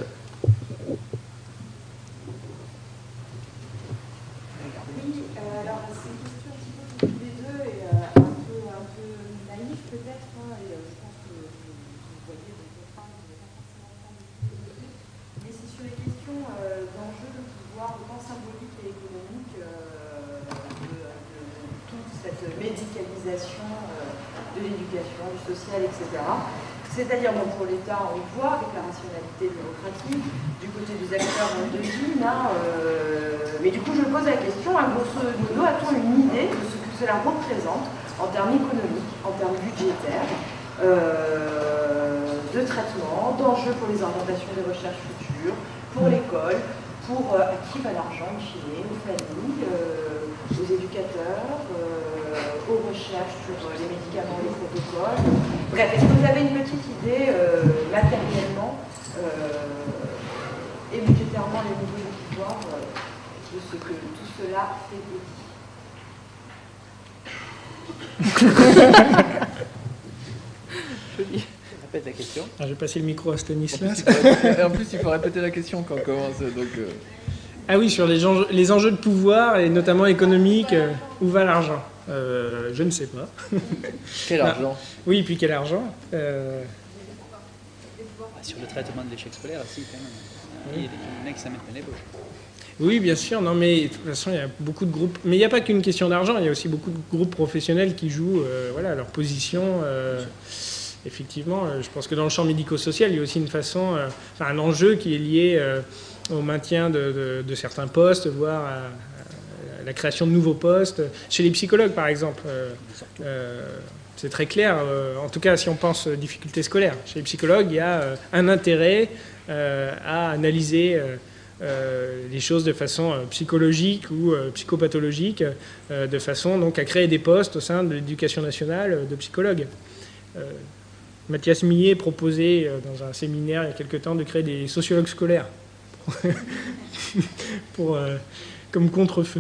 Oui, alors c'est une question un petit peu pour tous les deux et un peu naïf peut-être, hein, et je pense que vous voyez votre fin, vous n'avez pas forcément le temps de développer, mais c'est sur les questions d'enjeux de pouvoir, autant symbolique et économique, de toute cette médicalisation de l'éducation, du social, etc. C'est-à-dire, bon, pour l'État, on le voit, avec la rationalité bureaucratique, du côté des acteurs endogènes, mais du coup, je pose la question, grosso modo, a-t-on une idée de ce que cela représente en termes économiques, en termes budgétaires, de traitement, d'enjeux pour les orientations des recherches futures, pour l'école, pour à qui va l'argent, in fine, aux familles, aux éducateurs, aux recherches sur les médicaments, les protocoles. Bref, est-ce que vous avez une petite idée matériellement et budgétairement les niveaux de pouvoir de ce que tout cela fait Répète la question. question. Je vais passer le micro à Stanislas. En plus, il faut répéter la question quand on commence. Donc, Ah oui, sur les enjeux de pouvoir, et notamment économiques, où va l'argent Je ne sais pas. quel argent? Oui, puis quel argent Sur le traitement de l'échec scolaire, si, quand même. Il y a des mecs, ça met plein les poches. Oui, bien sûr. Non, mais de toute façon, il y a beaucoup de groupes. Mais il n'y a pas qu'une question d'argent. Il y a aussi beaucoup de groupes professionnels qui jouent, voilà, leur position. Effectivement, je pense que dans le champ médico-social, il y a aussi une façon, un enjeu qui est lié au maintien de certains postes, voire à la création de nouveaux postes. Chez les psychologues, par exemple, c'est très clair. En tout cas, si on pense difficultés scolaires, chez les psychologues, il y a un intérêt à analyser les choses de façon psychologique ou psychopathologique, de façon donc à créer des postes au sein de l'éducation nationale de psychologues. Mathias Millet proposait dans un séminaire il y a quelque temps de créer des sociologues scolaires comme contre-feu.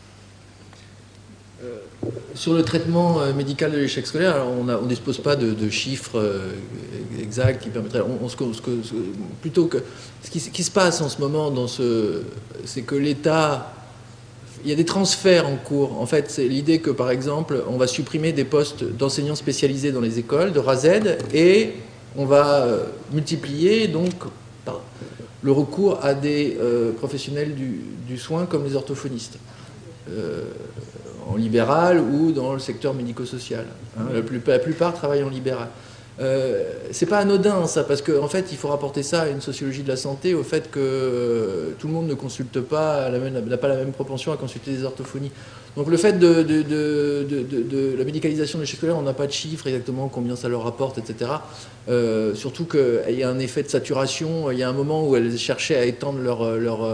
Sur le traitement médical de l'échec scolaire, alors on ne dispose pas de chiffres exacts qui permettraient. Plutôt que ce qui se passe en ce moment c'est que l'État, il y a des transferts en cours. En fait, c'est l'idée que par exemple, on va supprimer des postes d'enseignants spécialisés dans les écoles de A à Z et on va multiplier donc le recours à des professionnels du soin comme les orthophonistes. En libéral ou dans le secteur médico-social. Hein, la plupart travaillent en libéral. C'est pas anodin ça, parce qu'en fait il faut rapporter ça à une sociologie de la santé, au fait que tout le monde ne consulte pas, n'a pas la même propension à consulter des orthophonies. Donc le fait de la médicalisation de l'échec scolaire, on n'a pas de chiffres exactement combien ça leur rapporte, etc. Surtout qu'il y a un effet de saturation, il y a un moment où elles cherchaient à étendre leur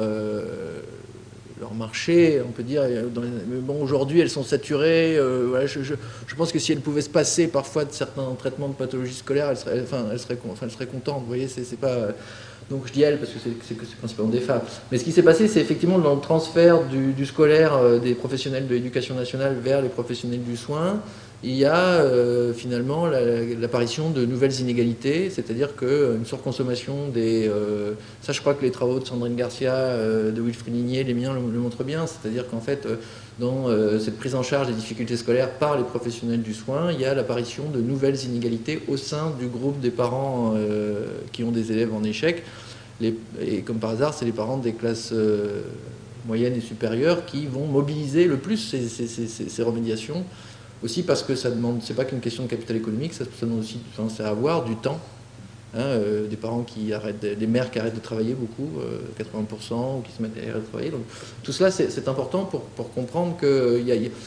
marché, on peut dire, mais bon, aujourd'hui elles sont saturées. Voilà, je pense que si elles pouvaient se passer parfois de certains traitements de pathologie scolaire, elles seraient contentes. Vous voyez, c'est pas. Donc je dis elles parce que c'est principalement des femmes. Mais ce qui s'est passé, c'est effectivement dans le transfert du scolaire des professionnels de l'éducation nationale vers les professionnels du soin. Il y a finalement l'apparition de nouvelles inégalités, c'est-à-dire qu'une surconsommation des... ça, je crois que les travaux de Sandrine Garcia, de Wilfried Ligné, les miens le montrent bien, c'est-à-dire qu'en fait, dans cette prise en charge des difficultés scolaires par les professionnels du soin, il y a l'apparition de nouvelles inégalités au sein du groupe des parents qui ont des élèves en échec. Et comme par hasard, c'est les parents des classes moyennes et supérieures qui vont mobiliser le plus ces remédiations. Aussi parce que ça demande, c'est pas qu'une question de capital économique, ça demande aussi, c'est à avoir du temps. Hein, des parents qui arrêtent, des mères qui arrêtent de travailler beaucoup, 80%, ou qui se mettent à arrêter de travailler. Donc tout cela, c'est important pour comprendre que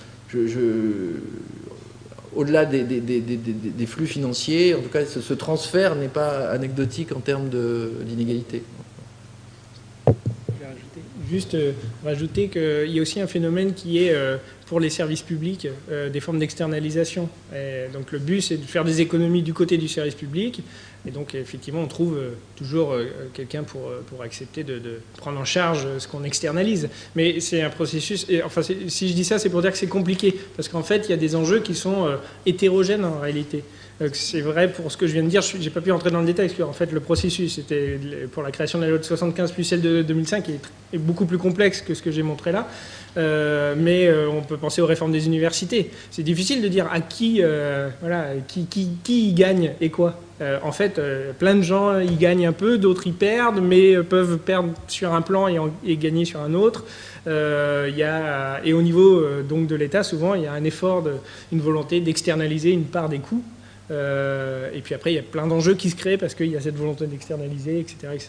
au-delà des flux financiers, en tout cas, ce transfert n'est pas anecdotique en termes d'inégalité. Juste rajouter qu'il y a aussi un phénomène qui est, pour les services publics, des formes d'externalisation. Donc le but, c'est de faire des économies du côté du service public. Et donc effectivement, on trouve toujours quelqu'un pour accepter de prendre en charge ce qu'on externalise. Mais c'est un processus... Enfin, si je dis ça, c'est pour dire que c'est compliqué. Parce qu'en fait, il y a des enjeux qui sont hétérogènes en réalité. C'est vrai pour ce que je viens de dire, je n'ai pas pu entrer dans le détail, parce que en fait, le processus, c'était pour la création de la loi de 75 plus celle de 2005, est beaucoup plus complexe que ce que j'ai montré là. Mais on peut penser aux réformes des universités. C'est difficile de dire à qui, qui y gagne et quoi. En fait, plein de gens y gagnent un peu, d'autres y perdent, mais peuvent perdre sur un plan et gagner sur un autre. Et au niveau donc de l'État, souvent, il y a un effort, une volonté d'externaliser une part des coûts. Et puis après, il y a plein d'enjeux qui se créent parce qu'il y a cette volonté d'externaliser, etc. etc.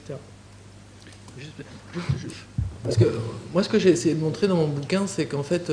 Parce que moi, ce que j'ai essayé de montrer dans mon bouquin, c'est qu'en fait,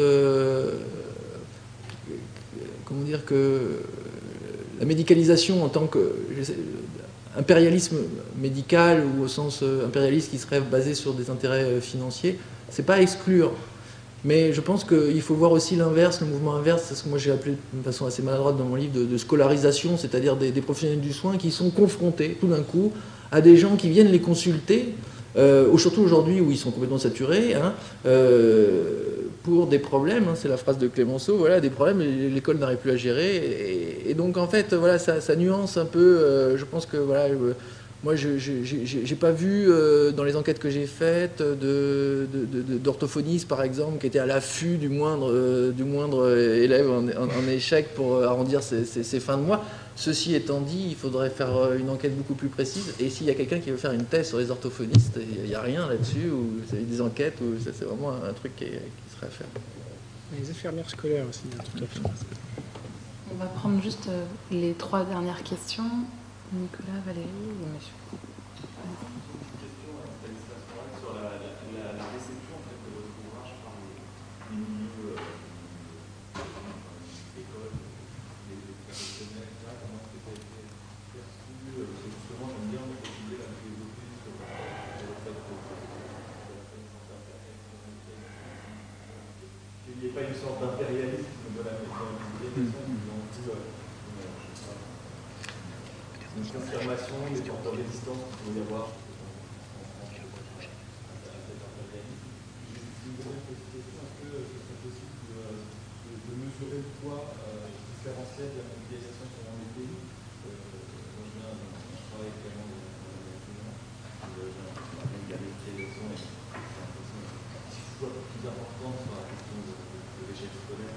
comment dire, que la médicalisation en tant que impérialisme médical, ou au sens impérialiste qui serait basé sur des intérêts financiers, c'est pas à exclure. Mais je pense qu'il faut voir aussi l'inverse, le mouvement inverse, c'est ce que moi j'ai appelé de façon assez maladroite dans mon livre de scolarisation, c'est-à-dire des professionnels du soin qui sont confrontés tout d'un coup à des gens qui viennent les consulter, surtout aujourd'hui où ils sont complètement saturés, hein, pour des problèmes, hein, c'est la phrase de Clémenceau, voilà, des problèmes, l'école n'arrive plus à gérer. Et donc, en fait, voilà, ça nuance un peu. Je pense que, voilà, moi, j'ai pas vu dans les enquêtes que j'ai faites d'orthophonistes, par exemple, qui étaient à l'affût du moindre élève en échec pour arrondir ses fins de mois. Ceci étant dit, il faudrait faire une enquête beaucoup plus précise. Et s'il y a quelqu'un qui veut faire une thèse sur les orthophonistes, il n'y a rien là-dessus, ou vous avez des enquêtes, ou c'est vraiment un truc qui serait à faire. Les infirmières scolaires aussi, hein, tout à fait. On va prendre juste les 3 dernières questions. Nicolas, Valérie et monsieur. Sur la réception en fait, de votre ouvrage par les milieux écoles, les professionnels, etc. Comment est-ce que ça a été perçu? Justement, j'aime bien préciser la philosophie sur le fait qu'il n'y ait pas une sorte d'impérialisme de la médiation, une confirmation des formes de résistance qu'il peut y avoir. Une deuxième petite question, est-ce que ce serait possible de mesurer le poids différentiel de la mobilisation selon les pays? Moi, je travaille également dans la médiation et j'ai l'impression que c'est toujours plus important sur la question de l'échec scolaire.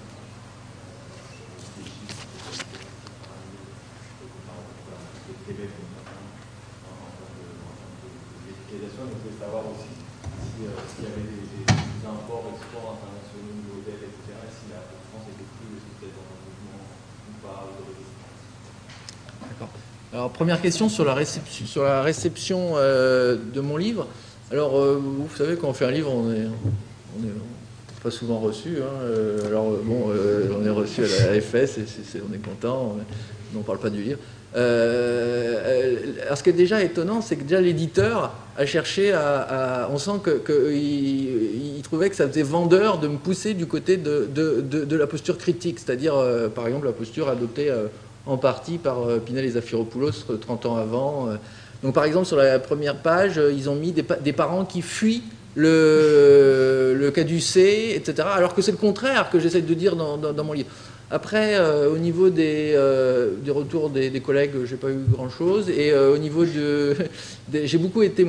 Québec en termes d'éducation. Je voulais savoir aussi s'il y avait des imports, exports internationaux, modèles, etc. Et si la France était plus, est-ce que c'était dans un mouvement ou pas, de résistance. D'accord. Alors, première question sur la réception de mon livre. Alors, vous savez, quand on fait un livre, on est pas souvent reçu. Hein. Alors, bon, on est reçu à la FS, on est content, mais on ne parle pas du livre. Alors ce qui est déjà étonnant, c'est que déjà l'éditeur a cherché on sent qu'il trouvait que ça faisait vendeur de me pousser du côté de la posture critique, c'est-à-dire par exemple la posture adoptée en partie par Pinel et Zafiropoulos 30 ans avant. Donc par exemple sur la première page, ils ont mis des parents qui fuient le caducée, etc. Alors que c'est le contraire que j'essaie de dire dans mon livre. Après, au niveau des retours des collègues, j'ai pas eu grand-chose. Et au niveau j'ai beaucoup été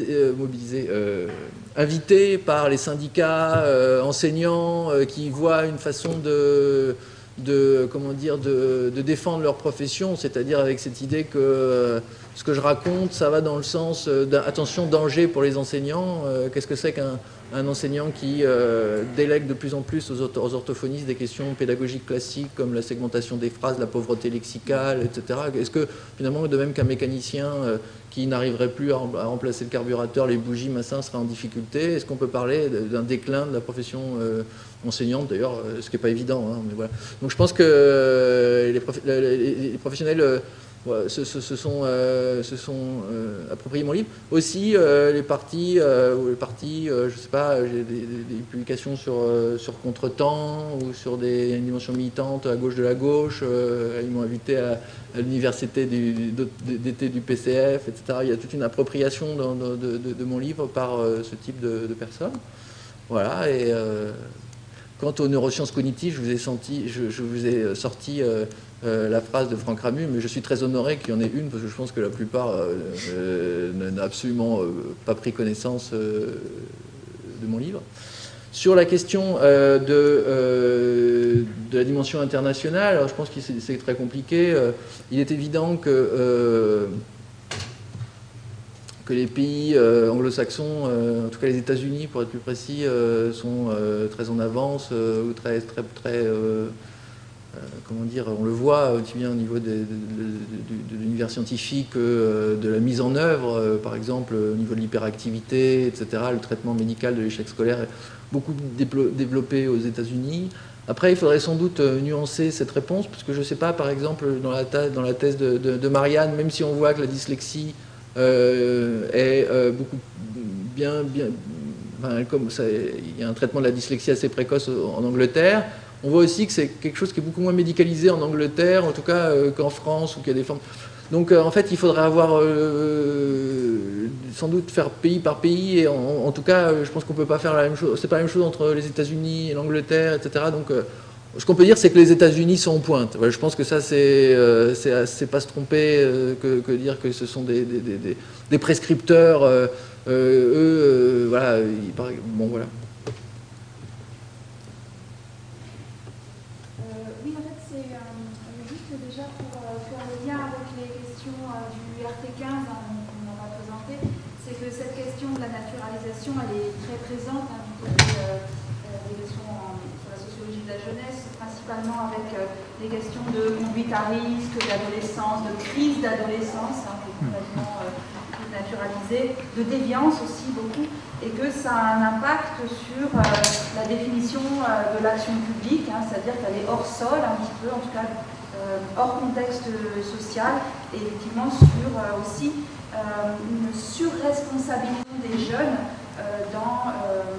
invité par les syndicats enseignants qui voient une façon de défendre leur profession, c'est-à-dire avec cette idée que ce que je raconte, ça va dans le sens attention, danger pour les enseignants. Qu'est-ce que c'est qu'un enseignant qui délègue de plus en plus aux orthophonistes des questions pédagogiques classiques comme la segmentation des phrases, la pauvreté lexicale, etc. Est-ce que finalement, de même qu'un mécanicien qui n'arriverait plus à remplacer le carburateur, les bougies, machin, serait en difficulté? Est-ce qu'on peut parler d'un déclin de la profession enseignante, d'ailleurs, ce qui n'est pas évident, hein, mais voilà. Donc je pense que les professionnels se sont appropriés mon livre. Aussi, les partis, je sais pas, j'ai des publications sur Contretemps ou sur des dimensions militantes à gauche de la gauche. Ils m'ont invité à l'université d'été du PCF, etc. Il y a toute une appropriation de mon livre par ce type de personnes. Voilà, et quant aux neurosciences cognitives, je vous ai sorti la phrase de Franck Ramu, mais je suis très honoré qu'il y en ait une, parce que je pense que la plupart n'a absolument pas pris connaissance de mon livre. Sur la question de la dimension internationale, alors je pense que c'est très compliqué. Il est évident que les pays anglo-saxons, en tout cas les États-Unis pour être plus précis, sont très en avance, ou très comment dire, on le voit aussi bien au niveau de l'univers scientifique que de la mise en œuvre, par exemple au niveau de l'hyperactivité, etc. Le traitement médical de l'échec scolaire est beaucoup développé aux États-Unis. Après, il faudrait sans doute nuancer cette réponse, parce que je ne sais pas, par exemple, dans la thèse de Marianne, même si on voit que la dyslexie est beaucoup bien enfin, comme ça, il y a un traitement de la dyslexie assez précoce en Angleterre. On voit aussi que c'est quelque chose qui est beaucoup moins médicalisé en Angleterre, en tout cas qu'en France, ou qu'il y a des formes. Donc en fait, il faudrait avoir sans doute faire pays par pays, et en tout cas, je pense qu'on ne peut pas faire la même chose. C'est pas la même chose entre les États-Unis et l'Angleterre, etc. Donc, ce qu'on peut dire, c'est que les États-Unis sont en pointe. Voilà, je pense que ça, c'est pas se tromper que dire que ce sont des prescripteurs. Voilà, bon, voilà. Oui, en fait, c'est juste déjà pour faire le lien avec les questions du RT15 qu'on n'a pas présenté, c'est que cette question de la naturalisation, elle est très présente du côté des questions sur la sociologie de la jeunesse, principalement avec les questions de conduite à risque, d'adolescence, de crise d'adolescence, qui est complètement naturalisée, de déviance aussi beaucoup, et que ça a un impact sur la définition de l'action publique, c'est-à-dire qu'elle est hors sol un petit peu, en tout cas hors contexte social, et effectivement sur aussi une surresponsabilisation des jeunes dans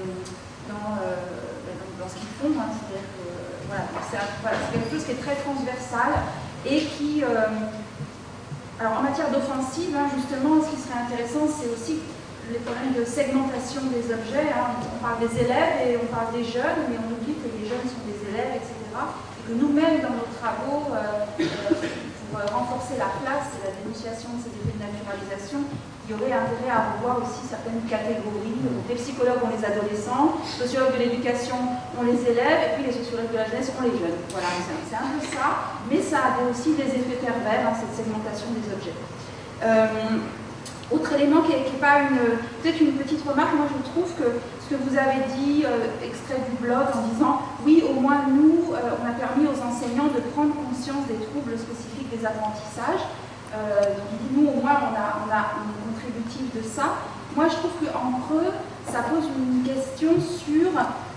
ce qu'ils font, c'est-à-dire que voilà, c'est quelque chose qui est très transversal et qui... alors en matière d'offensive, justement, ce qui serait intéressant, c'est aussi les problèmes de segmentation des objets. On parle des élèves et on parle des jeunes, mais on oublie que les jeunes sont des élèves, etc. Et que nous-mêmes, dans nos travaux, pour renforcer la place et la dénonciation de ces effets de naturalisation, il y aurait intérêt à revoir aussi certaines catégories. Les psychologues ont les adolescents, les sociologues de l'éducation ont les élèves, et puis les sociologues de la jeunesse ont les jeunes. Voilà, c'est un peu ça, mais ça a aussi des effets pervers, cette segmentation des objets. Autre élément qui n'est pas peut-être une petite remarque, moi je trouve que ce que vous avez dit, extrait du blog, en disant oui, au moins nous, on a permis aux enseignants de prendre conscience des troubles spécifiques des apprentissages. Donc nous, au moins, on a une contributive de ça. Moi, je trouve qu'en creux, ça pose une question sur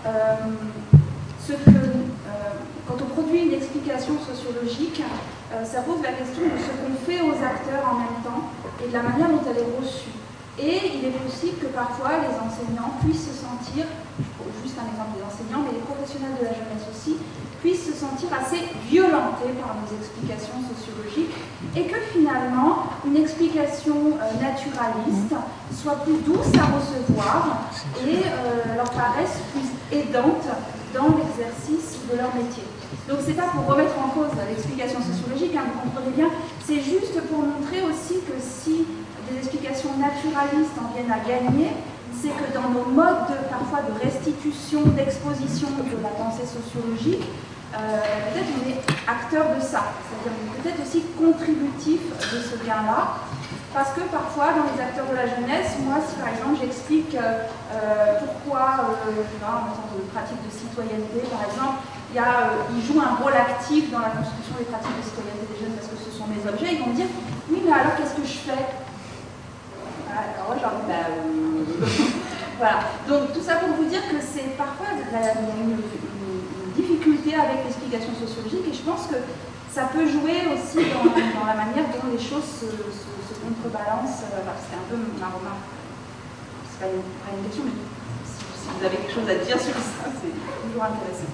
quand on produit une explication sociologique, ça pose la question de ce qu'on fait aux acteurs en même temps et de la manière dont elle est reçue. Et il est possible que parfois les enseignants puissent se sentir, juste un exemple des enseignants, mais les professionnels de la jeunesse aussi, puissent se sentir assez violentés par nos explications sociologiques et que finalement une explication naturaliste soit plus douce à recevoir et leur paraisse plus aidante dans l'exercice de leur métier. Donc c'est pas pour remettre en cause l'explication sociologique, vous comprenez bien, c'est juste pour montrer aussi que si des explications naturalistes en viennent à gagner, c'est que dans nos modes parfois de restitution, d'exposition de la pensée sociologique, peut-être on est acteur de ça, c'est-à-dire peut-être aussi contributif de ce gain-là, parce que parfois dans les acteurs de la jeunesse, moi si par exemple j'explique pourquoi, en matière de pratique de citoyenneté par exemple, ils jouent un rôle actif dans la construction des pratiques de citoyenneté des jeunes parce que ce sont mes objets, ils vont me dire oui mais alors qu'est-ce que je fais? Alors genre voilà, donc tout ça pour vous dire que c'est parfois une difficulté avec l'explication sociologique et je pense que ça peut jouer aussi dans la manière dont les choses se contrebalancent. C'est un peu ma remarque. C'est pas une question, mais si vous avez quelque chose à dire sur ça, c'est toujours intéressant.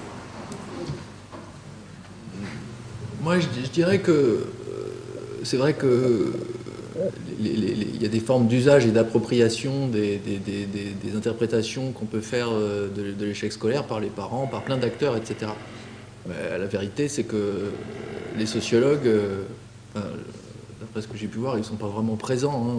Moi, je dirais que c'est vrai que il y a des formes d'usage et d'appropriation des interprétations qu'on peut faire de l'échec scolaire par les parents, par plein d'acteurs, etc. Mais la vérité, c'est que les sociologues, d'après ce que j'ai pu voir, ils ne sont pas vraiment présents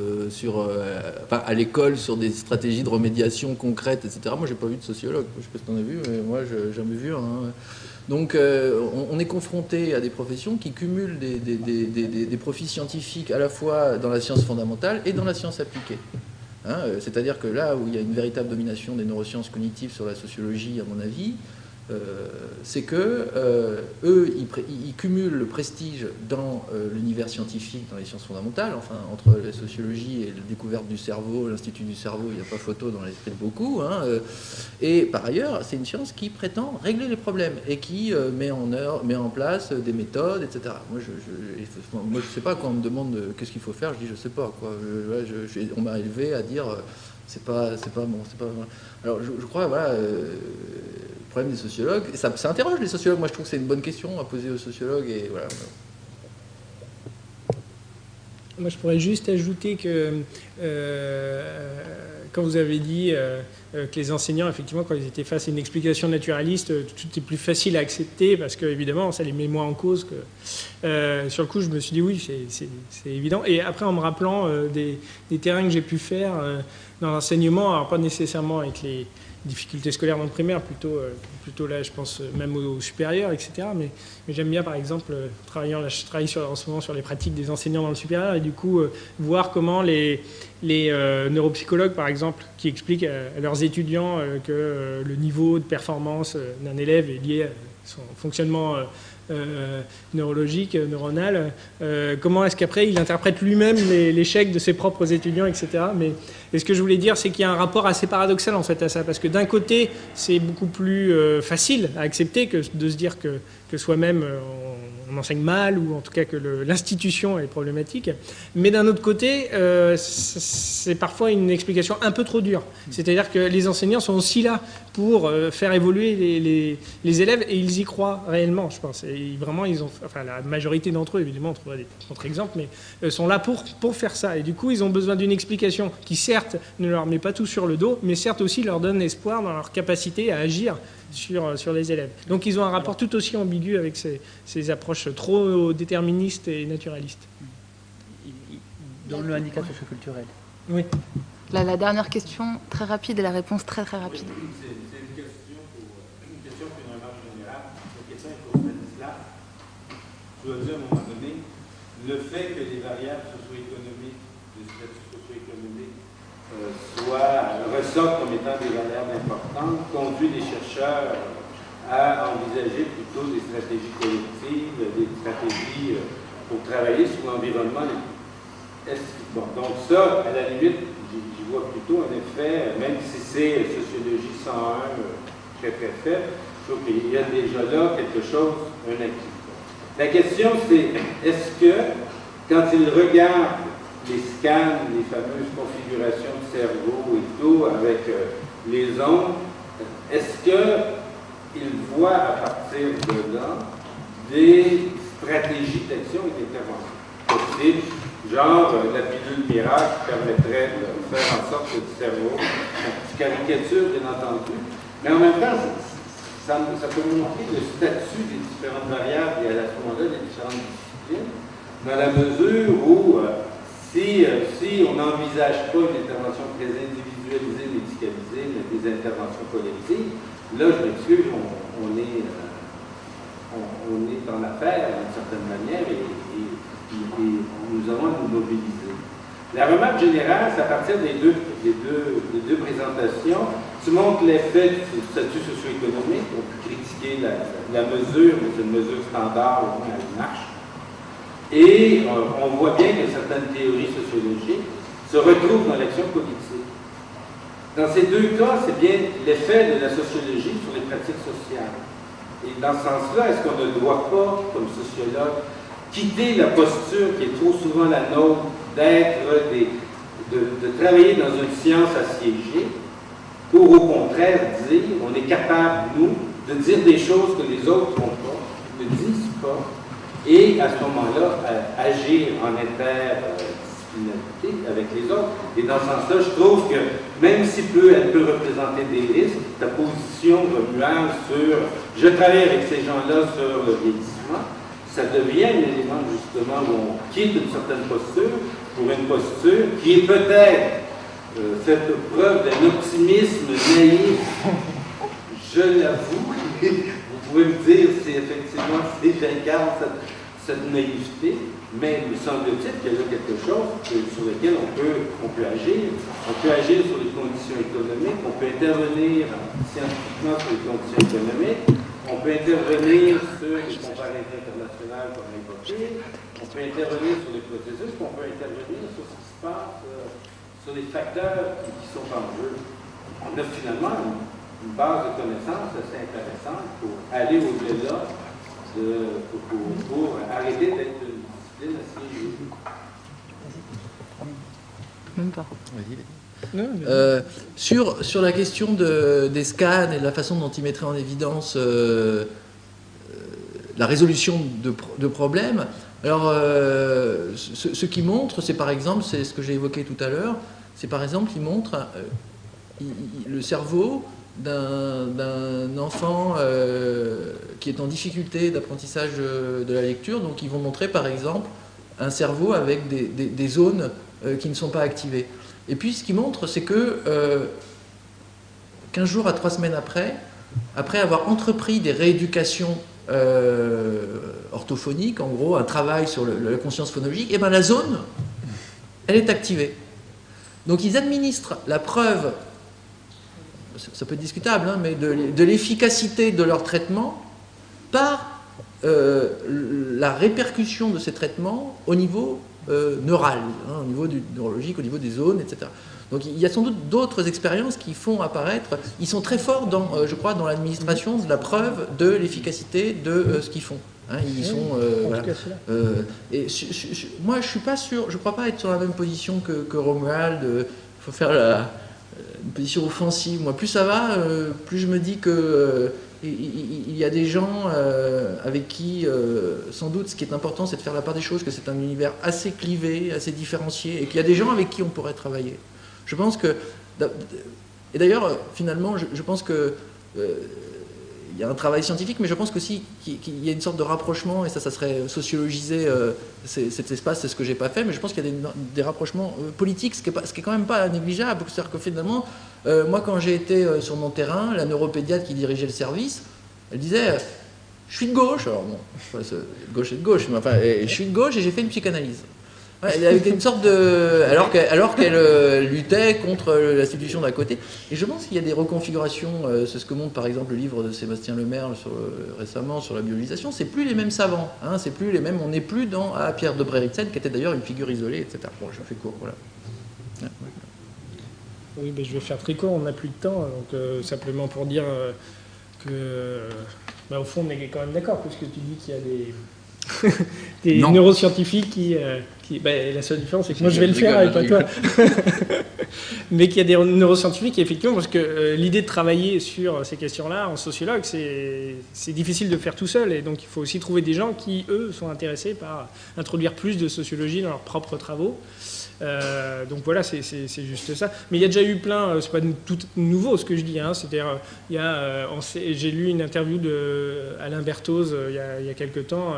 à l'école sur des stratégies de remédiation concrètes, etc. Moi, j'ai pas vu de sociologue. Je ne sais pas si tu en as vu, mais moi, j'ai jamais vu. Donc, on est confronté à des professions qui cumulent des profils scientifiques à la fois dans la science fondamentale et dans la science appliquée. C'est-à-dire que là où il y a une véritable domination des neurosciences cognitives sur la sociologie, à mon avis, c'est que eux, ils cumulent le prestige dans l'univers scientifique, dans les sciences fondamentales, enfin, entre la sociologie et la découverte du cerveau, l'Institut du cerveau, il n'y a pas photo dans l'esprit de beaucoup, et par ailleurs, c'est une science qui prétend régler les problèmes et qui met en place des méthodes, etc. Moi, je ne sais pas, quand on me demande qu'est-ce qu'il faut faire, je dis je sais pas, quoi. On m'a élevé à dire c'est pas bon, c'est pas. Alors, je crois, voilà. Le problème des sociologues, ça interroge les sociologues, moi je trouve que c'est une bonne question à poser aux sociologues, et voilà. Moi, je pourrais juste ajouter que quand vous avez dit que les enseignants, effectivement, quand ils étaient face à une explication naturaliste, tout est plus facile à accepter parce qu'évidemment, ça les met moins en cause. Sur le coup, je me suis dit oui, c'est évident. Et après, en me rappelant des terrains que j'ai pu faire dans l'enseignement, alors pas nécessairement avec les difficultés scolaires dans le primaire, plutôt là, je pense, même au supérieur, etc. Mais j'aime bien, par exemple, je travaille en ce moment sur les pratiques des enseignants dans le supérieur, et du coup, voir comment les neuropsychologues, par exemple, qui expliquent à leurs étudiants que le niveau de performance d'un élève est lié à son fonctionnement neurologique, neuronal, comment est-ce qu'après il interprète lui-même l'échec de ses propres étudiants, etc. Et ce que je voulais dire, c'est qu'il y a un rapport assez paradoxal en fait à ça, parce que d'un côté, c'est beaucoup plus facile à accepter que de se dire que soi-même on enseigne mal, ou en tout cas que l'institution est problématique, mais d'un autre côté, c'est parfois une explication un peu trop dure. C'est-à-dire que les enseignants sont aussi là pour faire évoluer les élèves, et ils y croient réellement, je pense. Et vraiment, la majorité d'entre eux, évidemment, on trouvera des contre-exemples, mais sont là pour faire ça. Et du coup, ils ont besoin d'une explication qui, certes, ne leur met pas tout sur le dos, mais certes aussi leur donne espoir dans leur capacité à agir sur les élèves. Donc ils ont un rapport tout aussi ambigu avec ces approches trop déterministes et naturalistes. Dans le handicap socioculturel. Oui. La dernière question, très rapide, et la réponse très très rapide. C'est une question pour une remarque générale. La question est pour Stanislas. Je dois dire à un moment donné, le fait que les variables socio-économiques, le statut socio-économique, ressortent comme étant des variables importantes, conduit les chercheurs à envisager plutôt des stratégies collectives, des stratégies pour travailler sur l'environnement. Donc ça, à la limite, j'y vois plutôt un effet, même si c'est sociologie 101 très très faible, je trouve qu'il y a déjà là quelque chose, un acquis. La question c'est, est-ce que quand ils regardent les scans, les fameuses configurations de cerveau et tout, avec les ondes, est-ce qu'ils voient à partir de là des stratégies d'action et d'intervention possibles, genre la pilule miracle qui permettrait de faire en sorte que le cerveau, une caricature bien entendu, mais en même temps, ça peut montrer le statut des différentes variables et à ce moment-là des différentes disciplines, dans la mesure où si on n'envisage pas une intervention très individualisée, médicalisée, mais des interventions collectives, là, je m'excuse, on est en affaire d'une certaine manière et nous allons nous mobiliser. La remarque générale, c'est à partir des deux présentations. Tu montres l'effet du statut socio-économique. On peut critiquer la mesure, mais c'est une mesure standard, au moins elle marche. Et on voit bien que certaines théories sociologiques se retrouvent dans l'action politique. Dans ces deux cas, c'est bien l'effet de la sociologie sur les pratiques sociales. Et dans ce sens-là, est-ce qu'on ne doit pas, comme sociologue, quitter la posture qui est trop souvent la nôtre, de travailler dans une science assiégée, pour au contraire dire, on est capable, nous, de dire des choses que les autres ne disent pas, et à ce moment-là, agir en interdisciplinarité avec les autres. Et dans ce sens-là, je trouve que, même si elle peut représenter des risques, ta position remuante sur « je travaille avec ces gens-là sur le vieillissement », ça devient un élément justement où on quitte une certaine posture pour une posture qui est peut-être fait preuve d'un optimisme naïf, je l'avoue. Vous pouvez me dire si effectivement j'incarne cette naïveté, mais il me semble-t-il qu'il y a quelque chose sur lequel on peut agir. On peut agir sur les conditions économiques, on peut intervenir scientifiquement sur les conditions économiques, on peut intervenir sur les comparaisons internationales comme évoqué, on peut intervenir sur les processus, on peut intervenir sur ce qui se passe, sur les facteurs qui sont en jeu. On a finalement une base de connaissances assez intéressante pour aller au-delà, pour arrêter d'être une discipline assez Même pas. Sur la question des scans et de la façon dont ils mettraient en évidence la résolution de problèmes, Alors, ce qui montre, c'est par exemple, c'est ce que j'ai évoqué tout à l'heure, c'est par exemple, il montre le cerveau d'un enfant qui est en difficulté d'apprentissage de la lecture. Donc, ils vont montrer par exemple un cerveau avec des zones qui ne sont pas activées. Et puis, ce qu'ils montrent, c'est que 15 jours à 3 semaines après avoir entrepris des rééducations orthophoniques, en gros, un travail sur la conscience phonologique, et bien la zone, elle est activée. Donc ils administrent la preuve, ça peut être discutable, hein, mais de l'efficacité de leur traitement par la répercussion de ces traitements au niveau neural, hein, au niveau neurologique, au niveau des zones, etc. Donc il y a sans doute d'autres expériences qui font apparaître, ils sont très forts, je crois, dans l'administration de la preuve de l'efficacité de ce qu'ils font. Hein, ils sont, voilà. Et moi, je suis pas sûr, je ne crois pas être sur la même position que Romuald. Il faut faire une position offensive. Moi, plus ça va, plus je me dis que il y a des gens avec qui, sans doute, ce qui est important, c'est de faire la part des choses, que c'est un univers assez clivé, assez différencié, et qu'il y a des gens avec qui on pourrait travailler. Je pense que, et d'ailleurs, finalement, je pense que il y a un travail scientifique, mais je pense aussi qu'il y a une sorte de rapprochement, et ça serait sociologiser cet espace, c'est ce que j'ai pas fait, mais je pense qu'il y a des rapprochements politiques, ce qui est quand même pas négligeable. C'est-à-dire que finalement, moi quand j'ai été sur mon terrain, la neuropédiatre qui dirigeait le service, elle disait je suis de gauche, alors bon, gauche et de gauche, mais enfin, je suis de gauche et j'ai fait une psychanalyse. Ouais, elle avait une sorte de... Alors qu'elle luttait contre l'institution d'à côté. Et je pense qu'il y a des reconfigurations, c'est ce que montre par exemple le livre de Sébastien Lemerle récemment sur la biologisation, c'est plus les mêmes savants, hein, c'est plus les mêmes, on n'est plus dans Pierre de Bréritsen, qui était d'ailleurs une figure isolée, etc. Bon, je fais court, voilà. Ouais. Oui, mais je vais faire très court, on n'a plus de temps, donc simplement pour dire que, au fond, on est quand même d'accord, puisque tu dis qu'il y a des neuroscientifiques qui la seule différence c'est que moi je vais le faire et pas toi. Mais qu'il y a des neuroscientifiques qui, effectivement, parce que l'idée de travailler sur ces questions-là en sociologue, c'est difficile de faire tout seul, et donc il faut aussi trouver des gens qui, eux, sont intéressés par introduire plus de sociologie dans leurs propres travaux. Donc voilà, c'est juste ça. Mais il y a déjà eu plein, c'est pas tout nouveau ce que je dis, hein, c'est-à-dire, j'ai lu une interview d'Alain Berthoz il y a quelques temps,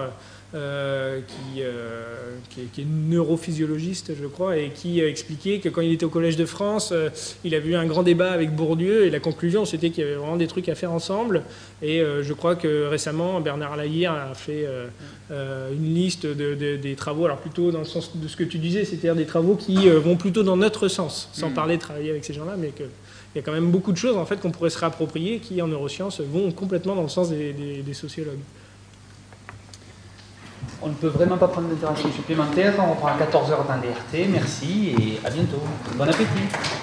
qui est neurophysiologiste, je crois, et qui a expliqué que quand il était au Collège de France, il avait eu un grand débat avec Bourdieu, et la conclusion, c'était qu'il y avait vraiment des trucs à faire ensemble. Et je crois que récemment, Bernard Lahire a fait une liste des travaux, alors plutôt dans le sens de ce que tu disais, c'est-à-dire des travaux qui vont plutôt dans notre sens, sans parler de travailler avec ces gens-là, mais qu'il y a quand même beaucoup de choses en fait, qu'on pourrait se réapproprier qui, en neurosciences, vont complètement dans le sens des sociologues. On ne peut vraiment pas prendre d'interaction supplémentaire. On reprend à 14h dans DRT. Merci et à bientôt. Bon appétit.